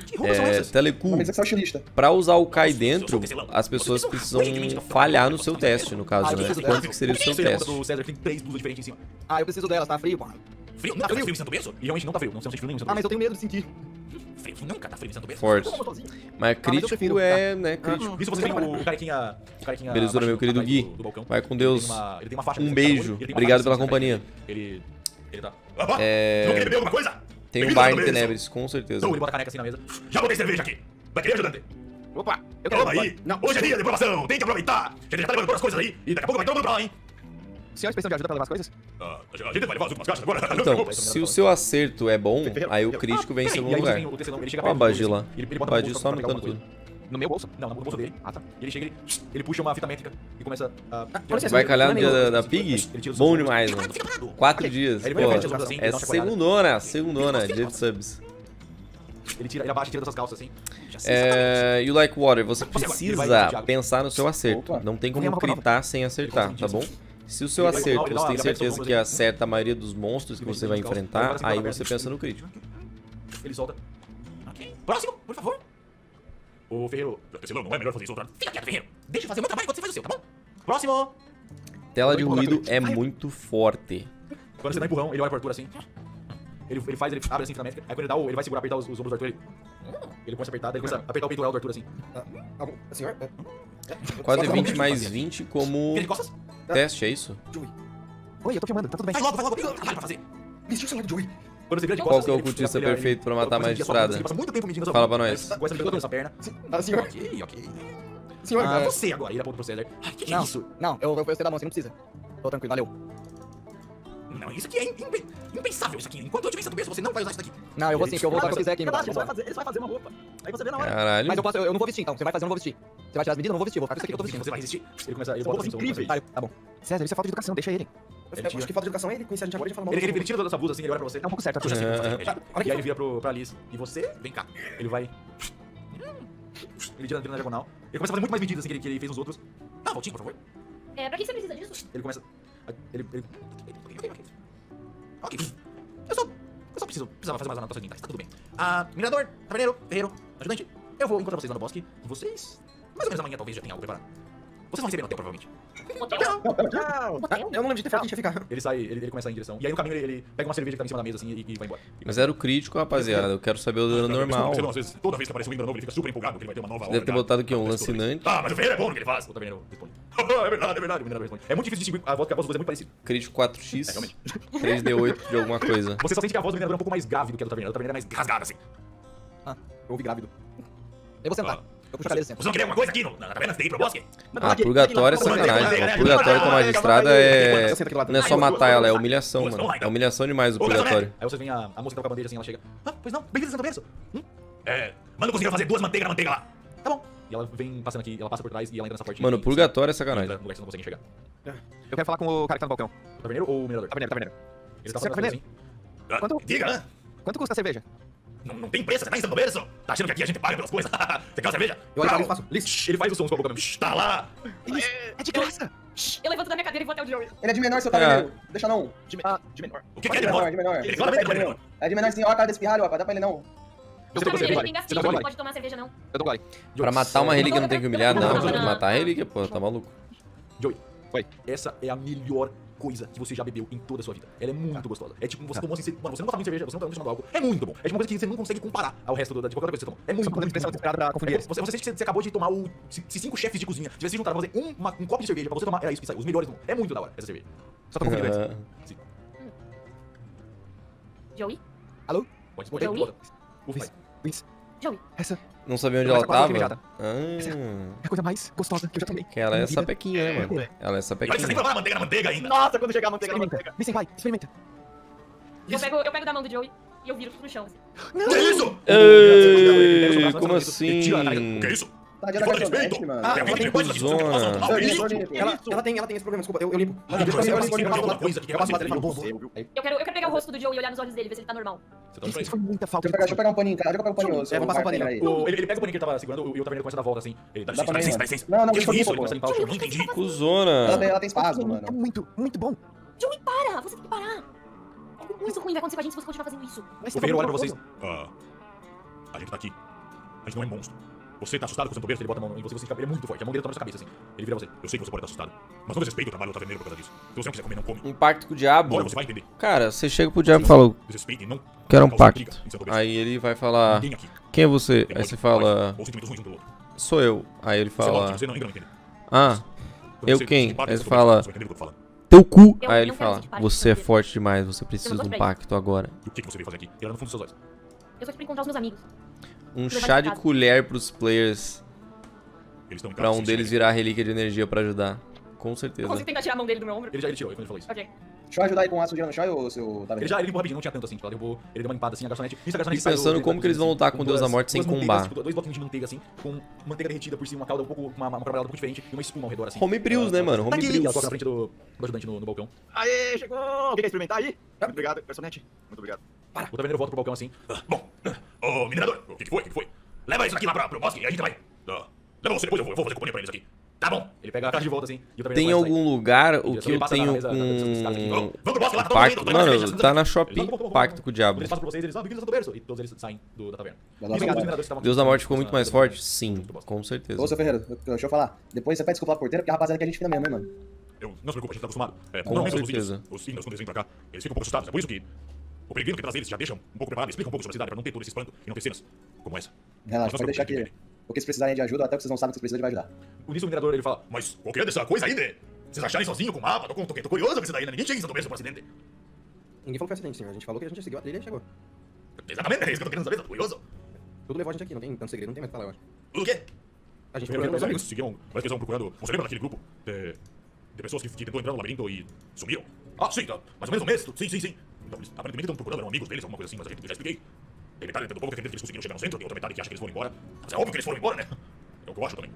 Telecu, Mas é que você é o estilista. pra usar o Kai dentro, as pessoas precisam falhar no seu teste, no caso, né? Quanto que seria o seu teste? do César tem 3 blusas diferentes em cima. Ah, eu preciso delas, tá frio, pô. Frio? Não tá frio em Santo Berço? E realmente não tá frio. Não sente frio nenhum em Santo Ah, mas eu tenho medo de sentir. Frio nunca tá frio em Santo Berço. Forte. Mas crítico é, né, crítico. Isso você tem o carequinha... Belezura, meu querido Gui. Vai com Deus. Ele tem uma faixa... Um beijo. Obrigado pela companhia. Ele tá... É... Não queria beber alguma coisa? Tem um bar em Tenebres, com certeza. Então ele bota a caneca assim na mesa. Já botei cerveja aqui. Vai querer, ajudante? Opa, eu quero. Calma aí. Hoje é dia de provação. Tem que aproveitar. Que a gente já tá levando todas as coisas aí. E daqui a pouco vai todo mundo pra lá, hein? O senhor precisa de ajuda pra levar as coisas? A gente vai levar as últimas caixas agora. Então, se o seu acerto é bom, aí o crítico vem em segundo lugar. Olha a Bagi lá. Bagi só anotando tudo. No meu bolso? Não, no bolso dele. Ah, tá. E ele chega, ele puxa uma fita métrica e começa a... Vai calhar no dia da Pig? Bom demais, mano. 4 dias. Pô, é segundona, dia de subs. Ele abaixa e tira das calças assim. You Like Water, você precisa pensar no seu acerto. Não tem como gritar sem acertar, tá bom? Se o seu acerto você tem certeza que acerta a maioria dos monstros que você vai enfrentar, aí você pensa no crítico. Ele solta. Ok. Próximo, por favor. Ô, Ferreiro, Tecelão, não é melhor fazer isso outra? Fica quieto, Ferreiro. Deixa eu fazer o meu trabalho enquanto você faz o seu, tá bom? Próximo. Tela de ruído é muito forte. Quando você dá empurrão, ele olha pro Arthur assim. Ele abre assim, finalmente. Aí quando ele dá ele vai segurar, apertar os ombros do Arthur. Ele começa a apertar, daí ele começa a apertar o peitoral do Arthur assim. Senhor? Quase 20 mais 20 como teste, é isso? Oi, eu tô filmando, tá tudo bem. Vai logo, trabalho pra fazer. Vestiu o senhor Joey. Quando você vira de Qual costas, que é o ele cultista puxa, ele perfeito pra matar a magistrada? Ele passa muito tempo medindo a sua Fala vida. pra nós. Gosta de toda essa perna. Senhor. Ok. Senhor, Você agora, ele aponta pro César. Ai, que é Não, isso? não, eu gostei da mão, você não precisa. Tô tranquilo, valeu. Não, isso aqui é impensável, isso aqui. Enquanto eu estiver em Santo Berço, você não vai usar isso daqui. Não, eu vou sim, que eu vou usar o que eu quiser aqui, meu Verdade, braço. ele vai fazer uma roupa. Aí você vê na hora. Caralho. Mas eu não vou vestir então, você vai fazer, eu não vou vestir. Você vai tirar as medidas, eu não vou vestir, eu vou ficar com isso aqui que eu tô vestindo. Você vai resistir? Ele começa, ele São bota assim, roupas incríveis. Tá bom. César, isso é falta de educação, deixa ele. Eu acho que falta de educação é ele conhecer a gente agora e fala mal. Ele tira toda essa blusa assim, ele olha pra você. É um pouco certo, Puxa Arthur. assim, e aí ele vira pra Liz. E você, vem cá. Ele vai... Ele tira na diagonal. Ele começa a fazer muito mais medidas assim que ele fez nos outros. Dá uma voltinha, por favor. Pra que você precisa disso? Ele começa... Ok. Eu só precisava fazer mais anotações mentais, tá tudo bem. Mirador, taverneiro, ferreiro, ajudante. Eu vou encontrar vocês lá no bosque. Vocês... Mais ou menos amanhã talvez já tenham algo preparado. Vocês vão receber no hotel, provavelmente. Hotel? Hotel? Eu não lembro de ter falado que a gente ia ficar. Ele sai, ele começa a ir em direção. E aí no caminho ele pega uma cerveja que tá em cima da mesa assim e vai embora. Mas era o crítico, rapaziada. Eu quero saber o dano normal. Às vezes, toda vez que aparece um Windows novo, ele fica super empolgado que ele vai ter uma nova Você deve ter botado aqui um lancinante. Mas o Ferreiro é bom no que ele faz. O taverneiro responde. É verdade, o minerador responde. É muito difícil distinguir a voz, porque a voz dos dois é muito parecida. Crítico 4x, realmente. 3d8 de alguma coisa. Você só sente que a voz do minerador é um pouco mais grave do que a do taverneiro. A do taverneiro é mais rasgada assim. Eu ouvi grávido. Eu vou sentar. Eu puxo a cabeça e sento. Você não queria alguma coisa aqui na taverna? Você tem que ir pro bosque? Purgatório é sacanagem. O purgatório com a magistrada é... Não é só matar ela, é humilhação, mano. É humilhação demais o purgatório. Aí você vem a moça que tá com a bandeja assim, ela chega. Pois não, bem-vindo a Santo Berço. Manda o cozinheiro fazer 2 manteigas na manteiga lá. Tá bom. E ela vem passando aqui, ela passa por trás e ela entra nessa portinha. Mano, purgatório é sacanagem. No lugar que você não consegue enxergar. Eu quero falar com o cara que tá no balcão. O taverneiro ou o minerador? Taverneiro. Ele tá Senhor falando assim. Quanto? Diga, Quanto custa a cerveja? Não tem preço, você tá em Santo Berço? Tá achando que aqui a gente paga pelas coisas? Você quer uma cerveja? Eu olho pra ele e faço. Liz. Ele faz o som com a boca mesmo. Tá lá! É de graça! Eu levanto da minha cadeira e vou até o Joey. Ele é de menor, seu taverneiro. Deixa não. De menor. O que é De de menor, menor? de menor. Ele claramente é de menor. É de menor sim, ó a cara desse pirralho, ó. Dá pra ele não. Eu Não, tô ele com tem você, gatinho, eu não pode tomar cerveja, não. Eu dou gole. Pra matar uma relíquia não tem que humilhar, não. Tem que matar a relíquia, pô, tá maluco. Joey, Oi. essa é a melhor coisa que você já bebeu em toda a sua vida. Ela é muito gostosa. É tipo, você tomou assim, mano, você não tá tomando cerveja, você não tá tomando álcool. É muito bom. É tipo uma coisa que você não consegue comparar ao resto de qualquer outra coisa que você tomou. É muito Só bom. podemos pensar desesperado pra confundir eles. Você sente que você acabou de tomar o... Se 5 chefes de cozinha tivessem juntado pra fazer um copo de cerveja pra você tomar, era isso que saiu. Os melhores do mundo. É muito da hora essa cerveja. Só tô confundindo eles. Sim. Joey? Pode Joey? bota. Ufa, vai. Luiz, Joey? essa Não sabia onde Mas ela a quadra tava? imediata. Ah, é a coisa mais gostosa que eu já tomei. que ela é na vida. sapequinha, né, mano? Ela é Olha que você tem que sapequinha. provar a manteiga na manteiga ainda. Nossa, quando chegar a manteiga na Experimenta. manteiga. Vicen, vai, experimenta. Eu pego da mão do Joey e eu viro pro chão, assim. Que é isso? Ei, como assim? O que é isso? Tadinha da Falta de garçonete, respeito. mano. Tem alguém que tem coisa aqui? Zona. Ela tem esse problema, desculpa. Eu limpo. Eu passo lá, ele fala, Eu quero pegar o rosto do Joey e olhar nos olhos dele, ver se ele tá normal. Você tá pra Isso isso. foi muita falta de Deixa eu pegar um paninho em casa, deixa eu pegar um paninho. vamos passar um paninho. aí. Ele pega o paninho que ele tava segurando e o taverneiro começa a dar volta assim. Ele dá Dá pra licença, mim, dá licença. Não, não, Que deixa eu isso? ir, Ele começa a limpar o chão. Não entendi. Cusona. Ela tem espasmo, mano. É muito bom. Joey, para! Você tem que parar! Algo muito ruim vai acontecer com a gente se você continuar fazendo isso. Mas O Ferreiro olha pra vocês. A gente tá aqui. A gente não é monstro. Você tá assustado com o Santo Berço, ele bota a mão em você, você fica, ele é muito forte. A mão dele tá na sua cabeça, assim. Ele vira você. Eu sei que você pode estar assustado. Mas não desrespeita o trabalho do taverneiro por causa disso. Se você não quiser comer, não come. Um pacto com o diabo? Agora você vai entender. Cara, você chega pro diabo e fala, Desrespeite e não quero um cause pacto. intriga em Santo Berço. Aí ele vai falar, Ninguém aqui quem é você? tem Aí ódio, você fala, raiva ou sentimentos ruins um pelo outro. sou eu. Aí ele Você é ótimo, fala, você não ainda não entende. ah, Quando eu você quem? se parte Aí do ele Santo Berço, fala, você vai entender o que eu tô falando. teu cu. Eu Aí não ele quero fala, sentir parte você é do forte demais, você precisa gosto de um pra ele. pacto agora. E o que você veio fazer aqui? Ele olha no fundo dos seus olhos. Eu só fui pra encontrar os meus amigos. Um Levar chá de de casa. colher pros players, Eles estão em pra casa, um se deles escondem. virar a relíquia de energia pra ajudar. Com Eu certeza. consigo tentar tirar a mão dele do meu ombro. Ele tirou quando ele falou isso. Ok. Deixa eu ajudar aí com o aço de no chão, ô seu Ele taverneiro. já limpou rapidinho, não tinha tanto assim. Tipo, ela derrubou, ele deu uma limpada assim, a garçonete. Isso, a garçonete Fico sai pensando do- como que eles vão lutar com o Deus da Morte sem duas manteigas, combar. tipo, dois bloquinhos de manteiga assim, com manteiga derretida por cima, uma calda um pouco, uma marmelada um pouco diferente e uma espuma ao redor assim. Homebrews, né, mano? Tá aqui, ela Homebrews. coloca na frente do ajudante no balcão. Aê, chegou! Quem quer experimentar aí? Muito obrigado, garçonete. Muito obrigado. O taverneiro volta pro balcão assim. Bom, ô minerador, o que foi? Leva isso aqui lá pro bosque e a gente vai. Leva você depois, eu vou fazer companhia pra eles aqui. Tá bom. Ele pega a caixa de volta assim e o taverneiro Tem começa a algum lugar o Ele que eu passa na tenho mesa, vamos pro bosque lá, com tá todo pacto? mundo indo, Mano, tá na Eles Shopee, vão, pacto com o diabo. Eles passam por vocês, eles bem-vindos ao Santo Berço. E todos eles saem da taverna. Vai lá, Isso, vai os lá. mineradores estavam Deus da aqui, Morte ficou muito na- mais na- forte? do Sim, bosque. com certeza. Ô, seu Ferreiro, deixa eu falar. Depois você pede desculpa pro porteiro, porque a rapaziada que a gente fina mesmo, hein, mano. Não se preocupe, a gente tá acostumado. Com Normalmente certeza. os índios, quando eles vêm pra cá, eles ficam um pouco assustados. É por isso que o peregrino que traz eles já deixa um pouco preparado, explica um pouco sobre a cidade pra não ter todo esse espanto e não ter cenas como essa. Relaxa, Mas pode deixar não se que... O que vocês precisarem de ajuda, até o que vocês não sabem que vocês precisam, ele vai ajudar. Por isso o minerador ele fala, mas qual que é dessa coisa aí, né? Vocês acharem sozinho com o mapa? Tô curioso com isso daí, né? Ninguém chega em Santo Berço por acidente. Ninguém falou que foi acidente, senhor. A gente falou que a gente já seguiu a trilha e chegou. Exatamente, é isso que eu tô querendo saber, tô curioso. Tudo levou a gente aqui, não tem tanto segredo, não tem mais o que falar, eu acho. Tudo o quê? A gente Os procurou meus amigos. seguiram, parece que eles estavam procurando. Você lembra daquele grupo de pessoas que tentou entrar no labirinto e sumiram? Ah, sim, tá. Mais ou menos um mês. Sim. Então, eles aparentemente estão procurando, eram amigos deles, alguma coisa assim, mas a gente já expliquei. Tem metade do povo que acredita que eles conseguiram chegar no centro, tem outra metade que acha que eles foram embora. Mas é óbvio que eles foram embora, né? É o que eu acho também.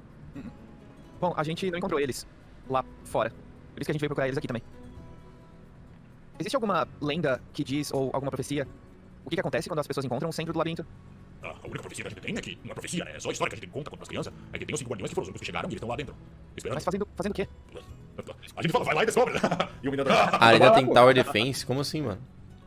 Bom, a gente não encontrou eles lá fora. Por isso que a gente veio procurar eles aqui também. Existe alguma lenda que diz, ou alguma profecia, o que acontece quando as pessoas encontram o centro do labirinto? A única profecia que a gente tem é que, não é profecia, né? É só história que a gente conta quando as crianças, é que tem os 5 guardiões que foram os únicos que chegaram e eles estão lá dentro. Esperando. Mas fazendo o quê? A gente fala, vai lá e descobre. E o minerador... Ah, ainda tem Tower Defense? Como assim, mano?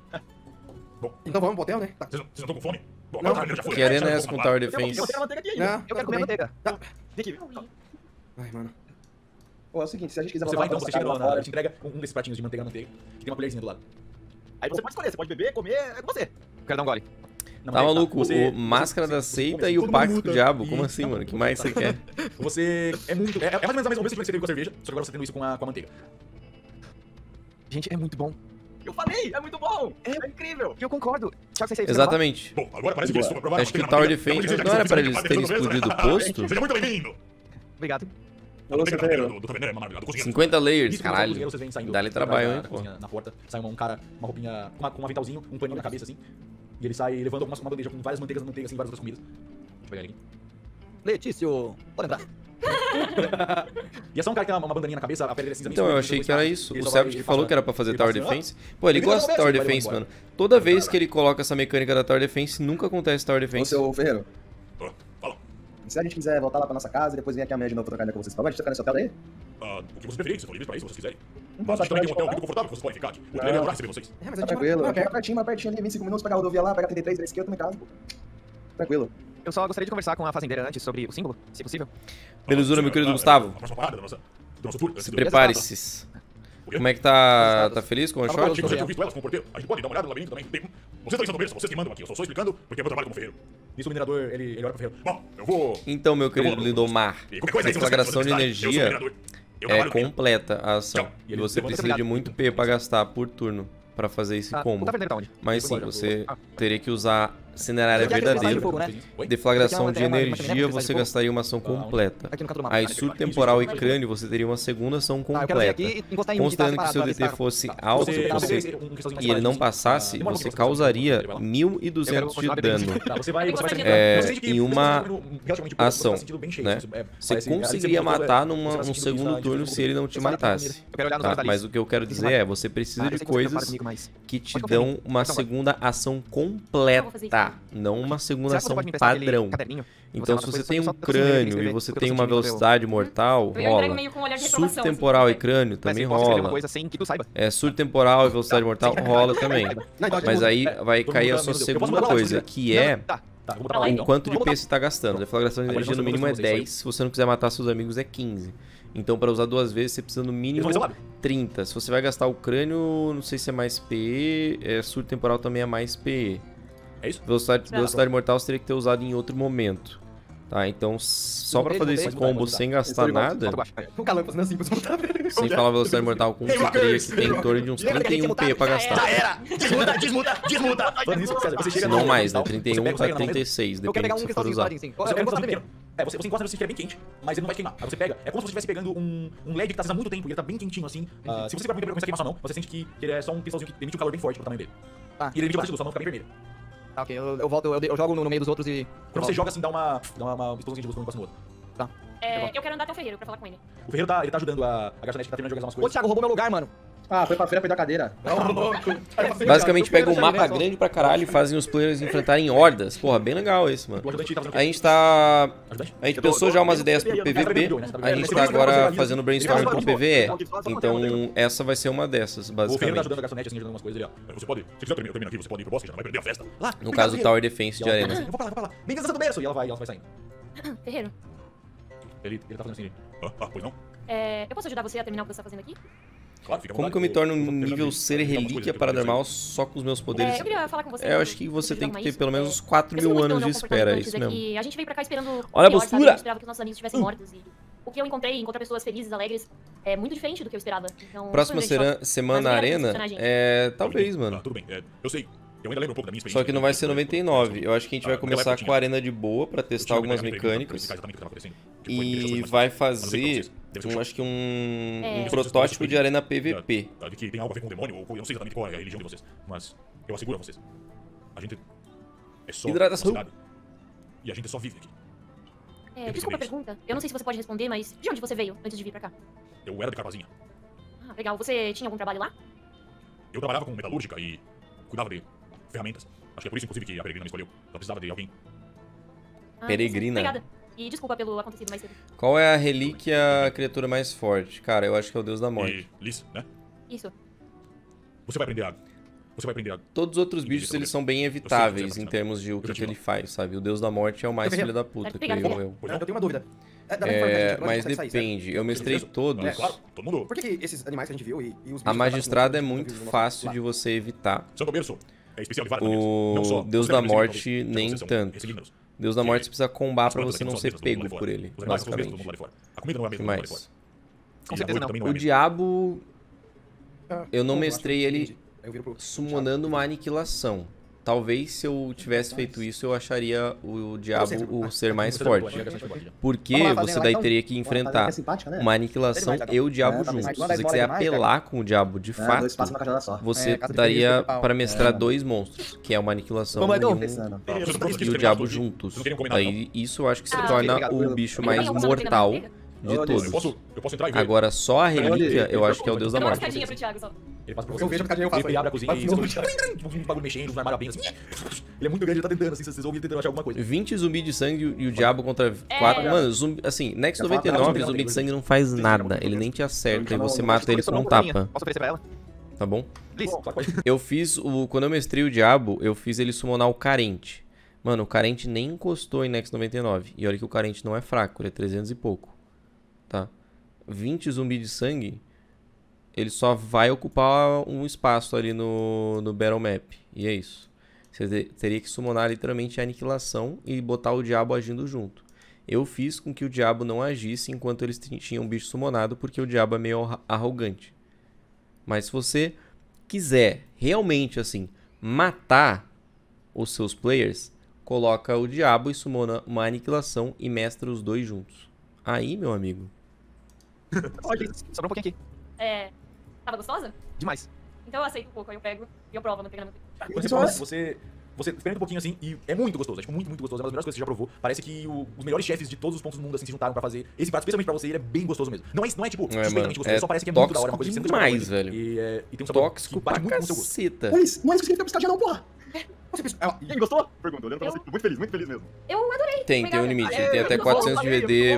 Então vamos pro hotel, né? Tá. Vocês não estão com fome? Bom, Não. agora o taverneiro já foi. Que arena é Já essa com vamos Tower lá. Defense? Eu tenho manteiga aqui ainda. Não, Eu quero comer manteiga. Vem aqui. Ai, mano. Pô, é o seguinte, se a gente quiser Você vai então, você chega lá lá, fora... ele te entrega um desses pratinhos de manteiga, que tem uma colherzinha do lado. Aí você pode escolher, você pode beber, comer, é com você. Eu quero dar um gole. Não, Tá mas aí maluco? Você- O Máscara da você Seita come, e o todo Pacto mundo com o muda Diabo? e- Como assim, não, mano? O que mais você quer? Você é muito... É mais ou menos a mesma coisa que você fez com a cerveja, só que agora você tá tendo isso com a manteiga. Gente, é muito bom. Eu falei, é muito bom. É incrível. E eu concordo. Thiago Sensei, você Exatamente. Bom, agora parece que eles estão provaram Acho que o Tower Defense não era pra eles terem explodido o posto? Seja muito bem-vindo! Obrigado. Ô, seu Ferreiro, Do taverneiro é maravilhoso. Cozinhando. 50 layers, Isso, quando os caralho. cozinheiros, vocês vêm saindo Dá-lhe atrás trabalho, da hein, pô. cozinha, na porta, sai um cara, uma roupinha, com um aventalzinho, um paninho na cabeça assim. E ele sai levando uma bandeja com várias manteigas assim, várias outras comidas. Deixa eu pegar ele aqui. Letício, pode entrar. E é só um cara que tem uma bandaninha na cabeça, a pele dele é cinza. Então, eu achei que era isso. O Sebit que falou que era pra fazer ele Tower passa assim, Defense. Pô, ele ele gosta de vai Tower embora, Defense, vai mano. Toda vez que ele coloca essa mecânica da Tower Defense, nunca acontece Tower ô, Defense. seu Ferreiro, Fala. se a gente quiser voltar lá pra nossa casa e depois vir aqui amanhã de novo trocar ideia com vocês, pode ficar nesse hotel daí? O que vocês preferirem, vocês estão livres pra isso, se vocês quiserem. Não Mas a posso gente também tem um hotel voltar? muito confortável que vocês podem ficar aqui. O hotel é receber vocês. É, mas a Tá gente tranquilo, mora eu quero perto. pertinho ali, 25 minutos, pegar a rodovia lá, pegar 33, 3 esquerda, tô em casa, pô. Tranquilo. Eu só gostaria de conversar com a fazendeira antes sobre o símbolo, se possível. Belezura, meu querido Gustavo. A próxima parada do nosso tour. Se prepare-se. Como é que tá? Tá feliz com o Agora, short? chicos, eu tinha visto elas com o porteiro. A gente pode dar uma olhada no labirinto também. Vocês estão em Santo Berço, vocês que mandam aqui. Eu só estou explicando porque é meu trabalho como ferreiro. Nisso o minerador, ele olha pro ferreiro. Bom, eu vou... Então, meu querido Lindomar, E qualquer coisa aí, a se vocês deflagração de precisarem, eu sou o energia minerador. Eu é trabalho no completa a ação. Tchau. E você precisa de muito P pra gastar por turno pra fazer esse Ah, o combo. taverneiro tá onde? Mas sim, você teria que usar cenário Aqui é aquele verdadeiro. de fogo, né? Oi? Deflagração de Aqui é uma energia, chaminé, você fogo. gastaria uma ação completa. Aqui no canto do mapa. Aí, surto temporal e crânio, você teria uma segunda ação Tá, eu quero vir completa. aqui e encostar em mim, Considerando que tá seu separado, DT tá? fosse Tá. alto e ele não passasse, você causaria 1.200 de dano. Tá, você vai É, você sente que em você uma tá relativamente pouco, ação, você tá sentindo bem cheio, né? isso, Você parece- ali conseguiria você falou, matar você num vai sentir segundo isso, turno se ele não te matasse. Eu quero olhar nos Tá? olhos da Mas Alice. o que eu quero dizer é, você precisa de coisas que te dão uma segunda ação completa, não uma segunda Será que você ação pode me emprestar aquele padrão. caderninho? Então, Você se anota você tem coisas, um só pra eu conseguir crânio e escrever, você porque eu tem tô uma sentindo velocidade mortal, Eu entrego rola. meio com um olhar de Surto reprovação, assim, temporal e sabe? crânio Mas também eu posso escrever uma rola. coisa sem que tu saiba. Surto temporal e velocidade mortal rola também. Não, então, Mas aí vai todo cair mundo a tá sua vendo. Eu posso segunda mandar lá, coisa, se que é Tá. Tá, eu vou botar lá o então. quanto de peso você tá gastando. Deflagração de Agora energia não no sei mínimo é vocês, 10. Se você não quiser matar seus amigos é 15. Então para usar duas vezes você precisa no mínimo Eles vão ser 30. Se você vai gastar o crânio, não sei se é mais PE, surto temporal também é mais PE. É isso? Velocidade mortal você teria que ter usado em outro momento. Tá, então só pra fazer esse combo sem gastar nada, O calor fazendo assim pra soltar. sem falar velocidade mortal com você teria que ter em torno de uns 31 PE pra gastar. era! Desmuta! Falando nisso, César, você chega Não no- mais, né? você 31 pega pra na mão mesmo. 36, Eu quero depende pegar do um que você for cristalzinho usar. Paladin, sim. Você Eu vou pega botar um primeiro. você encosta você fica bem quente, mas ele não vai queimar. Aí você pega, é como se você estivesse pegando um LED que tá acesa há muito tempo e ele tá bem quentinho assim. Se você segurar muito tempo e começar a queimar sua mão, você sente que ele é só um cristalzinho que emite um calor bem forte pro tamanho dele. Tá. E ele emite bastante luz, sua mão fica bem vermelha. Tá, ok. Eu volto, eu jogo no meio dos outros e... Quando você joga assim, dá uma explosãozinha de luz quando encosta no outro. Eu quero andar até o Ferreiro pra falar com ele. O Ferreiro ele tá ajudando a garçonete, tá terminando de jogar umas Ô, coisas. Thiago, roubou meu lugar, mano. Ah, foi pra feira, perdeu a cadeira. Basicamente pega um mapa grande pra caralho e fazem os players enfrentarem hordas. Porra, bem legal esse, mano. O ajudante tá fazendo o A quê? gente tá... Ajudante? A gente pensou já umas ideias pro PVP, a gente tá agora fazendo brainstorming pro PVE. Então essa vai ser uma dessas, O Ferreiro tá basicamente. ajudando a garçonete, assim, ajudando umas coisas ali, ó. Você pode, se quiser eu termino aqui, você pode ir pro bosque, já não vai perder a festa. Lá, No obrigado, caso, o Ferreiro. Tower Defense de E ela fala arena. assim, eu vou pra lá. Bem dança do berço. E ela vai saindo. Ferreiro, Ele tá fazendo assim. Pois não? eu posso ajudar você a terminar o que você tá fazendo aqui? Claro, fica à Como vontade. que eu me torno vou um terminar nível de- ser de umas relíquia coisas, paranormal só com os meus poderes? Eu queria falar com você. Eu acho que você tem que ter pelo menos uns 4 Eu sinto mil muito anos de não espera, é comportamento isso antes, mesmo. que a gente veio pra cá esperando Olha a pior, sabe? postura! Eu esperava que os nossos amigos estivessem mortos e o que eu encontrar pessoas felizes, alegres, é muito diferente do que eu esperava. Então, Próxima foi um grande choque. semana na Mas obrigada por arena, decepcionar a gente. talvez, mano. Tudo bem, eu sei. Eu ainda lembro um pouco da minha experiência. Só que não vai ser 99. Eu acho que a gente vai começar com a arena de boa pra testar algumas mecânicas. E vai fazer, acho que um protótipo de arena PVP. De que tem algo a ver com o demônio, ou eu não sei exatamente qual é a religião de vocês, mas eu asseguro a vocês. A gente é só Hidratação. uma cidade, e a gente só vive aqui. Desculpa a pergunta. Eu não sei se você pode responder, mas de onde você veio antes de vir pra cá? Eu era de Carvazinha. Ah, legal. Você tinha algum trabalho lá? Eu trabalhava com metalúrgica e cuidava de ferramentas. Acho que é por isso, inclusive, que a Peregrina me escolheu. Ela precisava de alguém. Ah, Peregrina. Obrigada. E desculpa pelo acontecido mais cedo. Qual é a relíquia criatura mais forte? Cara, eu acho que é o Deus da Morte. E Liz, né? Isso. Você vai aprender a... Você vai aprender a... Todos os outros bichos, eles são bem evitáveis em termos de o que ele faz, sabe? O Deus da Morte é o mais filho da puta, creio eu. Pois não? Eu tenho uma dúvida. Da mesma forma que a gente Mas consegue sair, certo? depende, eu mestrei todos. Claro, todo mundo... Por que esses animais que a gente viu e os bichos A que magistrada é a gente muito viu no nosso fácil lado? de você evitar. Santo Berço é especial de várias maneiras. Não só O Deus os da elementos Morte, espirituais, nem vocês são tanto. ressignados. Deus da Que Morte você precisa combar as pra plantas você aqui não são ser as mesmas do mundo pego lá de por fora. ele, Os animais são os mesmos do basicamente. mundo lá de fora. A comida não é a O que mesma do mundo lá de fora. mais? Com E a certeza noite não. também não é O a mesma. diabo, eu não Bom, mestrei acho que ele entendi. Eu viro pro- summonando uma aniquilação. Talvez se eu tivesse feito isso, eu acharia o diabo o ser mais Você também forte. pode, é bastante Porque Vamos lá, você fazendo lá, daí então? teria que Vamos fazer enfrentar que é simpática, né? uma aniquilação Ele vai, e o diabo tá bem. juntos. Se Mas você demora quiser demais, apelar com o diabo de Dois fato, passos na cajada só. você casa de daria Felipe Pau. para mestrar dois monstros, que é uma aniquilação Vamos lá, então. e Pensando. e o diabo juntos. Daí isso eu acho que se torna o bicho mais mortal de Olha, todos. Eu posso entrar e ver. Agora, só a relíquia, eu acho que é o Deus da Dá uma morte. escadinha pro Thiago só. Ele passa pra Eu você. vejo a picadinha, eu faço Ele aí. abre a cozinha e Faz você ouve um bagulho mexendo, um armário abrindo assim. Ele é muito grande, ele tá tentando, assim, vocês ouvem tentando achar alguma coisa. 20 zumbi de sangue e o diabo contra 4. Mano, zumbi, assim, Nex 99, zumbi de sangue não faz nada. Ele nem te acerta e você mata ele com um tapa, Posso oferecer pra ela? tá bom? Liz, Eu fiz o. Quando eu mestrei o diabo, eu fiz ele summonar o carente. Mano, o carente nem encostou em Nex 99. E olha que o carente não é fraco, ele é 300 e pouco. Tá? 20 zumbi de sangue, ele só vai ocupar um espaço ali no Battle Map. E é isso. Você teria que summonar literalmente a aniquilação e botar o diabo agindo junto. Eu fiz com que o diabo não agisse enquanto eles tinham um bicho summonado, porque o diabo é meio arrogante. Mas se você quiser realmente, assim, matar os seus players, coloca o diabo e sumona uma aniquilação e mestra os dois juntos. Aí, meu amigo. Ok, sobrou um pouquinho aqui. Tava gostosa? Demais. Então eu aceito um pouco, aí eu pego e eu provo a manteiga na manteiga. Quando você prova, você experimenta um pouquinho assim e é muito gostoso, é tipo muito gostoso. É uma das melhores coisas que você já provou. Parece que os melhores chefes de todos os pontos do mundo assim se juntaram pra fazer esse prato, especialmente pra você, e ele é bem gostoso mesmo. Não é tipo suspeitamente gostoso, só parece que é muito da hora, uma coisa que você nunca tinha demais, provado. velho. E tem um sabor Tóxico que bate pra muito com o seu gosto. caceta. Não é isso que significa piscadinha não, porra. Quem gostou? Pergunta, olhando pra você. Muito feliz mesmo. Eu adorei. Tem um limite. Ele tem até 400 de VD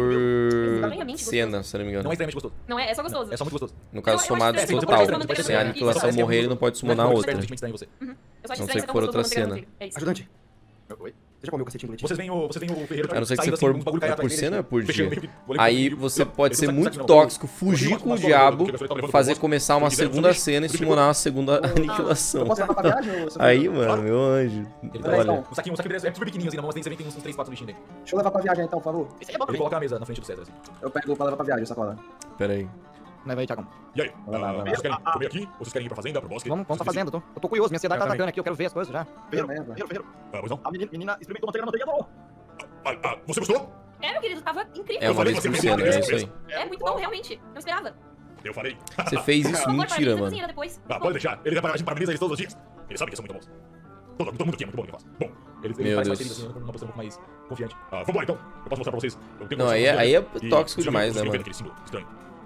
por cena, se eu não me engano. Não é extremamente gostoso. Não é, é só gostoso. É só muito gostoso. No caso, Eu somado acho estranho, total. você pode Se a fazer aniquilação isso. morrer, ele não pode summonar Não é outra. extremamente estranho em você. Eu só Não acho sei estranho se você for não outra gostou da manteiga na cena. manteiga. É isso. Ajudante, Oi? você já comeu o cacetinho do Letícia? Vocês veem o Ferreiro A não ser que saindo você for assim, um bagulho cai por atrás dele, cena ou por fechando dia. meio que- Aí você pode ser ele muito não, tóxico, ele fugir não, com o não, diabo, não, fazer começar uma segunda cena e summonar uma segunda aniquilação. Eu posso levar pra viagem? Ou você Aí, não? mano, meu anjo. Ele Peraí, olha. então. O saquinho dele é super pequenininho assim, na mão, mas você vê que tem uns 3, 4 lixinhos dentro. Deixa eu levar pra viagem então, por favor. Esse aí é bom Ele também. coloca a mesa na frente do César assim. Eu pego pra levar pra viagem, sacola. Pera aí. Leva aí, Thiago. E aí? Vai lá. Vocês querem comer aqui? Ou vocês querem ir pra fazenda, pro bosque? Vamos pra fazenda, eu tô curioso, minha ansiedade tá também. atacando aqui, eu quero ver as coisas já. Ferreiro. Pois não? A menina experimentou manteiga na manteiga e adorou. Você gostou? É, meu querido, tava incrível. É uma vez por cena, é isso aí. É muito bom, realmente. Não esperava. Eu falei. Você fez isso? Por favor, Mentira, parabéns, mano. cozinheira depois. Pode deixar. Ele a gente parabeniza eles todos os dias. Eles sabem que são muito bons. Todo mundo aqui é muito bom no que faz. Bom, ele Meu faz Deus. parcerias assim, numa posição um pouco mais confiante. Vambora então. Eu posso mostrar pra vocês. Eu tenho Não, uma aí noção é dele. tóxico E demais, vocês né, veem mano? aquele símbolo estranho.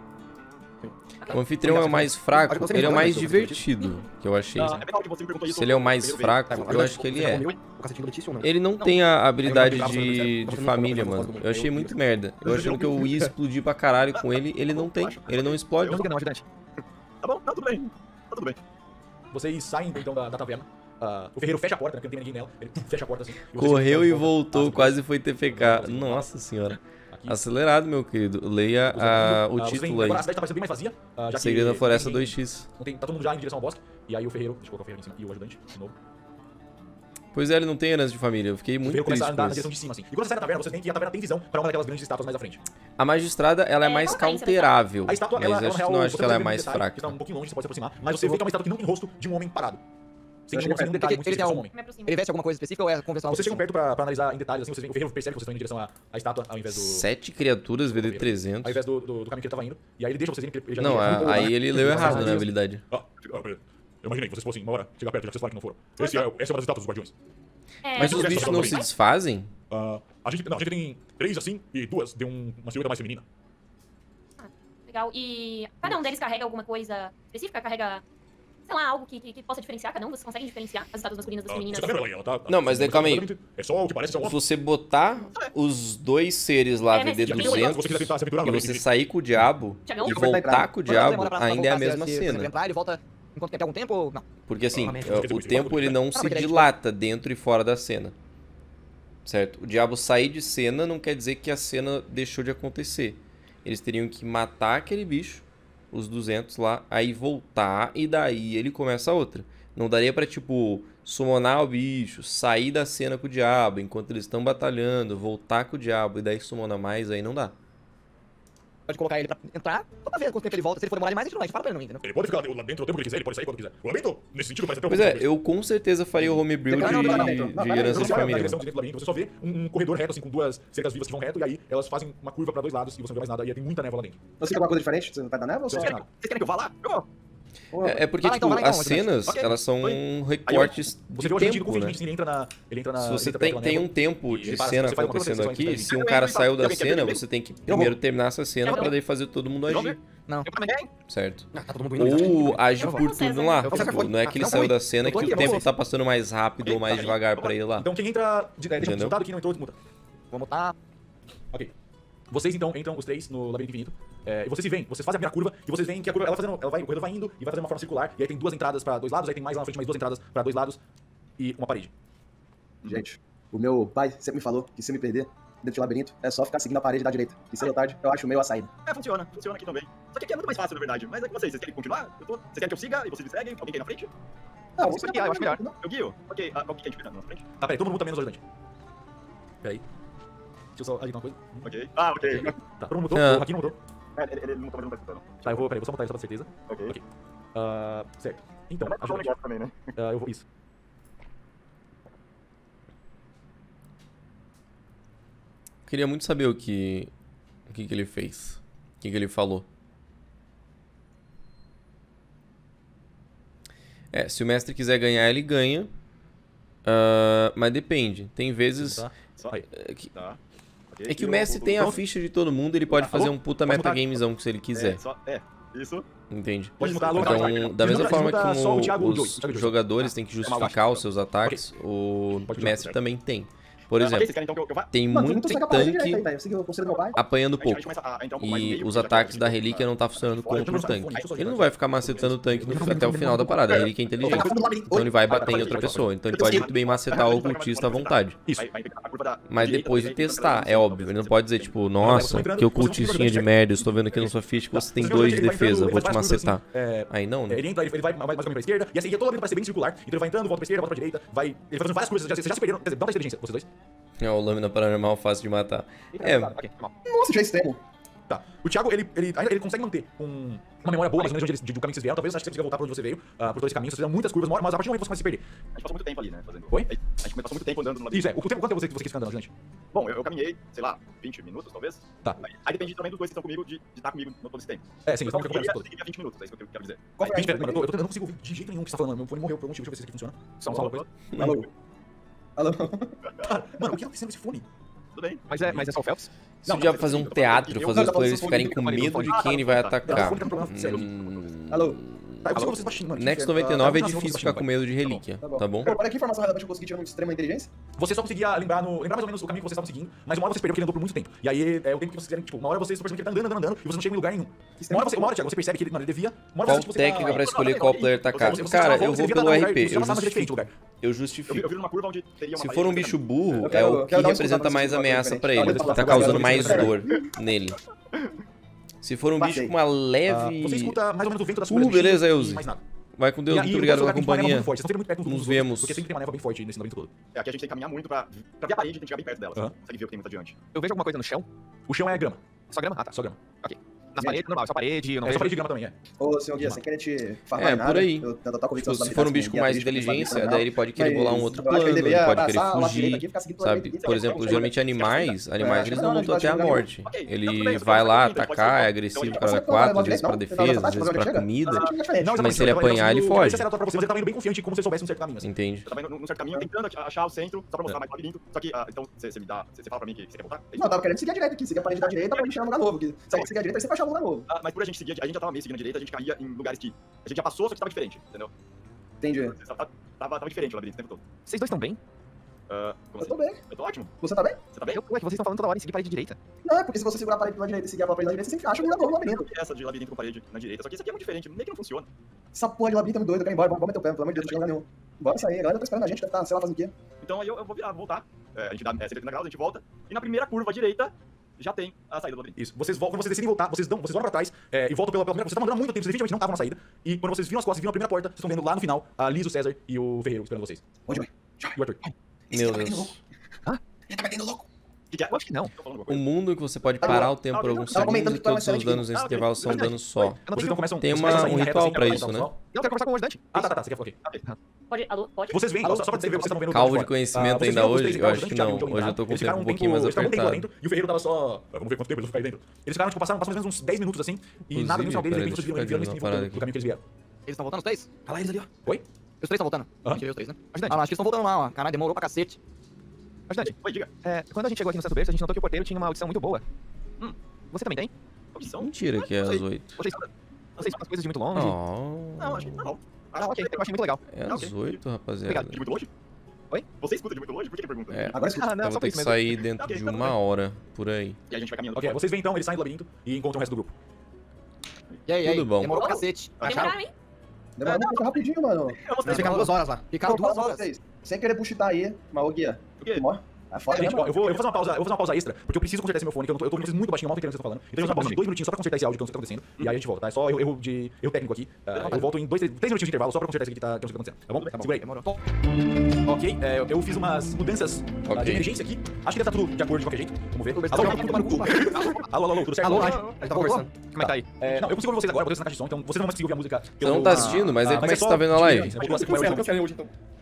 O anfitrião é o mais fraco, ele é o mais divertido, que eu achei. É bem legal que você me perguntou isso. Se ele é o mais fraco, eu acho que ele é. O cacetinho do Letícia ou não? Ele não tem a habilidade de família, mano. Eu achei muito merda. Eu achando que eu ia explodir pra caralho com ele, ele não tem. Ele não explode. Não liga não, ajudante. Tá bom, não, tudo bem. Tá tudo bem. Vocês saem então da taverna. O ferreiro fecha a porta, né? Porque não tem ninguém nela. Ele fecha a porta assim. E vocês Correu ficam- e voltou, quase foi TPK. Nossa senhora. Aqui. Acelerado, meu querido. Leia o Vocês veem- título aí. Agora a cidade tá parecendo bem mais vazia. Já que Segredo da Floresta ninguém- 2x. Não tem, tá todo mundo já em direção ao bosque. E aí o ferreiro, deixa eu colocar o ferreiro em cima, e o ajudante, de novo. Pois é, ele não tem herança de família. Eu fiquei O muito ferreiro começa a triste andar com na direção isso. de cima, assim. E quando você sai da taverna, vocês veem que a taverna tem visão pra uma daquelas grandes estátuas mais à frente. A magistrada, ela é É, mais qual a diferença counterável. A estátua, Mas ela, acho na que real, não acho você que ela é consegue ver mais detalhe, fraca. que tá um pouquinho longe, você pode se aproximar. Mas você vê que é uma estátua que não tem rosto de um homem parado. Sem nenhum detalhe muito Ele tem específico, só um algum- homem. Me aproximo. Ele veste alguma coisa específica ou é convencional? Vocês chegam perto pra analisar em detalhes, assim, vocês veem, o ferreiro percebe que vocês estão indo em direção à estátua ao invés do... 7 criaturas, VD ao 300. invés do caminho que ele tava indo. E aí ele deixa vocês irem, porque ele já Não, tinha- aí ele leu errado na habilidade. Eu imaginei que vocês fossem uma hora chegar perto, já que vocês falaram que não foram. Essa é uma das estátuas dos guardiões. Mas os eu bichos só não falei. se desfazem? A gente tem 3 assim e 2 de uma silhueta mais feminina. Legal. E cada um deles carrega alguma coisa específica? Carrega, sei lá, algo que possa diferenciar cada um? Vocês conseguem diferenciar as estátuas masculinas das Você femininas? tá vendo ela aí? Ela tá... Não, mas daí, calma aí. É só o que parece ser um Se homem. você botar os dois seres lá, É, mas VD se você 200, Se você quiser tentar se aventurar, e não, você sair com o diabo Tiagão? e Eu vou tentar voltar com o Quanto tempo diabo, demora pra ainda é a voltar? mesma Se ele cena. entrar, ele volta enquanto tempo? Algum tempo ou não? Porque assim, Normalmente. o tempo ele não se dilata dentro e fora da cena. Certo? O diabo sair de cena não quer dizer que a cena deixou de acontecer. Eles teriam que matar aquele bicho, os 200 lá, aí voltar e daí ele começa a outra. Não daria pra, tipo, summonar o bicho, sair da cena com o diabo enquanto eles estão batalhando, voltar com o diabo e daí summonar mais, aí não dá. Pode colocar ele pra entrar, só pra ver quanto tempo ele volta. Se ele for demorar demais, a gente não vai. A gente fala pra ele não, entendeu? Ele pode ficar lá dentro o tempo que ele quiser, ele pode sair quando quiser. O lamento, nesse sentido, faz até um Pois é, eu com certeza faria o homebrew de herança de Na família. direção de dentro do labirinto, você só vê um corredor reto, assim, com 2 cercas vivas que vão reto, e aí elas fazem uma curva pra 2 lados e você não vê mais nada, e aí tem muita névoa lá dentro. Você quer alguma coisa diferente? Você não vai dar neva ou só? Vocês querem que eu vá lá? Eu vou. É porque, Vai lá tipo, então, vai lá as então, cenas, ok. elas são Aí recortes Você de vê o agente tempo, né? conveniente, ele entra na... Se você entra tem pela um névoa, tempo e de ele para, cena você faz uma coisa, acontecendo você aqui, só se um entra cara e saiu da alguém quer ver cena, comigo? você tem que primeiro terminar essa cena pra daí fazer todo mundo agir, Não. Eu também. certo? Ah, tá todo mundo indo. Ou agir Eu vou. por turno lá. Eu vou. Tipo, não é que ele Não, saiu foi. da cena Eu tô que aqui, o eu vou. tempo tá passando mais rápido ou mais devagar pra ele lá. Então quem entra... Deixa Entendeu? desmutado, quem não entrou, desmuta. Vamos botar. Ok. Vocês então entram os 3 no labirinto infinito. E vocês se veem, vocês fazem a primeira curva e vocês veem que a curva, o corredor vai indo e vai fazendo uma forma circular. E aí tem 2 entradas pra 2 lados, aí tem mais lá na frente mais 2 entradas pra 2 lados e uma parede. Gente, o meu pai sempre me falou que se eu me perder dentro de labirinto, é só ficar seguindo a parede da direita. Que cedo ou tarde, eu acho o meio a saída. Funciona aqui também. Só que aqui é muito mais fácil, na verdade. Mas é que vocês querem continuar? Vocês querem que eu siga e vocês me seguem? Alguém quer ir na frente? Não, Vamos guiar, eu acho melhor. Eu guio? Ok, alguém quer ir na frente? Tá, peraí, todo mundo muta menos o ajudante. Peraí. Deixa eu só ajeitar uma coisa. Ok. Ah, ok. Tá, todo mundo mutou, Ah. o Haki não mutou. Ele não tá escutando. Tá, eu vou, peraí, vou só botar ele só pra certeza. Ok. Certo. Então, Mas é um ajudante. negócio também, né? Eu vou, isso. Queria muito saber o que ele fez. O que ele falou. Se o mestre quiser ganhar, ele ganha. Mas depende. Tem vezes... Tá. Só aí. Tá. É que o mestre tem a ficha de todo mundo, ele pode fazer um puta metagamezão se ele quiser. Isso. Entende? Pode mudar logo. Então, da mesma forma que só o Thiago, os jogadores têm que justificar os seus ataques, o mestre também tem. Por exemplo, tem muito tanque apanhando pouco. E os ataques da relíquia não tá funcionando contra o tanque. Ele não vai ficar macetando o tanque até o final da parada. A relíquia é inteligente. Então ele vai bater em outra pessoa. Então ele pode muito bem macetar o ocultista à vontade. Mas depois de testar, é óbvio. Ele não pode dizer, tipo, nossa, que ocultistinha de merda, eu estou vendo aqui na sua ficha que você tem 2 de defesa, vou te macetar. Aí não, né? Ele entra, ele vai mais ou menos pra esquerda, e assim, toda a vida vai ser bem circular. Então ele vai entrando, volta pra esquerda, volta pra direita, vai... Ele vai fazendo várias coisas, vocês já se perderam. Quer dizer, dá uma inteligência, vocês dois. É o Lâmina Paranormal fácil de matar. Nossa, já é extremo. Tá. O Thiago, ele consegue manter uma memória boa, mais ou menos, do caminho que vocês vieram. Talvez acho que você consiga voltar pra onde você veio, por todo esse caminho. Vocês fizeram muitas curvas, mas a partir do momento que você começa a se perder. A gente passou muito tempo ali, né? Fazendo... Oi? A gente passou muito tempo andando no labirinto. Isso, quanto tempo você quis ficar andando, gente? Bom, eu caminhei, sei lá, 20 minutos, talvez. Tá. Aí depende também dos dois que estão comigo, de estar comigo no todo esse tempo. Sim, eles estão acompanhando todo. 20 minutos, é isso que eu quero dizer. Eu não consigo ouvir de jeito nenhum o que você tá falando. Meu fone morreu por algum motivo, deixa eu ver se aqui funciona. Só uma coisa. Alô? Mano, o que tá acontecendo nesse fone? Tudo bem. Mas é só o Phelps? Se o diabo fazer um teatro, fazer os players ficarem com medo de quem ele vai atacar. Alô? Next 99 é difícil ficar com medo de relíquia, tá bom? Olha que informação relevante eu consegui tirar muito extrema inteligência. Você só conseguia lembrar mais ou menos o caminho que vocês estavam seguindo, mas uma hora você perdeu porque ele andou por muito tempo. E aí é o tempo que vocês querem, tipo, uma hora vocês percebem que ele tá andando, e vocês não chegam em lugar nenhum. Uma hora, Thiago, você percebe que ele devia. Qual técnica pra escolher qual player atacar? Cara, eu vou pelo RP, eu justifico. Eu vi numa curva onde teria uma Se for um bicho burro, é o que representa mais ameaça pra ele, tá causando mais dor nele. Se for um bicho com uma leve... Você escuta mais ou menos o vento da sombra. Beleza, Euzi. Mais nada. Vai com Deus, muito obrigado pela companhia. Nos vemos. Porque sempre tem uma névoa bem forte nesse labirinto todo. Aqui a gente tem que caminhar muito pra ver a parede e tem que chegar bem perto dela. Consegue ver o que tem muito adiante. Eu vejo alguma coisa no chão? O chão é grama. Só grama? Ah, tá. Só grama. Ok. Nas paredes, normal, só parede, eu não É só vejo. parede de grama também, Ô, senhor Guia, sem querer te farmar nada. Por aí. Se for um bicho com mais inteligência, daí ele pode querer bolar um outro plano, ele pode querer fugir, sabe? Por exemplo, geralmente animais eles não lutam até a morte. Ele vai lá atacar, é agressivo, cara 4, às vezes pra defesa, às vezes pra comida. Mas se ele apanhar, ele foge. Você tava indo bem confiante como se soubesse um certo caminho, assim. Entende? Eu tava indo num certo caminho, tentando achar o centro, só pra mostrar mais o labirinto. Só que, então, você fala pra mim que você quer voltar? Não, eu tava querendo seguir a direita aqui, seguir a parede da direita pra gente chegar num lugar novo. Se a gente seguir a direita, você vai achar um lugar novo. Mas por a gente seguir, a gente já tava meio seguindo a direita, a gente caía em lugares que a gente já passou, só que tava diferente, entendeu? Entendi. Tava diferente o labirinto o tempo todo. Vocês dois estão bem? Como Eu tô bem. Eu tô ótimo. Você tá bem? Você tá bem? Ué, que vocês estão falando toda hora em seguir parede direita. Não, é porque se você segurar a parede pela direita e seguir a parede da direita, você sempre acha um lugar novo no labirinto. Essa de labirinto com parede na direita, só que isso aqui é muito diferente, meio que não funciona. Essa porra de labirinto é muito doido, eu quero ir embora, vamos meter o pé, pelo amor de Deus, não chega em lugar nenhum. Bora sair, a galera tá esperando a gente, deve estar, sei lá, fazendo o quê. Então aí eu vou virar, voltar. A gente dá 180 graus, a gente volta. E na primeira curva à direita, já tem a saída do labirinto. Isso. Quando vocês decidem voltar, vocês olham pra trás e voltam pela primeira. Vocês estavam andando há muito tempo, vocês definitivamente não estavam na saída. E quando vocês viram as costas e viram a primeira porta, vocês estão vendo lá no final a Liz, o César e o Ferreiro esperando vocês. Onde vai? E o Arthur. Meu Deus. Ele tá metendo louco. Que é? Eu acho que não. Um mundo que você pode parar o tempo por alguns segundos e todos os seus danos nesse intervalo são danos só. Vocês não começam. Tem vocês começam a sair um na reta, ritual assim, pra então, isso, né? só- Não, eu quero conversar com o ajudante. Tá. Você quer falar o quê? Pode, alô, pode? Vocês veem, só pra descrever, vocês estão vendo. Calvo de conhecimento ainda hoje? Eu acho que não. Hoje eu tô com o tempo um pouquinho mais apertado. E o Ferreiro tava só. Vamos ver quanto tempo eles vão ficar aí dentro. Eles ficaram, tipo, passaram mais ou menos uns 10 minutos assim. E nada no final deles, de repente vocês viram ele virando esse Peraí, do caminho que eles vieram. Eles estão voltando os três? Olha lá eles ali, ó. Oi? Os três estão voltando. Aham. Mentira, os três, né? Ajudante. Ah, lá, acho que eles estão voltando lá, ó. Caralho, demorou pra cacete. Ajudante, Oi, diga. quando a gente chegou aqui no Santo Berço, a gente notou que o porteiro tinha uma audição muito boa. Você também tem? Opção? Mentira que é às 8. Vocês são as coisas de muito longe? Oh, Não, acho que não. Ah, ok. Eu achei muito legal. é às 8, rapaziada. De muito longe? Oi? Você escuta de muito longe? Por que ele pergunta? É, Agora escuta. eu vou ter que sair dentro de uma hora, por aí. E a gente vai caminhando. Ok, vocês veem então, eles saem do labirinto e encontram o resto do grupo. E aí, Tudo bom. Demorou pra cacete. Demoraram, hein? Demorou muito rapidinho, mano. Eles ficaram 2 horas lá. Ficaram Vou falar 2 pra horas. vocês. Sem querer buchitar aí, mas ô Guia. O quê? Morre. É foda, Gente, né, ó, eu vou fazer uma pausa extra, porque eu preciso consertar esse meu fone, que eu tô ouvindo vocês muito baixinho, mal entendendo o que vocês estão falando. Então eu vou fazer uma pausa de 2 minutinhos só pra consertar esse áudio que não sei o que tá acontecendo. E aí a gente volta, tá? É só erro técnico aqui. Eu volto em 3 minutinhos de intervalo só pra consertar isso aqui que não sei o que tá acontecendo. Tá bom? Segura aí. Demorou. Ok, eu fiz umas mudanças de emergência aqui. Acho que deve estar tudo de acordo de qualquer jeito. Vamos ver. Alô, tudo certo? Alô, A gente tava conversando. Como é que tá aí? Não, eu consigo ouvir vocês agora, eu botei na caixa de som, então vocês não vão conseguir ouvir a música. Você não tá assistindo, mas aí como é que você tá vendo a live? Cancela hoje então.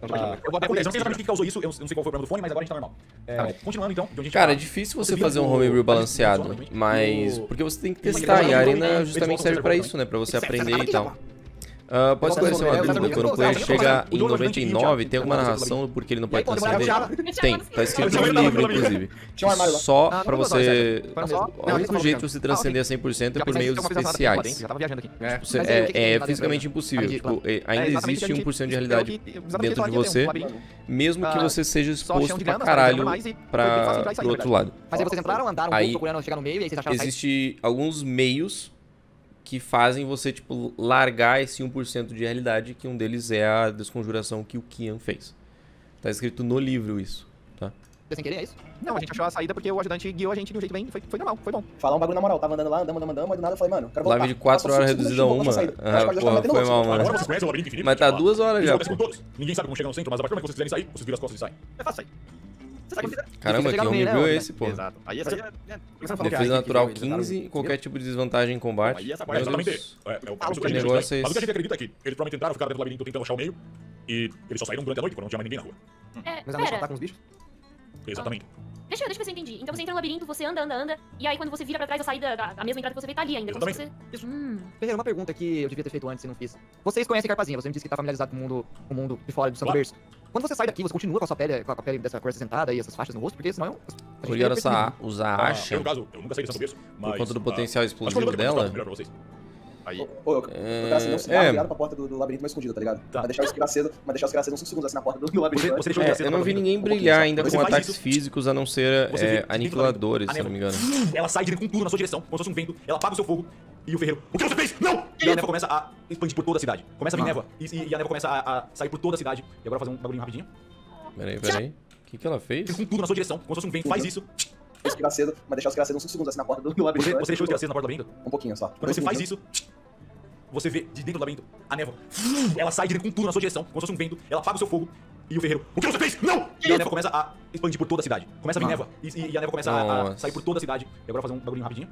Eu vou abrir Acontece, eu não sei aqui. exatamente o que causou isso, eu não sei qual foi o problema do fone, mas agora a gente tá normal. Continuando então, de onde a gente Cara, é tá. difícil Você você vira fazer um pro- homebrew a balanceado, gente- mas... o- Porque você tem que Ele testar, vai- e a ele arena vai- justamente ele serve pra vai- isso, né? Pra você Ele serve aprender e pra tal. Pode esclarecer uma dúvida, quando o player chega em 99, tem alguma narração do porquê ele não pode transcender? Tem, tá escrito no livro, inclusive. Tinha um armário lá. Só Ah, pra não vou você... usar, sério. O único jeito de você transcender a 100% é por meios especiais. Já tava viajando aqui. É Mas aí, o que que tem lá fisicamente dentro? impossível. Além de- Tipo, ainda É, exatamente existe o que a gente 1% de escreveu realidade aqui, exatamente dentro de falaria, tem você, um labirinto. mesmo que você seja Só chão exposto de pra grama, caralho mais e foi bem fácil entrar e sair, pro na outro verdade. lado. Mas aí vocês entraram, andaram um Aí, pouco procurando chegar no meio e aí vocês acharam Existe alguns meios que fazem você, tipo, largar esse 1% de realidade, que um deles é a desconjuração que o Kian fez. Tá escrito no livro isso, tá? Você sem querer, é isso? Não, a gente achou a saída porque o ajudante guiou a gente de um jeito bem... Foi normal, foi bom. Falar um bagulho na moral, tava andando lá, andamos, mas do nada eu falei, mano, quero voltar. Live de 4 horas reduzida a 1. Porra, foi mal, mano. Agora vocês conhecem o labirinto infinito? Mas tá 2 horas Isso já, acontece pô. com todos. Ninguém sabe como chegar no centro, mas a partir do momento que vocês quiserem sair, vocês viram as costas e saem. É fácil aí. Você sabe o que fizer. Caramba, que chegar no meio, homebrew né, é esse, pô? Exato. Aí essa aí Defesa natural 15, qualquer tipo de desvantagem em combate. Aí essa É parte exatamente. Deus. É o que que a gente negócio acredita. é Mas o que a esse? gente acredita é que eles provavelmente tentaram ficar dentro do labirinto tentando achar o meio, e eles só saíram durante a noite, quando não tinha mais ninguém na rua. Mas a noite tá Pera, com os bichos? Exatamente. deixa eu ver se eu entendi. Então você entra no labirinto, você anda, e aí quando você vira pra trás, a saída da mesma entrada que você vê tá ali ainda. Como se você... Ferreira, uma pergunta que eu devia ter feito antes e não fiz. Vocês conhecem Carpazinha, você me disse que tá familiarizado com o mundo de fora do Santo Claro. Berço. Quando você sai daqui, você continua com a pele dessa cor acinzentada e essas faixas no rosto? Porque senão eu... a gente Olhar teria percebido. usar Eu, acha no caso, eu nunca saí de Santo Berço, mas... por conta do potencial acho que eu explosivo vou ter uma dela. melhor pra vocês. Aí. Eu quero assim, um cigarro virado pra porta do labirinto mais escondido, tá ligado? Tá. Mas deixar o cigarro aceso uns 5 segundos assim na porta do labirinto. Você deixou de Eu não vi ninguém Um pouquinho brilhar só. ainda Você com faz ataques isso. físicos, a não ser Você vê aniquiladores, a se eu não me névoa. engano. Ela sai de com tudo na sua direção, como se fosse um vento. Ela apaga o seu fogo. E o ferreiro, o que você fez? Não! E a névoa começa a expandir por toda a cidade. Começa a vir névoa. E a névoa começa a sair por toda a cidade. E agora eu vou fazer um bagulhinho rapidinho. Peraí. O que ela fez? Com tudo na sua direção, como se fosse um vento. Faz isso. O cigarro aceso, mas deixar o cigarro aceso uns 5 segundos assim na porta do labirinto. Você deixou o acesa na porta do labirinto? Um pouquinho só. Quando você faz isso, você vê de dentro do labirinto a névoa. Ela sai de dentro com tudo na sua direção, como se fosse um vento. Ela apaga o seu fogo. E o ferreiro, o que você fez? Não! E a névoa começa a expandir por toda a cidade. Começa a vir névoa. E a névoa começa a Nossa. sair por toda a cidade. E agora eu vou fazer um bagulhinho rapidinho.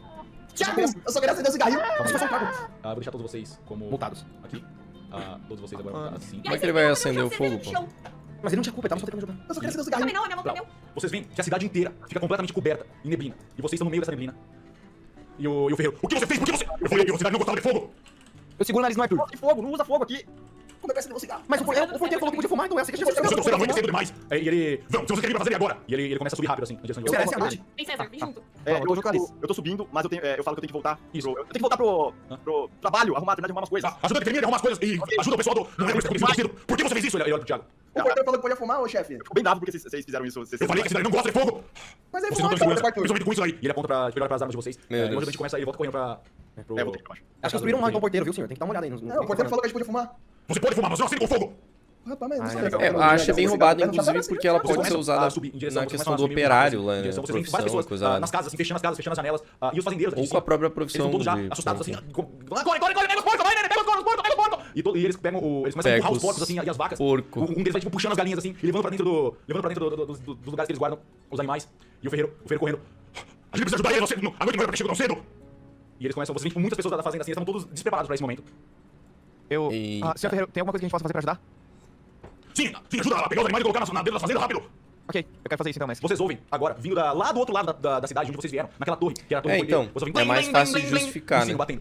Eu só queria acender o cigarrinho. Vou deixar todos vocês como... Multados. Aqui. Todos vocês agora assim. Como é que ele vai acender o fogo, pô? Mas ele não tinha culpa, ele tava só tentando ajudar. Eu só queria acender o Também cigarrinho. não, minha mão tá meu. Vocês veem que a cidade inteira fica completamente coberta em neblina. E vocês estão no meio dessa neblina. E o ferreiro, o que você fez? Por que você... Eu falei que a cidade não gostava de fogo. Eu seguro o nariz no Arthur. Gosta de fogo, não usa fogo aqui. Como é que vai acender o cigarro? Mas o porteiro falou que podia fumar, então é assim que a gente Vocês vai trouxeram a noite cedo demais. E ele... Vamos, se você quer vir pra fazer agora. E ele começa a subir rápido assim, na direção de vocês. Espera, essa noite. Vem, César, vem junto. Eu tô subindo, mas eu falo que eu tenho que voltar. Isso. Eu tenho que voltar pro trabalho, terminar de arrumar umas coisas. Ajuda a enfermeira a arrumar as coisas e ajuda o pessoal do... Não lembro se aconteceu cedo. Por que você fez isso? Ele olha pro Thiago. O porteiro falou que podia fumar, ô chefe. Ficou bem bravo porque vocês fizeram isso. Eu falei que a cidade não gosta de fogo. Mas aí Vocês não fumar, estão em cara, segurança, Arthur. principalmente com isso aí. E ele aponta pra as armas de vocês. Meu E Deus. quando a gente começa, ele volta correndo pra... É, vou ter que ir pra baixo. Acho que construíram mais um porteiro, viu, senhor? Tem que dar uma olhada aí. Não, o porteiro falou que a gente podia fumar. Você pode fumar, mas não acende com fogo. Rapaz, mas não sei. legal. Eu acho bem roubado, inclusive, assim, porque ela Vocês pode ser começam usada a subir em direção, na vocês questão começam do a subir operário em lá, né? direção, vocês veem várias Profissão, pessoas coisa nas casas, assim, fechando as janelas. E os fazendeiros aqui ou de com a cima, própria eles profissão estão todos já de... assustados, assim. Corre, pega os porcos, vai, né? Pega os porcos, pega os porcos. E eles pegam eles começam a empurrar os porcos, assim, e as vacas. Porco. Um deles vai, tipo, puxando as galinhas, assim, e levando pra dentro dos lugares que eles guardam os animais. E o ferreiro correndo. A gente precisa ajudar ele, a noite não era pra chegar tão cedo. E eles começam, vocês veem, tipo, muitas pessoas da fazenda, assim, eles estavam todos despreparados pra esse momento. Eu... E- senhor Ferreiro, tem alguma coisa que a gente possa fazer pra ajudar? Sim, ajuda a pegar os animais e colocar dentro da fazenda, rápido. Ok, eu quero fazer isso então, mestre. Vocês ouvem agora, vindo lá do outro lado da cidade, onde vocês vieram, naquela torre, que era a torre do então, porteiro. Vocês ouvem é mais fácil de justificar, o sino né? batendo.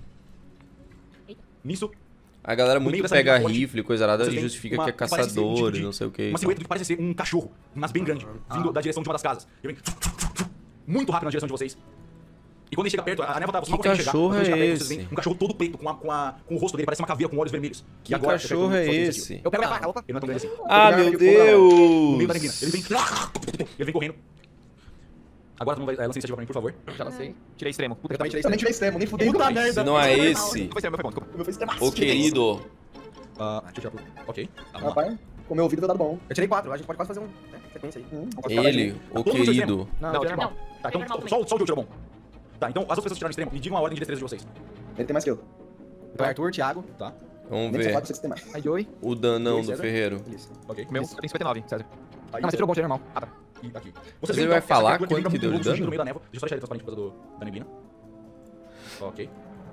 Nisso, A galera No meio muito dessa pega linha forte, rifle e coisa arada vocês e veem justifica uma- que é que parece ser um caçador tipo e de- não sei o que. uma silhueta que parece ser um cachorro, mas bem grande, vindo da direção de uma das casas. Ele vem muito rápido na direção de vocês. E quando ele chega perto, a névoa tá... Vocês não Que conseguem chegar. cachorro Quando ele chega é perto, vocês veem esse? um cachorro todo preto, com o rosto dele, parece uma caveira com olhos vermelhos. Que E agora, cachorro é só tem esse? Eu pego a faca, opa. Ele não é tão grande assim. Ah, meu No meio da neblina. Deus! Ele vem correndo. Agora todo mundo vai lançar iniciativa pra mim, por favor. Já lancei. Tirei extremo. Puta Eu também tirei Eu nem tirei extremo, nem fudei. Puta merda. Se não é esse, Foi extremo, foi bom, desculpa. O meu foi extremaço. ô querido, Deixa eu tirar pro... Ok. Vamos lá. Rapaz, com o meu ouvido vai dar bom. Eu tirei 4, a gente pode quase fazer um sequência aí. ele, ô Todos vocês querido, Não, Não, tira tira normal. Tá, então normal só o Diogo tirou bom. Tá, então as outras pessoas que tiraram extremo, me digam a ordem de destreza de vocês. Ele tem mais que eu. Então, Arthur, Thiago. Tá, vamos Nem precisa falar ver que vocês têm mais. Aí, Joey. o danão do César? ferreiro. Isso. ok. Meu, eu tenho 59, César. Aí, Não, mas você tirou bom, tirou normal. E aqui. Você veem, vai então, falar essa criatura quanto que vem deu de surgindo dano? no meio da névoa. Deixa eu só deixar ele transparente por causa da neblina. Ok.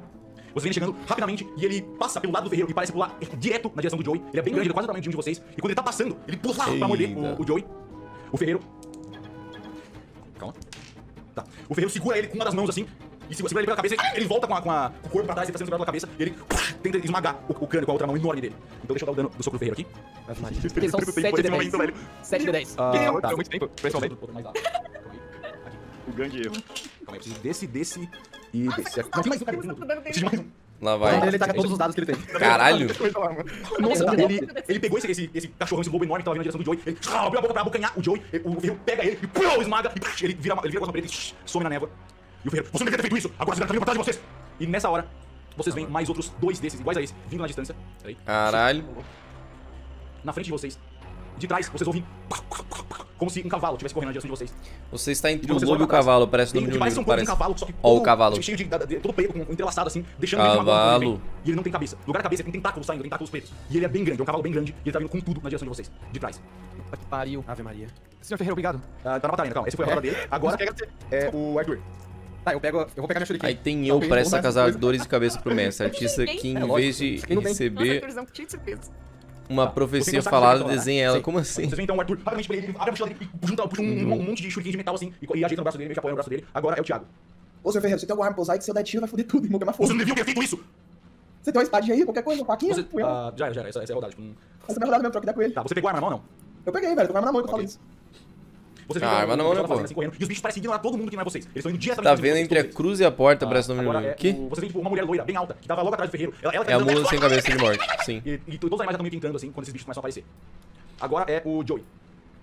Você vê ele chegando rapidamente e ele passa pelo lado do ferreiro e parece pular direto na direção do Joey. Ele é bem grande, ele é quase do tamanho de um de vocês. E quando ele tá passando, ele pula pra morder o Joey. O ferreiro... Calma. Tá. O ferreiro segura ele com uma das mãos assim. E segura ele pela cabeça, ele volta com o corpo pra trás, ele tá sendo segurado pela cabeça. E ele tenta esmagar o crânio com a outra mão enorme dele. Então deixa eu dar o dano do soco do ferreiro aqui. Eles são 7 de 10. 7 de 10. Tá. Muito tempo, principalmente. Mais lá. O grande erro. Calma aí, eu preciso desse e desse. Não, tem mais um, cara. Preciso de mais um. Lá vai. Ele taca todos os dados que ele tem. Caralho. Nossa, ele pegou esse cachorrão, esse lobo enorme que tava vindo na direção do Joey. Ele abriu a boca pra abocanhar o Joey. O ferreiro pega ele e esmaga. E ele vira a coisa preta e some na névoa. E o ferreiro, você não deveria ter feito isso. Agora você vai caminho pra trás de vocês. E nessa hora, vocês veem mais outros 2 desses, iguais a esse, vindo na distância. Peraí. Caralho. Na frente de vocês. De trás, vocês ouvem como se um cavalo estivesse correndo na direção de vocês. Você está entre E o vocês lobo e olham o pra trás. cavalo, parece o Tem nome um de que um parece livro, um corpo de parece. um cavalo, só que Ó, o todo cavalo. cheio todo preto, entrelaçado assim, deixando ele de uma mão Cavalo. quando ele vem. E ele não tem cabeça. No lugar da cabeça ele tem tentáculos saindo, tentáculos pretos. E ele é bem grande, é um cavalo bem grande. E ele tá vindo com tudo na direção de vocês, de trás. Puta que pariu. Ave Maria. Senhor Ferreiro, obrigado. Tá na batalha ainda, calma. Esse foi a roda dele. Agora é o Arthur. Tá, eu vou pegar minha shuriken. Aí tem eu Talvez prestes a não causar desse dores de cabeça pro mestre. Artista que, em vez de receber uma profecia falada, desenha ela. Como assim? Vocês veem então o Arthur rapidamente pra ele, abre a mochila dele e puxa um monte de shuriken de metal assim e ajeita no braço dele, meio que apoia no braço dele. Agora é o Thiago. Ô, seu Ferreiro, você tem alguma arma pra usar e que se eu der tiro vai foder tudo, irmão, que é mais Você foda. não devia ter feito isso! Você tem uma espadinha aí, qualquer coisa, uma faquinha? Você, punhal. já era, essa é a rodada. Tipo, Essa é a minha rodada mesmo, troca ideia com ele. tá, você pegou a arma na mão ou não? Eu peguei, velho, tô com a arma na mão que eu falo isso. Vocês Ah, arma na mão, né, pô? assim, correndo, e os bichos parecem ignorar todo mundo que não é vocês. Eles estão indo diretamente Tá pra vendo vocês, entre a todos cruz e a porta, eles. parece o nome do Agora livro. é Que? vocês veem tipo, uma mulher loira, bem alta, que tava logo atrás do ferreiro. Ela É a mula sem cabeça de morte, sim. E todos os animais já estão meio que entrando assim, quando esses bichos começam a aparecer. Agora é o Joey.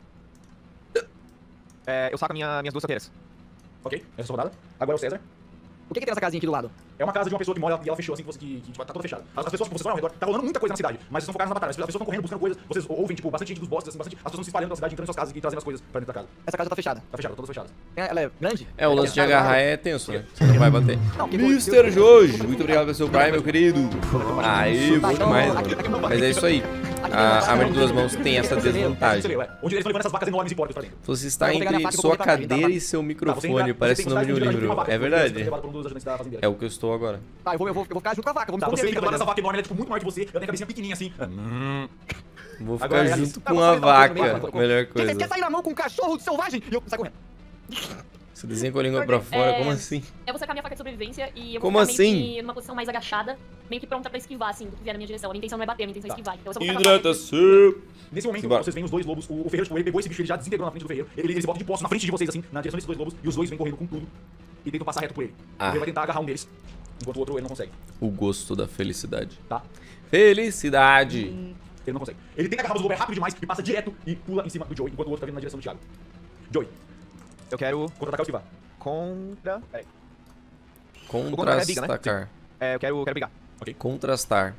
Eu saco minhas 2 sacreiras. Ok? Essa é a sua rodada. Agora é o César. O que tem nessa casinha aqui do lado? É uma casa de uma pessoa que mora e ela fechou assim, que tá toda fechada. As pessoas que vocês estão ao redor, tá rolando muita coisa na cidade, mas vocês estão focados na batalha. As pessoas estão correndo, buscando coisas, vocês ouvem, tipo, bastante gente dos bosques, assim, bastante. As pessoas estão se espalhando pela cidade, entrando em suas casas e trazendo as coisas pra dentro da casa. Essa casa tá fechada. Tá fechada, todas fechadas. Ela é grande? É, o lance de agarrar é tenso, né? Você não vai bater. Não, porque Mr. Jorge, muito obrigado pelo seu Prime, meu querido. Aí, bom demais, mano. Mas é isso aí. A arma de 2 mãos tem essa Você desvantagem. leu, é. Onde eles estão levando essas vacas enormes e porcos pra dentro. Você está entre sua cadeira e seu microfone, parece o nome de um livro. É verdade. É o que eu estou agora. Tá, eu vou ficar junto com a vaca, vamos Tá, você esconder fica do ali, lado dessa tá vaca enorme, ela é tipo muito maior que você, ela tem a cabecinha pequenininha assim. Vou Agora ficar é a junto Alice. com a vaca. Melhor Quem coisa. quer sair na mão com um cachorro selvagem? E eu saio correndo. Você desenha com a língua pra fora, como assim? Eu vou sacar minha faca de sobrevivência e eu vou Como ficar meio assim? que numa posição mais agachada, meio que pronta pra esquivar, assim, do que vier na minha direção. A minha intenção não é bater, a minha intenção é esquivar. Então eu só vou sacar minha faca aqui. Hidratação. Nesse momento, Simbora. vocês veem os 2 lobos, o ferreiro, tipo, ele pegou esse bicho, ele já desintegrou na frente do ferreiro, ele se bota de posto na frente de vocês, assim, na direção desses 2 lobos, e os 2 vêm correndo com tudo e tentam passar reto por ele. Ah. Ele vai tentar agarrar um deles, enquanto o outro ele não consegue, O gosto da felicidade. tá? Felicidade. Ele não consegue. Ele tenta agarrar os lobos, é rápido demais, e passa direto e pula em cima do Joey, enquanto o outro tá vindo na direção do Thiago. Joey, Eu quero contra-atacar ou esquivar? contra... Peraí. Contrastacar. Eu quero brigar. Contrastar.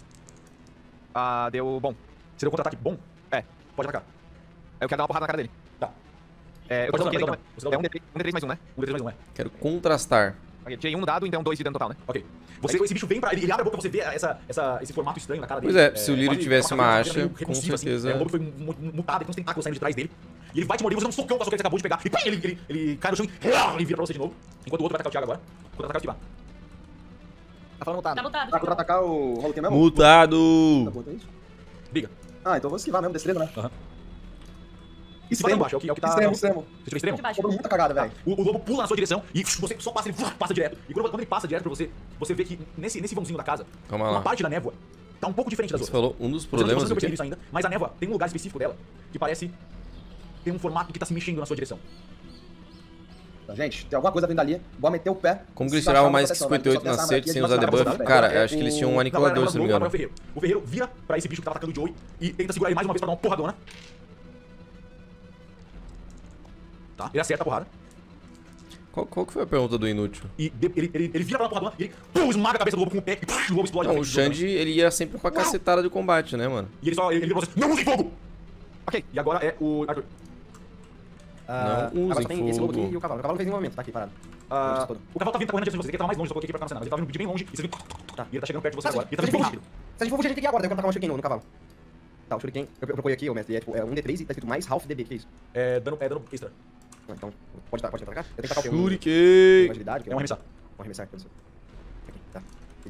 Deu bom. Você deu contra-ataque bom? É. Pode atacar. Eu quero dar uma porrada na cara dele. Tá. Eu Pode tô dar então. então. Você dá É um D3 mais 1, né? Um D3 mais um, é. Quero contrastar. Ok, tirei 1 no dado, então 2 de dano total, né? Ok. Esse bicho vem pra... Ele abre a boca, você vê esse formato estranho na cara dele. Pois é, se o Lírio quase tivesse uma cabeça acha, meio com repulsiva, assim. certeza. O lobo foi mutado, tem uns tentáculos saindo de trás dele. E ele vai te morder, você dá um socão com a soca que você acabou de pegar. E pim, ele cai no chão e vira pra você de novo. Enquanto o outro vai atacar o Thiago agora. Contra-atacar o esquivar. Tá falando mutado. Tá mutado. Ah, contra-atacar o rolo que é mesmo? Mutado. Tá bom, então é isso? Briga. Ah, então eu vou esquivar mesmo, destreza, né? Aham. Extremo. Embaixo, é o que tá... Extremo. Você tirou extremo? De baixo. Sobrou muita cagada, velho. O lobo pula na sua direção e você só passa, ele passa direto. E quando ele passa direto pra você, você vê que nesse vãozinho da casa, Calma lá. uma parte da névoa tá um pouco diferente das Você outras. falou um dos Você problemas não do percebeu quê? isso ainda, mas a névoa tem um lugar específico dela que parece ter um formato que tá se mexendo na sua direção. Tá, gente, tem alguma coisa vindo ali. Bora meter o pé. Como que eles Se tiravam achar uma mais que proteção, velho. 58 Só tem na essa arma sete aqui, sem a gente usar vai debuff? precisar, Cara, velho. eu acho que eles tinham um aniquilador, se não me Agora é o engano. ferreiro. O ferreiro vira pra esse bicho que tava atacando o Joey e tenta segurar ele mais uma vez pra dar uma porradona. Tá, ele acerta a porrada. Qual que foi a pergunta do inútil? E ele vira pra uma porradona e ele esmaga a cabeça do lobo com o pé e o lobo explode. Não, na o frente do Xande, ele ia sempre pra cacetada de combate, né, mano? E ele vira pra você, não usem fogo! Ok, e agora é o Arthur. Não Agora usem só tem esse lobo fogo. aqui e o cavalo. O cavalo não fez nenhum movimento, tá aqui parado. O cavalo tá vindo, tá correndo na direção de você, ele quer estar mais longe, eu coloquei aqui pra ficar na cena, mas ele tá vindo de bem longe e você viu, Tá. e ele tá chegando perto de você Mas agora. E se tá a vindo gente bem for- rápido. Se a gente for fugir, a gente tem que ir agora, daí eu vou tacar um shuriken no cavalo. Tá, o shuriken, eu procurei aqui, ô mestre, é tipo, é um D3 e tá escrito mais half DB, que é isso? É dano extra. Ah, então, pode atacar? Eu tenho que tacar o quê? Shuriken! Agilidade? É um arremessar. Um arremessar, então. Aqui, tá.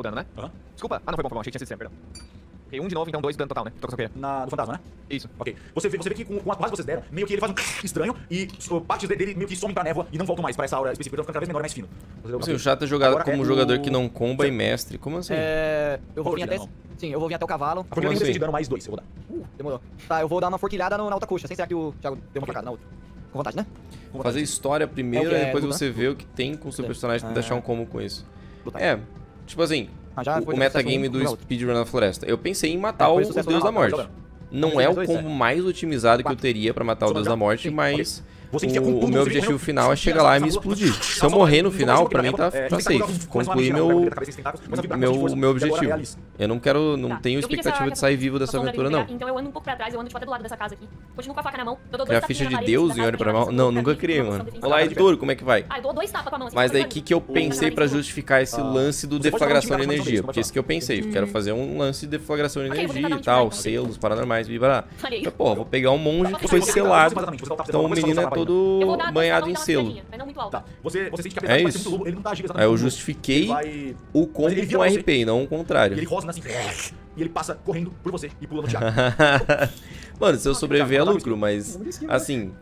o dano, né? Aham. Desculpa. Ah, não, foi bom, achei que tinha sido sempre, perdão. Ok, 1 de novo, então 2 de dano total, né? Tô com soqueira. No fantasma, né? Isso. Ok. Você vê que com a base que vocês deram, meio que ele faz um estranho e partes dele meio que somem pra névoa e não voltam mais pra essa aura específica. Então fica cada vez menor e mais fino. Assim, o chato é jogado Agora como é jogador o- que não comba e mestre. Como assim? Eu vou vir até... Não. Sim, eu vou vir até o cavalo. A formiga assim? resiste de dano mais 2, eu vou dar. Demorou. Tá, eu vou dar uma forquilhada na outra coxa, sem ser que o Thiago deu uma facada na outra. Com vontade, né? Fazer história primeiro, É o que e é depois luta, você vê o que tem com o seu personagem e deixar um combo com isso. Lutar. É, tipo assim, Já foi o metagame sucesso do um, outro. Speedrun na floresta. Eu pensei em matar foi o sucesso Deus da normal, Morte. tá Não é o dois, combo mais otimizado que eu teria pra matar o Deus da Morte, mas Você enfia com o tudo, meu você objetivo enfia final é você chegar lá e me enfia explodir. na Se eu sua- morrer no então, final, você pra mim tá tem que safe. começa uma Concluí magia, meu da cabeça, tem tentáculos, começa a vibrar com força, meu e agora é objetivo. isso. Eu não quero, não Tá. tenho Eu vi que expectativa essa- de sair vivo dessa essa aventura, sombra não. de então eu ando um pouco pra trás, eu ando tipo até do lado dessa casa aqui. Continuo com a faca na mão, eu dou Criar dois ficha tapinhas de na parede, Deus da e casa, olho pra minha mal. casa, Não, eu nunca vou criei, ficar mano. aqui, Olá, Heitor, como é que vai? Ah, eu dou dois tapas com a mão assim. Mas daí, o sabe? que eu pensei pra justificar esse lance do Você pode falar deflagração de uma intimidade, energia? mas Porque isso que eu pensei. Quero fazer um lance de deflagração de Ok, vou tentar energia dar e tal, intimidade, então. selos, paranormais, blá. Falei. Pô, vou pegar um monge que Você- foi você- selado. exatamente, você tá Então o fazendo menino é uma parada. todo Eu vou dar banhado em uma selo. pisadinha, mas não muito alto. Tá. Você sente que apesar É de parecer isso. muito lobo, ele não tá agindo Aí exatamente eu como lobo. justifiquei Ele vai- o combo ele vira com você. RP e não o E contrário. ele rosna assim, e ele passa correndo por você e pula no Thiago. Mano, se eu sobreviver é lucro, mas assim,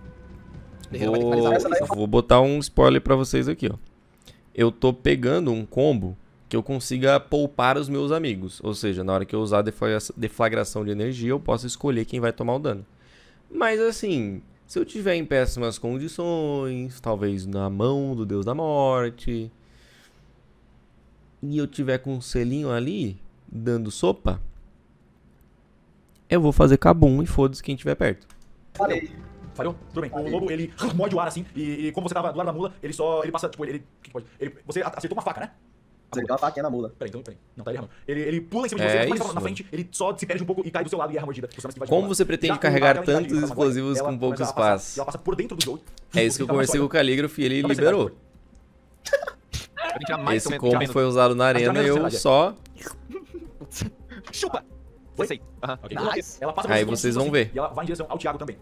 vou botar um spoiler pra vocês aqui, ó. Eu tô pegando um combo que eu consiga poupar os meus amigos. Ou seja, na hora que eu usar deflagração de energia, eu posso escolher quem vai tomar o dano. Mas assim, se eu tiver em péssimas condições, talvez na mão do Deus da Morte, e eu tiver com um selinho ali, dando sopa, eu vou fazer cabum e foda-se quem tiver perto. Falei. Falhou? Tudo bem. O lobo, ele morde o ar assim, e como você tava do lado da mula, ele passa, tipo, você acertou uma faca, né? Você deu uma faquinha na mula. Peraí. Não, tá errando. Ele pula em cima de É você, isso, na frente, ele só se perde um pouco e cai do seu lado e erra a mordida. Como você pretende carregar tantos explosivos com pouco espaço? Ela passa por dentro do jogo. É isso que eu conversei com o Calígrafo e ele liberou. Eu tenho que tirar mais Esse que combo foi usado na arena e eu só... Chupa! Sei. Aham. Ok. Nice. Ela passa por Aí cima vocês de vão você, ver. E ela vai em direção ao Thiago também.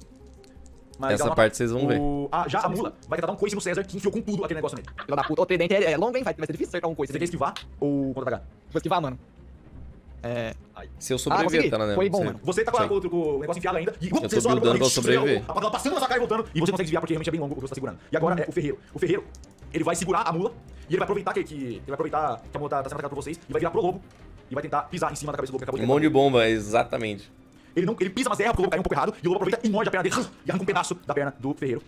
Mas Essa ela- parte vocês vão ver. Já a mula vai tentar dar um coice no César, que enfiou com tudo aquele negócio nele. Filho da puta. O tridente é longo, hein? Vai ser difícil acertar um coice. Você quer esquivar ou contra-atacar? Vou esquivar, mano. Se eu sobreviver, consegui. tá, né? Foi bom, Você- mano. Você tá com o negócio enfiado ainda e tô você só buildando pra sobreviver. A panela passando na sua cara e voltando e você consegue desviar porque realmente é bem longo o que você tá segurando. E agora é o ferreiro. O ferreiro, ele vai segurar a mula e ele vai aproveitar que ele vai aproveitar que a mula tá sendo atacada por vocês e vai virar pro lobo e vai tentar pisar em cima da cabeça do lobo que acabou de Um monte de bomba, exatamente. Ele pisa, mas erra porque o lobo cai um pouco errado e o lobo aproveita e morde a perna dele e arranca um pedaço da perna do ferreiro.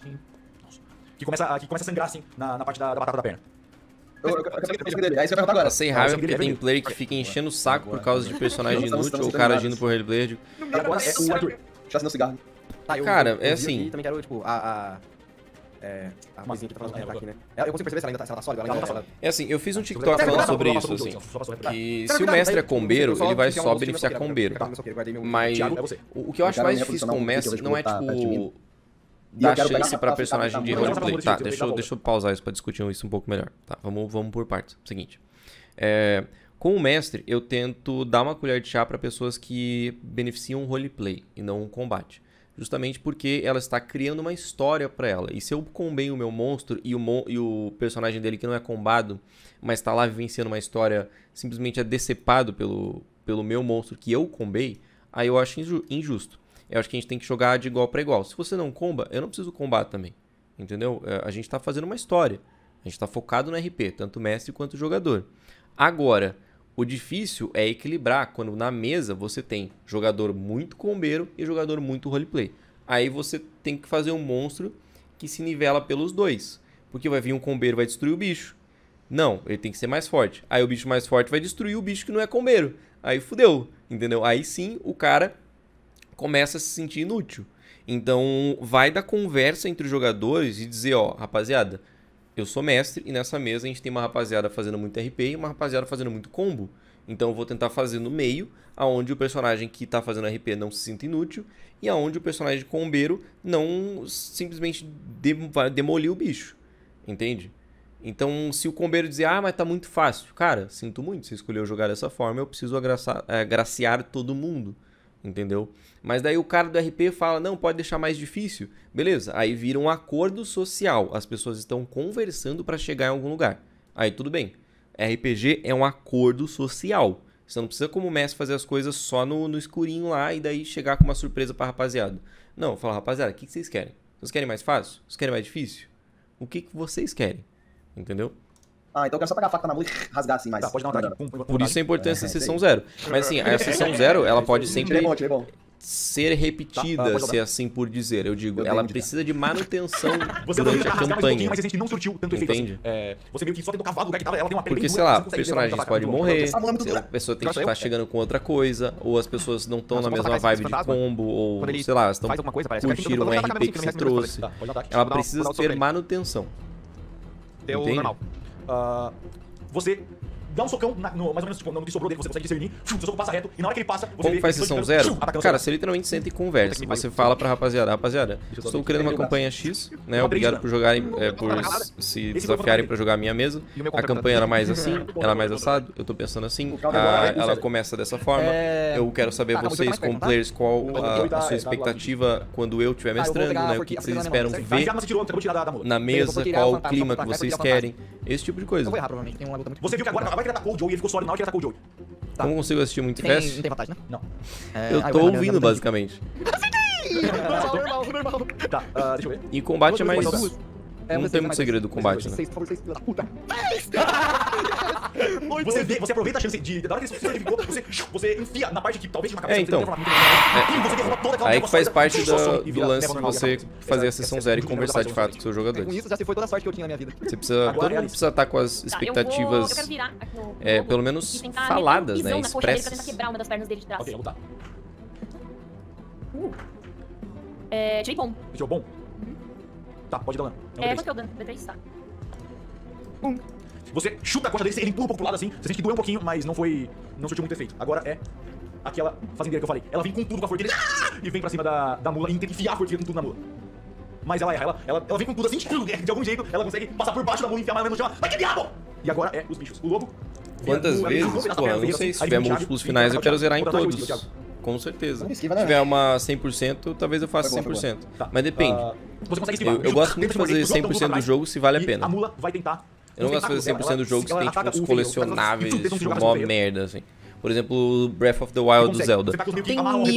Que começa a sangrar assim na parte da batata da perna. Eu acabei dele. Aí você vai perguntar agora. Passei raiva porque tem player que fica enchendo o saco por causa de personagem inútil ou o cara agindo por Hellblade. E agora é o Arthur. Deixa eu acender um cigarro. Tá, Cara, vi é aqui assim. e também quero, tipo, a coisinha que tá falando tá aqui, né? Eu consigo perceber se ela ainda tá, se ela tá sólida. Ela tá É assim, eu fiz um TikTok falando sobre isso, assim. Que se o mestre é combeiro, ele vai só beneficiar combeiro. Mas Thiago, é você. o que eu acho mais difícil com o mestre não é, tipo, dar chance pra personagem de roleplay. Tá, deixa eu pausar isso pra discutir isso um pouco melhor. Tá, vamos por partes. Seguinte. Com o mestre, eu tento dar uma colher de chá pra pessoas que beneficiam o roleplay e não o combate. Justamente porque ela está criando uma história pra ela. E se eu combei o meu monstro e o personagem dele que não é combado, mas está lá vivenciando uma história, simplesmente é decepado pelo meu monstro que eu combei, aí eu acho injusto. Eu acho que a gente tem que jogar de igual para igual. Se você não comba, eu não preciso combar também. Entendeu? A gente tá fazendo uma história. A gente tá focado no RP, tanto o mestre quanto o jogador. Agora, o difícil é equilibrar quando na mesa você tem jogador muito combeiro e jogador muito roleplay. Aí você tem que fazer um monstro que se nivela pelos dois. Porque vai vir um combeiro e vai destruir o bicho. Não, ele tem que ser mais forte. Aí o bicho mais forte vai destruir o bicho que não é combeiro. Aí fudeu, entendeu? Aí sim o cara começa a se sentir inútil. Então vai da conversa entre os jogadores e dizer, ó, rapaziada, eu sou mestre e nessa mesa a gente tem uma rapaziada fazendo muito RP e uma rapaziada fazendo muito combo. Então eu vou tentar fazer no meio, aonde o personagem que tá fazendo RP não se sinta inútil e aonde o personagem combeiro não simplesmente demolir o bicho. Entende? Então se o combeiro dizer, mas tá muito fácil. Cara, sinto muito, você escolheu jogar dessa forma, eu preciso agraciar todo mundo. Entendeu? Mas daí o cara do RP fala, não, pode deixar mais difícil. Beleza, aí vira um acordo social. As pessoas estão conversando para chegar em algum lugar. Aí tudo bem. RPG é um acordo social. Você não precisa, como mestre, fazer as coisas só no escurinho lá e daí chegar com uma surpresa pra rapaziada. Não, fala, rapaziada, o que vocês querem? Vocês querem mais fácil? Vocês querem mais difícil? O que vocês querem? Entendeu? Ah, então eu quero só pegar a faca na mula e rasgar assim mais. Tá, pode dar uma Melhor. ataque. Por isso a importância da É, sessão 0. Mas assim, a sessão 0, ela pode sempre Tirei bom. ser repetida, Tá, pode se assim por dizer. Eu digo, Eu ela entendi, precisa de manutenção Você durante poderia a rasgar mais um pouquinho, campanha. mas a gente não surtiu tanto efeito assim. Entende? Você meio que só tentou cavar no lugar que tava, ela tem uma pele Porque, bem sei dura, lá, você consegue personagens levar podem uma faca morrer, muito Essa mula é muito dura. a pessoa tem que Nossa, estar eu- chegando com outra coisa, ou as pessoas não estão Nossa, na eu vou mesma atacar vibe esse de fantasma. combo, ou Quando ele sei lá, elas estão faz alguma coisa, parece. Eu quero curtiram eu um vou atacar RP que mesmo, você que me trouxe. Tá, pode dar ataque. Ela Vou dar um precisa soco ter nele. manutenção. Deu Entende? normal. Você dá um socão, mais ou menos, tipo, no que sobrou dele, você consegue discernir, seu soco passa reto, e na hora que ele passa, você Como vê faz que ele sessão tá 0? atacando Cara, seu você literalmente senta e conversa. Puta que Você fala pra rapaziada, eu estou só criando uma tenho campanha X, né? Uma Obrigado três, por jogarem, por se desafiarem pra jogar a minha mesa. E o meu A contra- campanha era mais assim, ela é mais assado, eu tô pensando assim. Ela começa dessa forma. Eu quero saber Tá, vocês, muito mais como perto, tá? players, qual a sua tá, expectativa quando eu estiver Ah, eu vou mestrando, pegar a né? O forquilha, que vocês a esperam forquilha na Tá, ver enfiado, mas você tirou, acabou de tirar da mula. na Eu mesa, vou tirar qual o o fantasma, clima que vai vocês tirar o fantasma. querem, esse tipo de Eu coisa. vou errar, provavelmente. Tem uma luta muito Você viu que agora vai que ele atacou o Joe e ele ficou sólido na hora que ele atacou o Joe. Tá. Como eu consigo assistir muito Tem, fast? não tem vantagem, né? Não. Eu tô ouvindo, basicamente. Normal. Tá, deixa eu ver. E combate é mais... Duas, Não tem muito segredo do combate, né? Vocês, por favor, vocês, filho da puta. Você aproveita a chance de. Da hora que ele se solidificou, você enfia na parte que talvez tinha uma cabeça. então. Você derruba toda aquela Aí que névoa faz sólida, parte só some e do vira lance névoa de normal, você que acaba. fazer a Essa- sessão essa- 0 e essa- conversar de fato com seus Com jogadores. isso, já se foi toda a sorte que eu tinha na minha vida. Você precisa, todo mundo precisa estar com as Tá, eu expectativas, quero virar aqui no pelo jogo menos e tentar faladas, meter um né? pisão na coxa dele pra tentar Expressas. quebrar uma das pernas dele de trás. Ok, eu vou lutar. Tirei bom. Deixa eu bom. Tá, pode dar dano. Quanto que é o dano? D3, tá. Você chuta a coxa dele, ele empurra um pouco pro lado assim. Você sente que doeu um pouquinho, mas não surtiu muito efeito. Agora é aquela fazendeira que eu falei. Ela vem com tudo com a forquilha e vem pra cima da mula e tenta enfiar a forquilha com tudo na mula. Mas ela erra, ela vem com tudo assim, de algum jeito, ela consegue passar por baixo da mula e enfiar mais ou menos no chão. Mas que diabo! E agora é os bichos. O lobo. Quantas vezes? Pô, eu não sei, se tiver múltiplos finais eu quero zerar em todos. Com certeza. Se Esquiva, né? tiver uma 100%, talvez eu faça Foi bom. 100%. Tá. Mas depende. Você consegue esquivar. Eu gosto muito de fazer 100% do jogo se vale a E pena. a mula vai tentar. Eu não gosto de fazer 100% do jogo se tem tipo uns colecionáveis, tipo, mó merda, assim. Por exemplo, Breath of the Wild do Zelda. Tem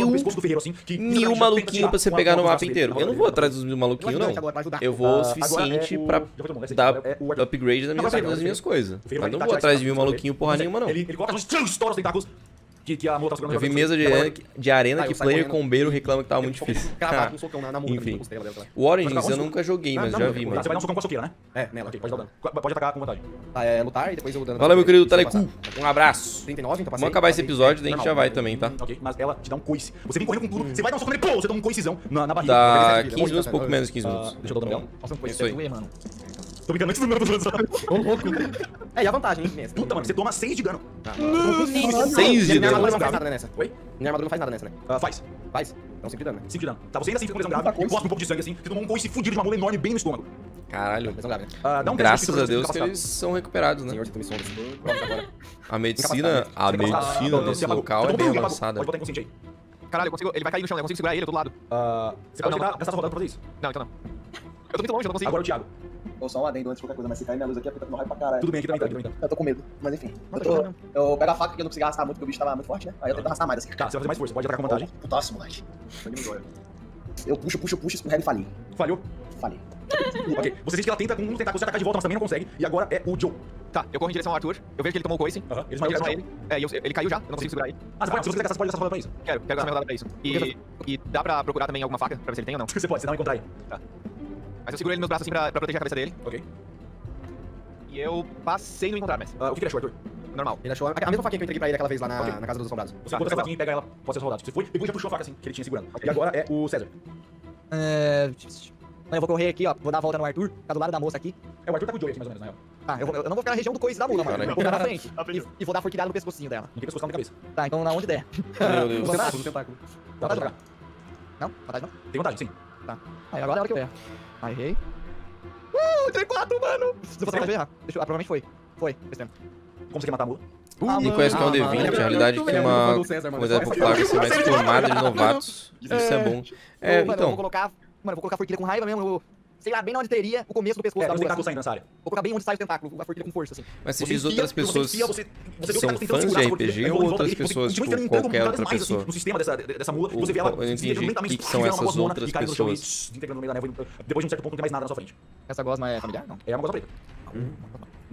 mil maluquinhos pra você pegar no mapa inteiro. Eu não vou atrás dos mil maluquinhos, não. Eu vou o suficiente pra dar upgrade nas minhas coisas. Mas não vou atrás de mil maluquinhos porra nenhuma, não. Ele coloca uns estoura os tentáculos que a mula tá segurando. Eu vi mesa de arena que player combeiro reclama que tava muito difícil. Cravado com um socão na mula, Enfim. na costela dela. O Origins eu nunca joguei, mas já vi, Você mano. vai dar um socão com a soqueira, né? É, nela. Ok, pode dar dano. Pode atacar com vantagem. Tá, é lutar e depois eu dando. Valeu, meu querido Telecu. Um abraço. 39, então passei. Vamos acabar esse Passei. episódio, daí a gente Normal. já vai também, tá? Ok, mas ela te dá um coice. Você vem correndo com tudo, você vai dar um soco nele, pô, você dá um coicezão na barriga. Dá Onde 15 tá, minutos, tá? pouco menos de 15 minutos. Deixa eu dar o dano. Nossa, não foi Isso aí. doer, mano. Tô brincando antes do meu. Ô, louco. É, e a vantagem, hein? Nessa. Puta, mano, você toma 6 de dano. 6 de Minha armadura dano. não faz nada, né, nessa? Oi? Minha armadura não faz nada nessa, né? Faz. Faz? Então 5 de dano, né? 5 de dano. Tá, você ainda assim fica com lesão grave, cospe um pouco de sangue assim, você tomou um coice fudido de uma mula enorme bem no estômago. Caralho. Lesão grave, né? Dá um Graças teste de a Deus que capacitado. eles são recuperados, né? Senhor, você tá me sonda. Pronto, agora. A medicina nesse local é bem avançada. Pode botar inconsciente aí. Caralho, ele vai cair no chão, né? Eu consigo segurar ele do outro lado. Você pode não. gastar sua rodada pra fazer isso. Não, então não. Eu tô muito longe, eu não consigo. Agora o Thiago. Ou só um adendo antes de qualquer coisa, mas se cair minha luz aqui é porque tá dando raio pra caralho. Tudo bem, aqui também tá. Eu tô com medo, mas enfim. Eu pego a faca porque eu não consegui arrastar muito, porque o bicho tava muito forte, né? Aí eu tento arrastar mais assim. Tá, você vai fazer mais força, pode atacar com vantagem. Putaço, moleque. Eu puxo, escorrega e falei. Falhou. Falei. Ok, você sente que ela tenta com um tentáculo se atacar de volta, mas também não consegue. E agora é o Joe. Tá, eu corro em direção ao Arthur. Eu vejo que ele tomou o coice. Aham, ele Eu esmaga desmaio ele. Ele caiu já, eu não consigo segurar ele. Ah, se você quiser gastar, você pode gastar sua rodada pra isso. Quero gastar minha rodada pra isso. E dá pra procurar também alguma faca, pra ver se ele tem ou não. Você pode, você dá uma encontrar aí. Mas eu seguro ele nos meus braços assim pra proteger a cabeça dele. Ok. E eu passei no encontrar, mestre. O que ele achou, Arthur? Normal. Ele achou a mesma faquinha que eu entreguei pra ele aquela vez lá Ok. na Casa dos Assombrados. Você bota essa faquinha e pega ela, pode ser sua rodada. Você foi, pegou e já puxou a faca assim, que ele tinha segurando. E agora é o César. Eu vou correr aqui, ó. Vou dar a volta no Arthur, tá do lado da moça aqui. É, o Arthur tá com o Joe aqui, mais ou menos, na real. Tá, eu não vou ficar na região do coice da mula, mano. Caralho. Eu vou ficar na frente. E vou dar forquilhada no pescocinho dela. Não tem pescoço na cabeça. Tá, então na onde der. Meu Deus. Vou dar- Tentáculo. Tá, pode jogar. Não? Vantagem não? Tem vantagem, sim. Aí agora é a hora que eu erro. Aí, errei. Tirei 4, mano! Se você vai errar. Provavelmente foi. Foi, fez tempo. Como você quer matar a mula? E conhece que é um D20, na realidade tem uma comunidade popular que ser mais formada de novatos. Isso é bom. Mano, eu vou Então, colocar. Mano, eu vou colocar a forquilha com raiva mesmo. Eu vou, sei lá, bem onde teria o começo do pescoço É, da os mula. tentáculos saindo nessa área. Vou colocar bem onde sai o tentáculo, a forquilha com força, assim. mas se Você diz enfia, outras pessoas você vê que que são ela tentando fãs de segurar a forquilha, RPG ele ou volta outras dele, pessoas, continua tipo, enfiando cada qualquer vez outra mais, assim, pessoa? no sistema dessa mula, e você vê ela Eu não entendi lentamente o que são se essas gosmona outras e cai no chão e pessoas. desintegrando no meio da névoa. E depois de um certo ponto não tem mais nada na sua frente. Essa gosma é familiar? Não. É uma gosma preta.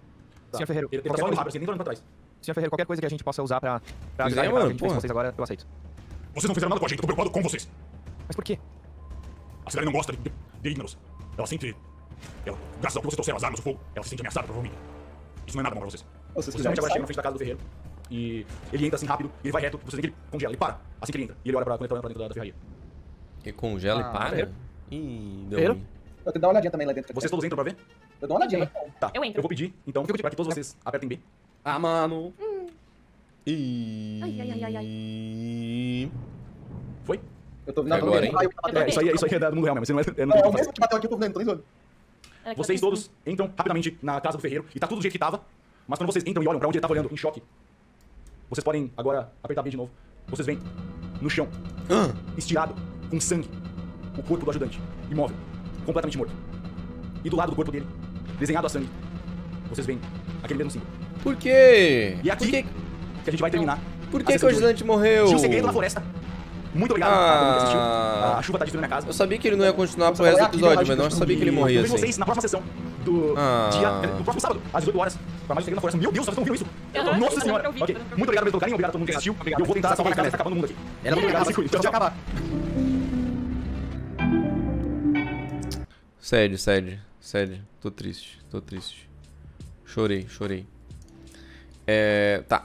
Senhor Ferreiro, Ele tá qualquer só indo coisa, rápido, assim, nem tá olhando pra trás. Senhor Ferreiro, qualquer coisa que a gente possa usar pra Pois ajudar é, a mano, que a gente fez com porra. vocês agora, eu aceito. Vocês não fizeram nada com a gente, eu tô preocupado com vocês. Mas por quê? A cidade não gosta de Ignaros. Ela sente... Ela, graças ao que vocês trouxeram as armas, o fogo, ela se sente ameaçada, provavelmente. Isso não é nada bom pra vocês. Ou se Vocês quiser, realmente agora sai. chegam na frente da casa do ferreiro. E ele entra assim rápido, e ele vai reto, vocês veem que ele congela, ele para, assim que ele entra. E ele olha quando ele tá olhando pra dentro da ferraria. Que congela e para? Ferreiro. Ih, deu Ferreiro. ruim. Eu tenho que dar uma olhadinha também lá dentro. Vocês todos entram pra ver? Eu dou uma olhadinha. Tá. Eu entro. Eu vou pedir, então, pra que todos vocês apertem B. Ah, mano. E... Foi? Eu tô Não, agora, hein? Isso aí é do mundo real mesmo. Você não Não, é tem o mesmo que bateu aqui, eu tô vendo, tô nem zoando. Vocês todos entram rapidamente na casa do ferreiro e tá tudo do jeito que tava. Mas quando vocês entram e olham pra onde ele tava olhando, em choque, vocês podem agora apertar B de novo. Vocês veem no chão, estirado, com sangue, o corpo do ajudante, imóvel, completamente morto. E do lado do corpo dele, desenhado a sangue, vocês veem aquele mesmo símbolo. Por quê? E aqui Por que, que a gente vai terminar. por a que, que sessão o de hoje. ajudante morreu? Tinha um segredo na floresta. Muito obrigado a todo mundo que assistiu. A chuva tá destruindo minha casa. Eu sabia que ele não ia continuar pro resto do episódio, mas não sabia que ele morria Eu vejo assim. vocês na próxima sessão do próximo sábado, às 18 horas, pra mais um segredo na floresta. Meu Deus, vocês estão ouvindo isso? Aham, Nossa eu senhora. ouvi, Ok, eu ouvi. muito obrigado pelo carinho, obrigado a todo mundo que assistiu. Eu vou tentar salvar a casa, tá acabando o mundo aqui. Era Muito obrigado, se cuide. Tchau, tchau. acabar. Sério. Tô triste. Chorei. Tá.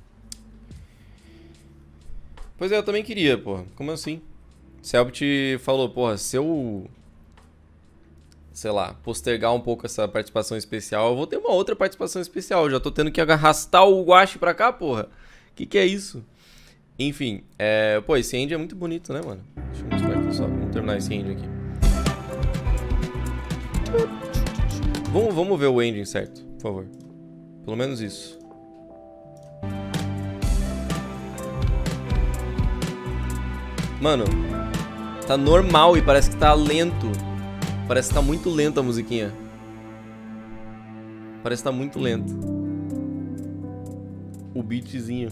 Pois é, eu também queria, porra. Como assim? Selbit falou, porra, se eu... sei lá, postergar um pouco essa participação especial, eu vou ter uma outra participação especial. Eu já tô tendo que arrastar o Guache pra cá, porra. Que é isso? Enfim, pô, esse end é muito bonito, né, mano? Deixa eu mostrar aqui só. Vamos terminar esse end aqui. Vamos ver o ending certo, por favor. Pelo menos isso. Mano, tá normal e parece que tá lento. Parece que tá muito lento a musiquinha. Parece que tá muito lento. O beatzinho.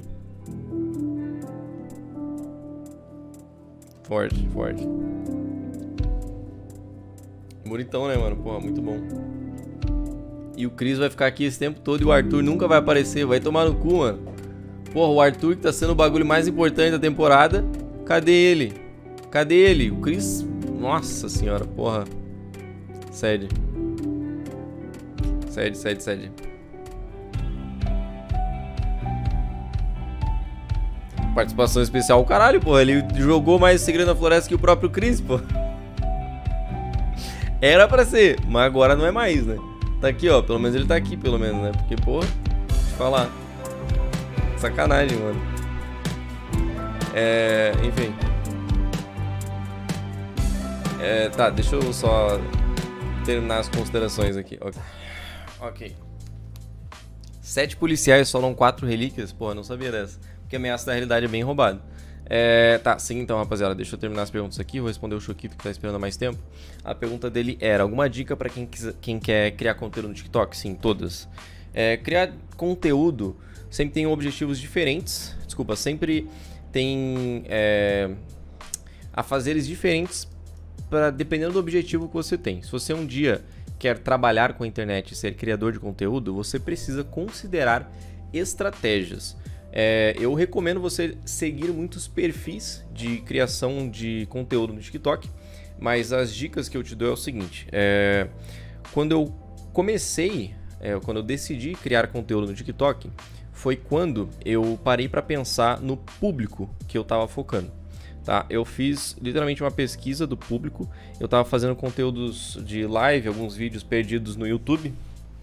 Forte. Bonitão, né, mano? Porra, muito bom. E o Chris vai ficar aqui esse tempo todo e o Arthur nunca vai aparecer. Vai tomar no cu, mano. Porra, o Arthur que tá sendo o bagulho mais importante da temporada. Cadê ele? O Chris... Nossa senhora, porra. Sério. Participação especial, caralho, porra. Ele jogou mais Segredo na Floresta que o próprio Chris, pô. Era pra ser, mas agora não é mais, né? Tá aqui, ó. Pelo menos ele tá aqui, pelo menos, né? Porque, porra, deixa eu falar. Sacanagem, mano. Enfim. Tá, deixa eu só terminar as considerações aqui. Ok. 7 policiais solam 4 relíquias? Porra, não sabia dessa. Porque Ameaça da Realidade é bem roubado. Tá, sim, então, rapaziada, deixa eu terminar as perguntas aqui. Vou responder o Choquito que tá esperando há mais tempo. A pergunta dele era: alguma dica pra quem quer criar conteúdo no TikTok? Sim, todas. Criar conteúdo sempre tem objetivos diferentes. Desculpa, sempre tem afazeres diferentes dependendo do objetivo que você tem. Se você um dia quer trabalhar com a internet e ser criador de conteúdo, você precisa considerar estratégias. Eu recomendo você seguir muitos perfis de criação de conteúdo no TikTok, mas as dicas que eu te dou é o seguinte: quando eu comecei, quando eu decidi criar conteúdo no TikTok, foi quando eu parei para pensar no público que eu estava focando. Tá? Eu fiz literalmente uma pesquisa do público. Eu estava fazendo conteúdos de live, alguns vídeos perdidos no YouTube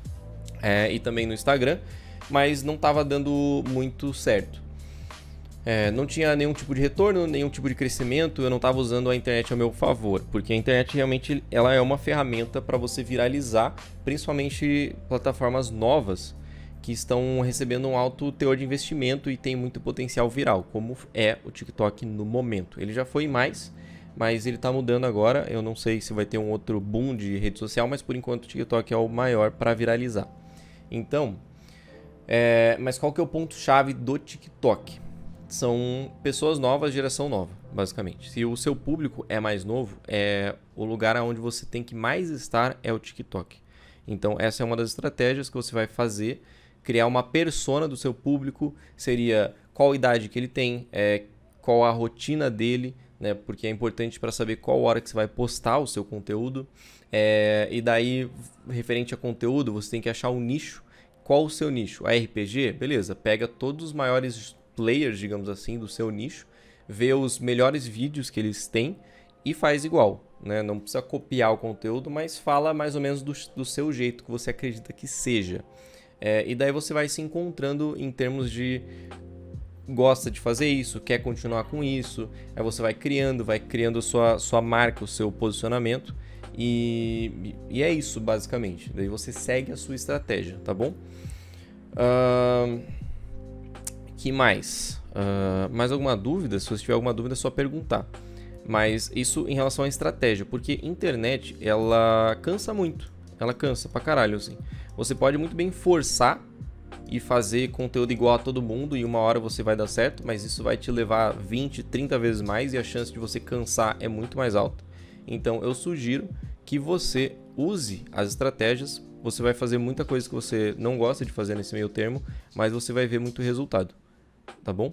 e também no Instagram, mas não estava dando muito certo. Não tinha nenhum tipo de retorno, nenhum tipo de crescimento. Eu não estava usando a internet ao meu favor, porque a internet realmente ela é uma ferramenta para você viralizar, principalmente plataformas novas que estão recebendo um alto teor de investimento e tem muito potencial viral, como é o TikTok no momento. Ele já foi mais, mas ele está mudando agora. Eu não sei se vai ter um outro boom de rede social, mas por enquanto o TikTok é o maior para viralizar. Então, mas qual que é o ponto-chave do TikTok? São pessoas novas, geração nova, basicamente. Se o seu público é mais novo, o lugar onde você tem que mais estar é o TikTok. Então, essa é uma das estratégias que você vai fazer. Criar uma persona do seu público, seria qual idade que ele tem, qual a rotina dele, né? Porque é importante para saber qual hora que você vai postar o seu conteúdo. E daí, referente a conteúdo, você tem que achar um nicho. qual o seu nicho? A RPG? Beleza, pega todos os maiores players, digamos assim, do seu nicho, vê os melhores vídeos que eles têm e faz igual, né? Não precisa copiar o conteúdo, mas fala mais ou menos do seu jeito, que você acredita que seja. E daí você vai se encontrando em termos de gosta de fazer isso, quer continuar com isso, aí você vai criando sua marca, o seu posicionamento, e é isso basicamente. Daí você segue a sua estratégia, tá bom? Que mais? Mais alguma dúvida? Se você tiver alguma dúvida é só perguntar. Mas isso em relação à estratégia, porque internet, ela cansa muito, ela cansa pra caralho, assim. Você pode muito bem forçar e fazer conteúdo igual a todo mundo e uma hora você vai dar certo, mas isso vai te levar 20, 30 vezes mais e a chance de você cansar é muito mais alta. Então eu sugiro que você use as estratégias, você vai fazer muita coisa que você não gosta de fazer nesse meio termo, mas você vai ver muito resultado, tá bom?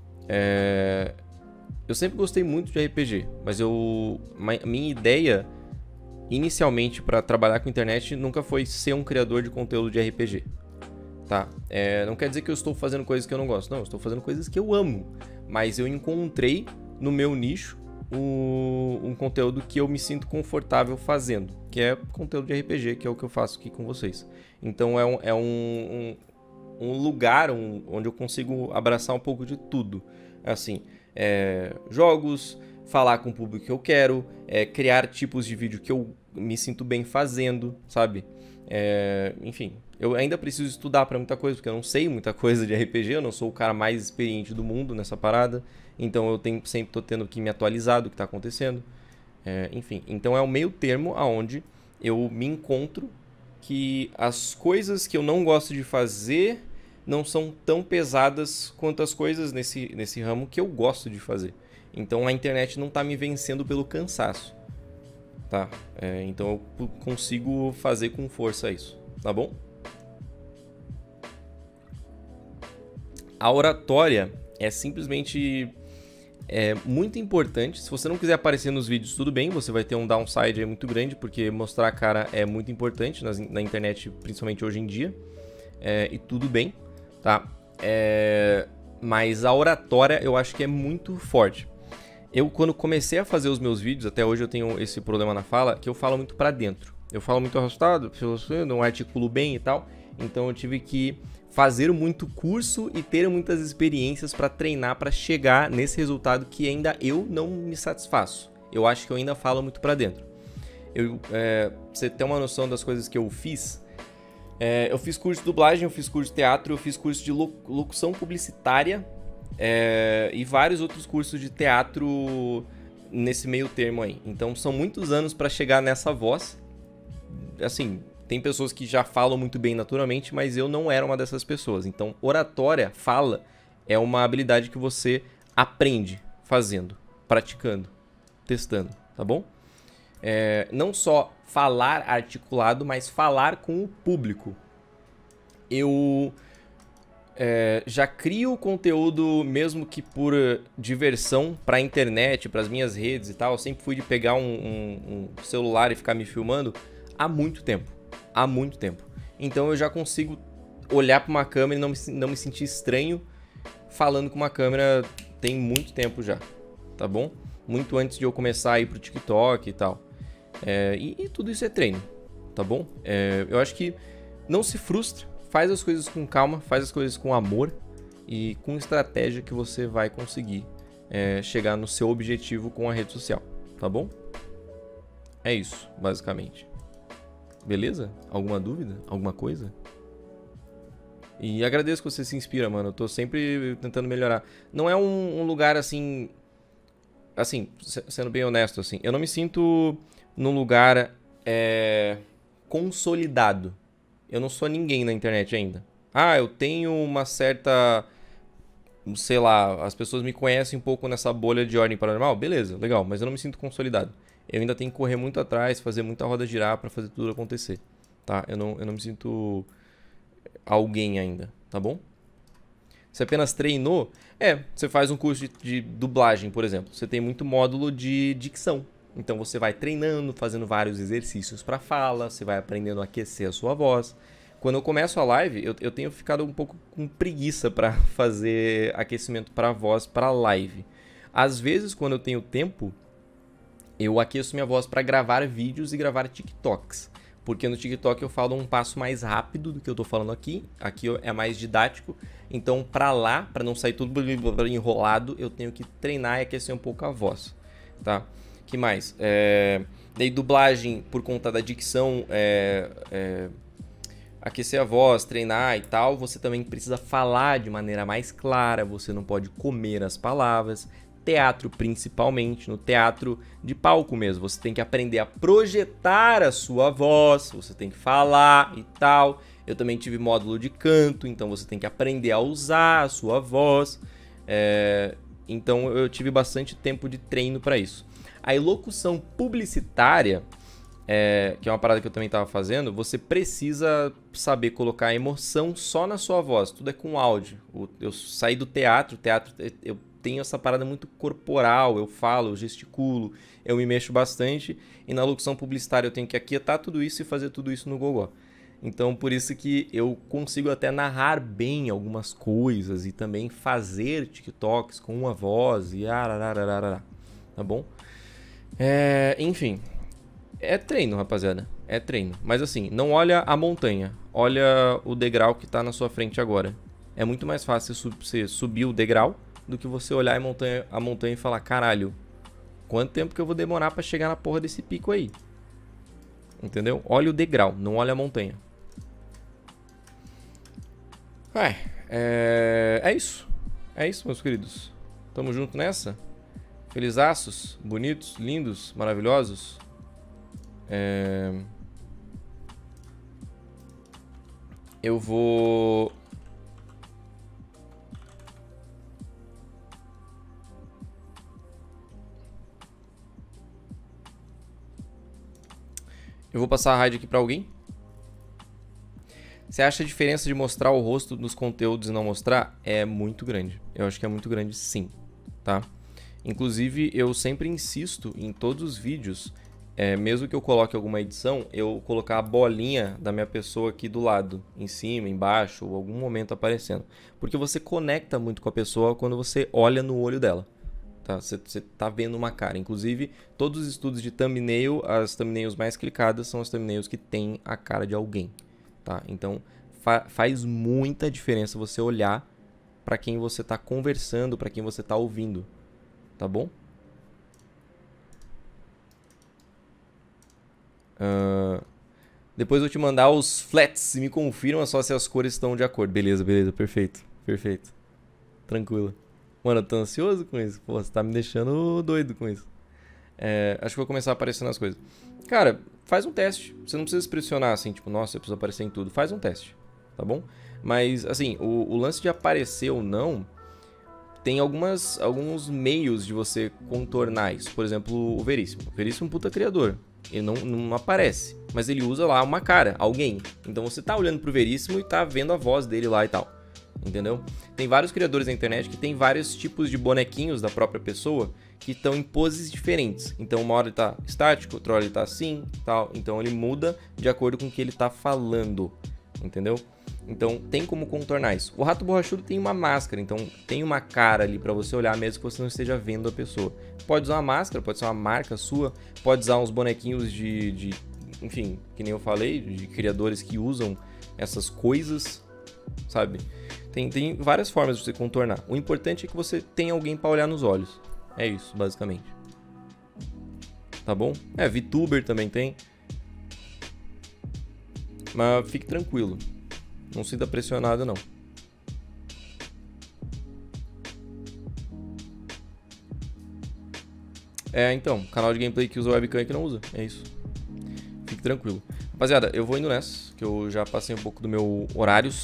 Eu sempre gostei muito de RPG, mas minha ideia inicialmente para trabalhar com internet nunca foi ser um criador de conteúdo de RPG. Tá? Não quer dizer que eu estou fazendo coisas que eu não gosto. Não, eu estou fazendo coisas que eu amo. Mas eu encontrei no meu nicho um conteúdo que eu me sinto confortável fazendo. Que é conteúdo de RPG, que é o que eu faço aqui com vocês. Então é um lugar onde eu consigo abraçar um pouco de tudo. Assim, jogos, falar com o público que eu quero, criar tipos de vídeo que eu me sinto bem fazendo, sabe? Enfim, eu ainda preciso estudar para muita coisa, porque eu não sei muita coisa de RPG, eu não sou o cara mais experiente do mundo nessa parada, então eu sempre tô tendo que me atualizar do que tá acontecendo. Enfim, então é o meio termo aonde eu me encontro que as coisas que eu não gosto de fazer não são tão pesadas quanto as coisas nesse ramo que eu gosto de fazer. Então a internet não tá me vencendo pelo cansaço, tá? Então eu consigo fazer com força isso, tá bom? A oratória é simplesmente muito importante. Se você não quiser aparecer nos vídeos, tudo bem, você vai ter um downside aí muito grande, porque mostrar a cara é muito importante na internet, principalmente hoje em dia, e tudo bem, tá? Mas a oratória eu acho que é muito forte. Eu, quando comecei a fazer os meus vídeos, até hoje eu tenho esse problema na fala, que eu falo muito pra dentro. Eu falo muito arrastado, não articulo bem e tal, então eu tive que fazer muito curso e ter muitas experiências para treinar, para chegar nesse resultado que ainda eu não me satisfaço. Eu acho que eu ainda falo muito para dentro. Pra você ter uma noção das coisas que eu fiz, eu fiz curso de dublagem, eu fiz curso de teatro, eu fiz curso de locução publicitária e vários outros cursos de teatro nesse meio termo aí. Então são muitos anos para chegar nessa voz. Assim, tem pessoas que já falam muito bem naturalmente, mas eu não era uma dessas pessoas. Então, oratória, fala, é uma habilidade que você aprende fazendo, praticando, testando, tá bom? Não só falar articulado, mas falar com o público. Eu já crio conteúdo, mesmo que por diversão, pra internet, pras minhas redes e tal. Eu sempre fui de pegar um celular e ficar me filmando há muito tempo. Há muito tempo. Então eu já consigo olhar para uma câmera e não me sentir estranho falando com uma câmera tem muito tempo já, tá bom? Muito antes de eu começar a ir pro TikTok e tal. E tudo isso é treino, tá bom? Eu acho que não se frustre, faz as coisas com calma, faz as coisas com amor e com estratégia que você vai conseguir chegar no seu objetivo com a rede social, tá bom? É isso, basicamente. Beleza? Alguma dúvida? Alguma coisa? E agradeço que você se inspira, mano. Eu tô sempre tentando melhorar. Não é um lugar assim... Assim, sendo bem honesto, assim. Eu não me sinto num lugar consolidado. Eu não sou ninguém na internet ainda. Eu tenho uma certa... Sei lá, as pessoas me conhecem um pouco nessa bolha de ordem paranormal. Beleza, legal. Mas eu não me sinto consolidado. Eu ainda tenho que correr muito atrás, fazer muita roda girar pra fazer tudo acontecer, tá? Eu não me sinto alguém ainda, tá bom? Você apenas treinou? Você faz um curso de dublagem, por exemplo. Você tem muito módulo de dicção. Então você vai treinando, fazendo vários exercícios pra fala, você vai aprendendo a aquecer a sua voz. quando eu começo a live, eu tenho ficado um pouco com preguiça pra fazer aquecimento pra voz pra live. Às vezes, quando eu tenho tempo, eu aqueço minha voz pra gravar vídeos e gravar TikToks. Porque no TikTok eu falo um passo mais rápido do que eu tô falando aqui. Aqui é mais didático. Então, pra lá, pra não sair tudo enrolado, eu tenho que treinar e aquecer um pouco a voz, tá? Que mais? Daí dublagem, por conta da dicção, aquecer a voz, treinar e tal, você também precisa falar de maneira mais clara, você não pode comer as palavras. Teatro, principalmente, no teatro de palco mesmo, você tem que aprender a projetar a sua voz, você tem que falar e tal. Eu também tive módulo de canto, então você tem que aprender a usar a sua voz. Então eu tive bastante tempo de treino para isso. A locução publicitária, que é uma parada que eu também estava fazendo, você precisa saber colocar emoção só na sua voz, tudo é com áudio. Eu saí do teatro, eu tenho essa parada muito corporal, eu falo, eu gesticulo, eu me mexo bastante, e na locução publicitária eu tenho que aquietar tudo isso e fazer tudo isso no gogó. Então por isso que eu consigo até narrar bem algumas coisas e também fazer TikToks com uma voz e tá bom? Enfim, é treino, rapaziada, é treino. Mas assim, não olha a montanha, olha o degrau que tá na sua frente agora. É muito mais fácil você subir o degrau do que você olhar a montanha e falar, caralho, quanto tempo que eu vou demorar pra chegar na porra desse pico aí? Entendeu? Olha o degrau, não olha a montanha. É isso. É isso, meus queridos. Tamo junto nessa. Felizaços, bonitos, lindos, maravilhosos. Eu vou... Eu vou passar a raid aqui pra alguém. Você acha a diferença de mostrar o rosto nos conteúdos e não mostrar? É muito grande. Eu acho que é muito grande, sim. Tá? Inclusive, eu sempre insisto em todos os vídeos, mesmo que eu coloque alguma edição, eu colocar a bolinha da minha pessoa aqui do lado, em cima, embaixo, ou algum momento aparecendo. Porque você conecta muito com a pessoa quando você olha no olho dela. Tá? Você tá vendo uma cara. Inclusive, todos os estudos de thumbnail, as thumbnails mais clicadas são as thumbnails que tem a cara de alguém. Tá? Então, faz muita diferença você olhar para quem você tá conversando, para quem você tá ouvindo. Tá bom? Depois eu vou te mandar os flats e me confirma só se as cores estão de acordo. Beleza, perfeito. Tranquilo. Mano, eu tô ansioso com isso. Pô, você tá me deixando doido com isso. Acho que vou começar aparecendo as coisas. Cara, faz um teste. Você não precisa se pressionar assim, tipo, nossa, eu preciso aparecer em tudo. Faz um teste, tá bom? Mas, assim, o lance de aparecer ou não, tem alguns meios de você contornar isso. Por exemplo, o Veríssimo. O Veríssimo é um puta criador. Ele não aparece, mas ele usa lá uma cara, alguém. Então você tá olhando pro Veríssimo e tá vendo a voz dele lá e tal. Entendeu? Tem vários criadores na internet que tem vários tipos de bonequinhos da própria pessoa que estão em poses diferentes. Então uma hora ele tá estático, outra hora ele tá assim, tal. Então ele muda de acordo com o que ele tá falando. Entendeu? Então tem como contornar isso. O Rato Borrachudo tem uma máscara, então tem uma cara ali pra você olhar mesmo que você não esteja vendo a pessoa. Pode usar uma máscara, pode ser uma marca sua, pode usar uns bonequinhos enfim, que nem eu falei, de criadores que usam essas coisas, sabe? Tem várias formas de você contornar. O importante é que você tenha alguém pra olhar nos olhos. É isso, basicamente. Tá bom? VTuber também tem. Mas fique tranquilo. Não sinta pressionado, não. Então, canal de gameplay que usa webcam e que não usa. É isso. Fique tranquilo. Rapaziada, eu vou indo nessa, que eu já passei um pouco do meu horário.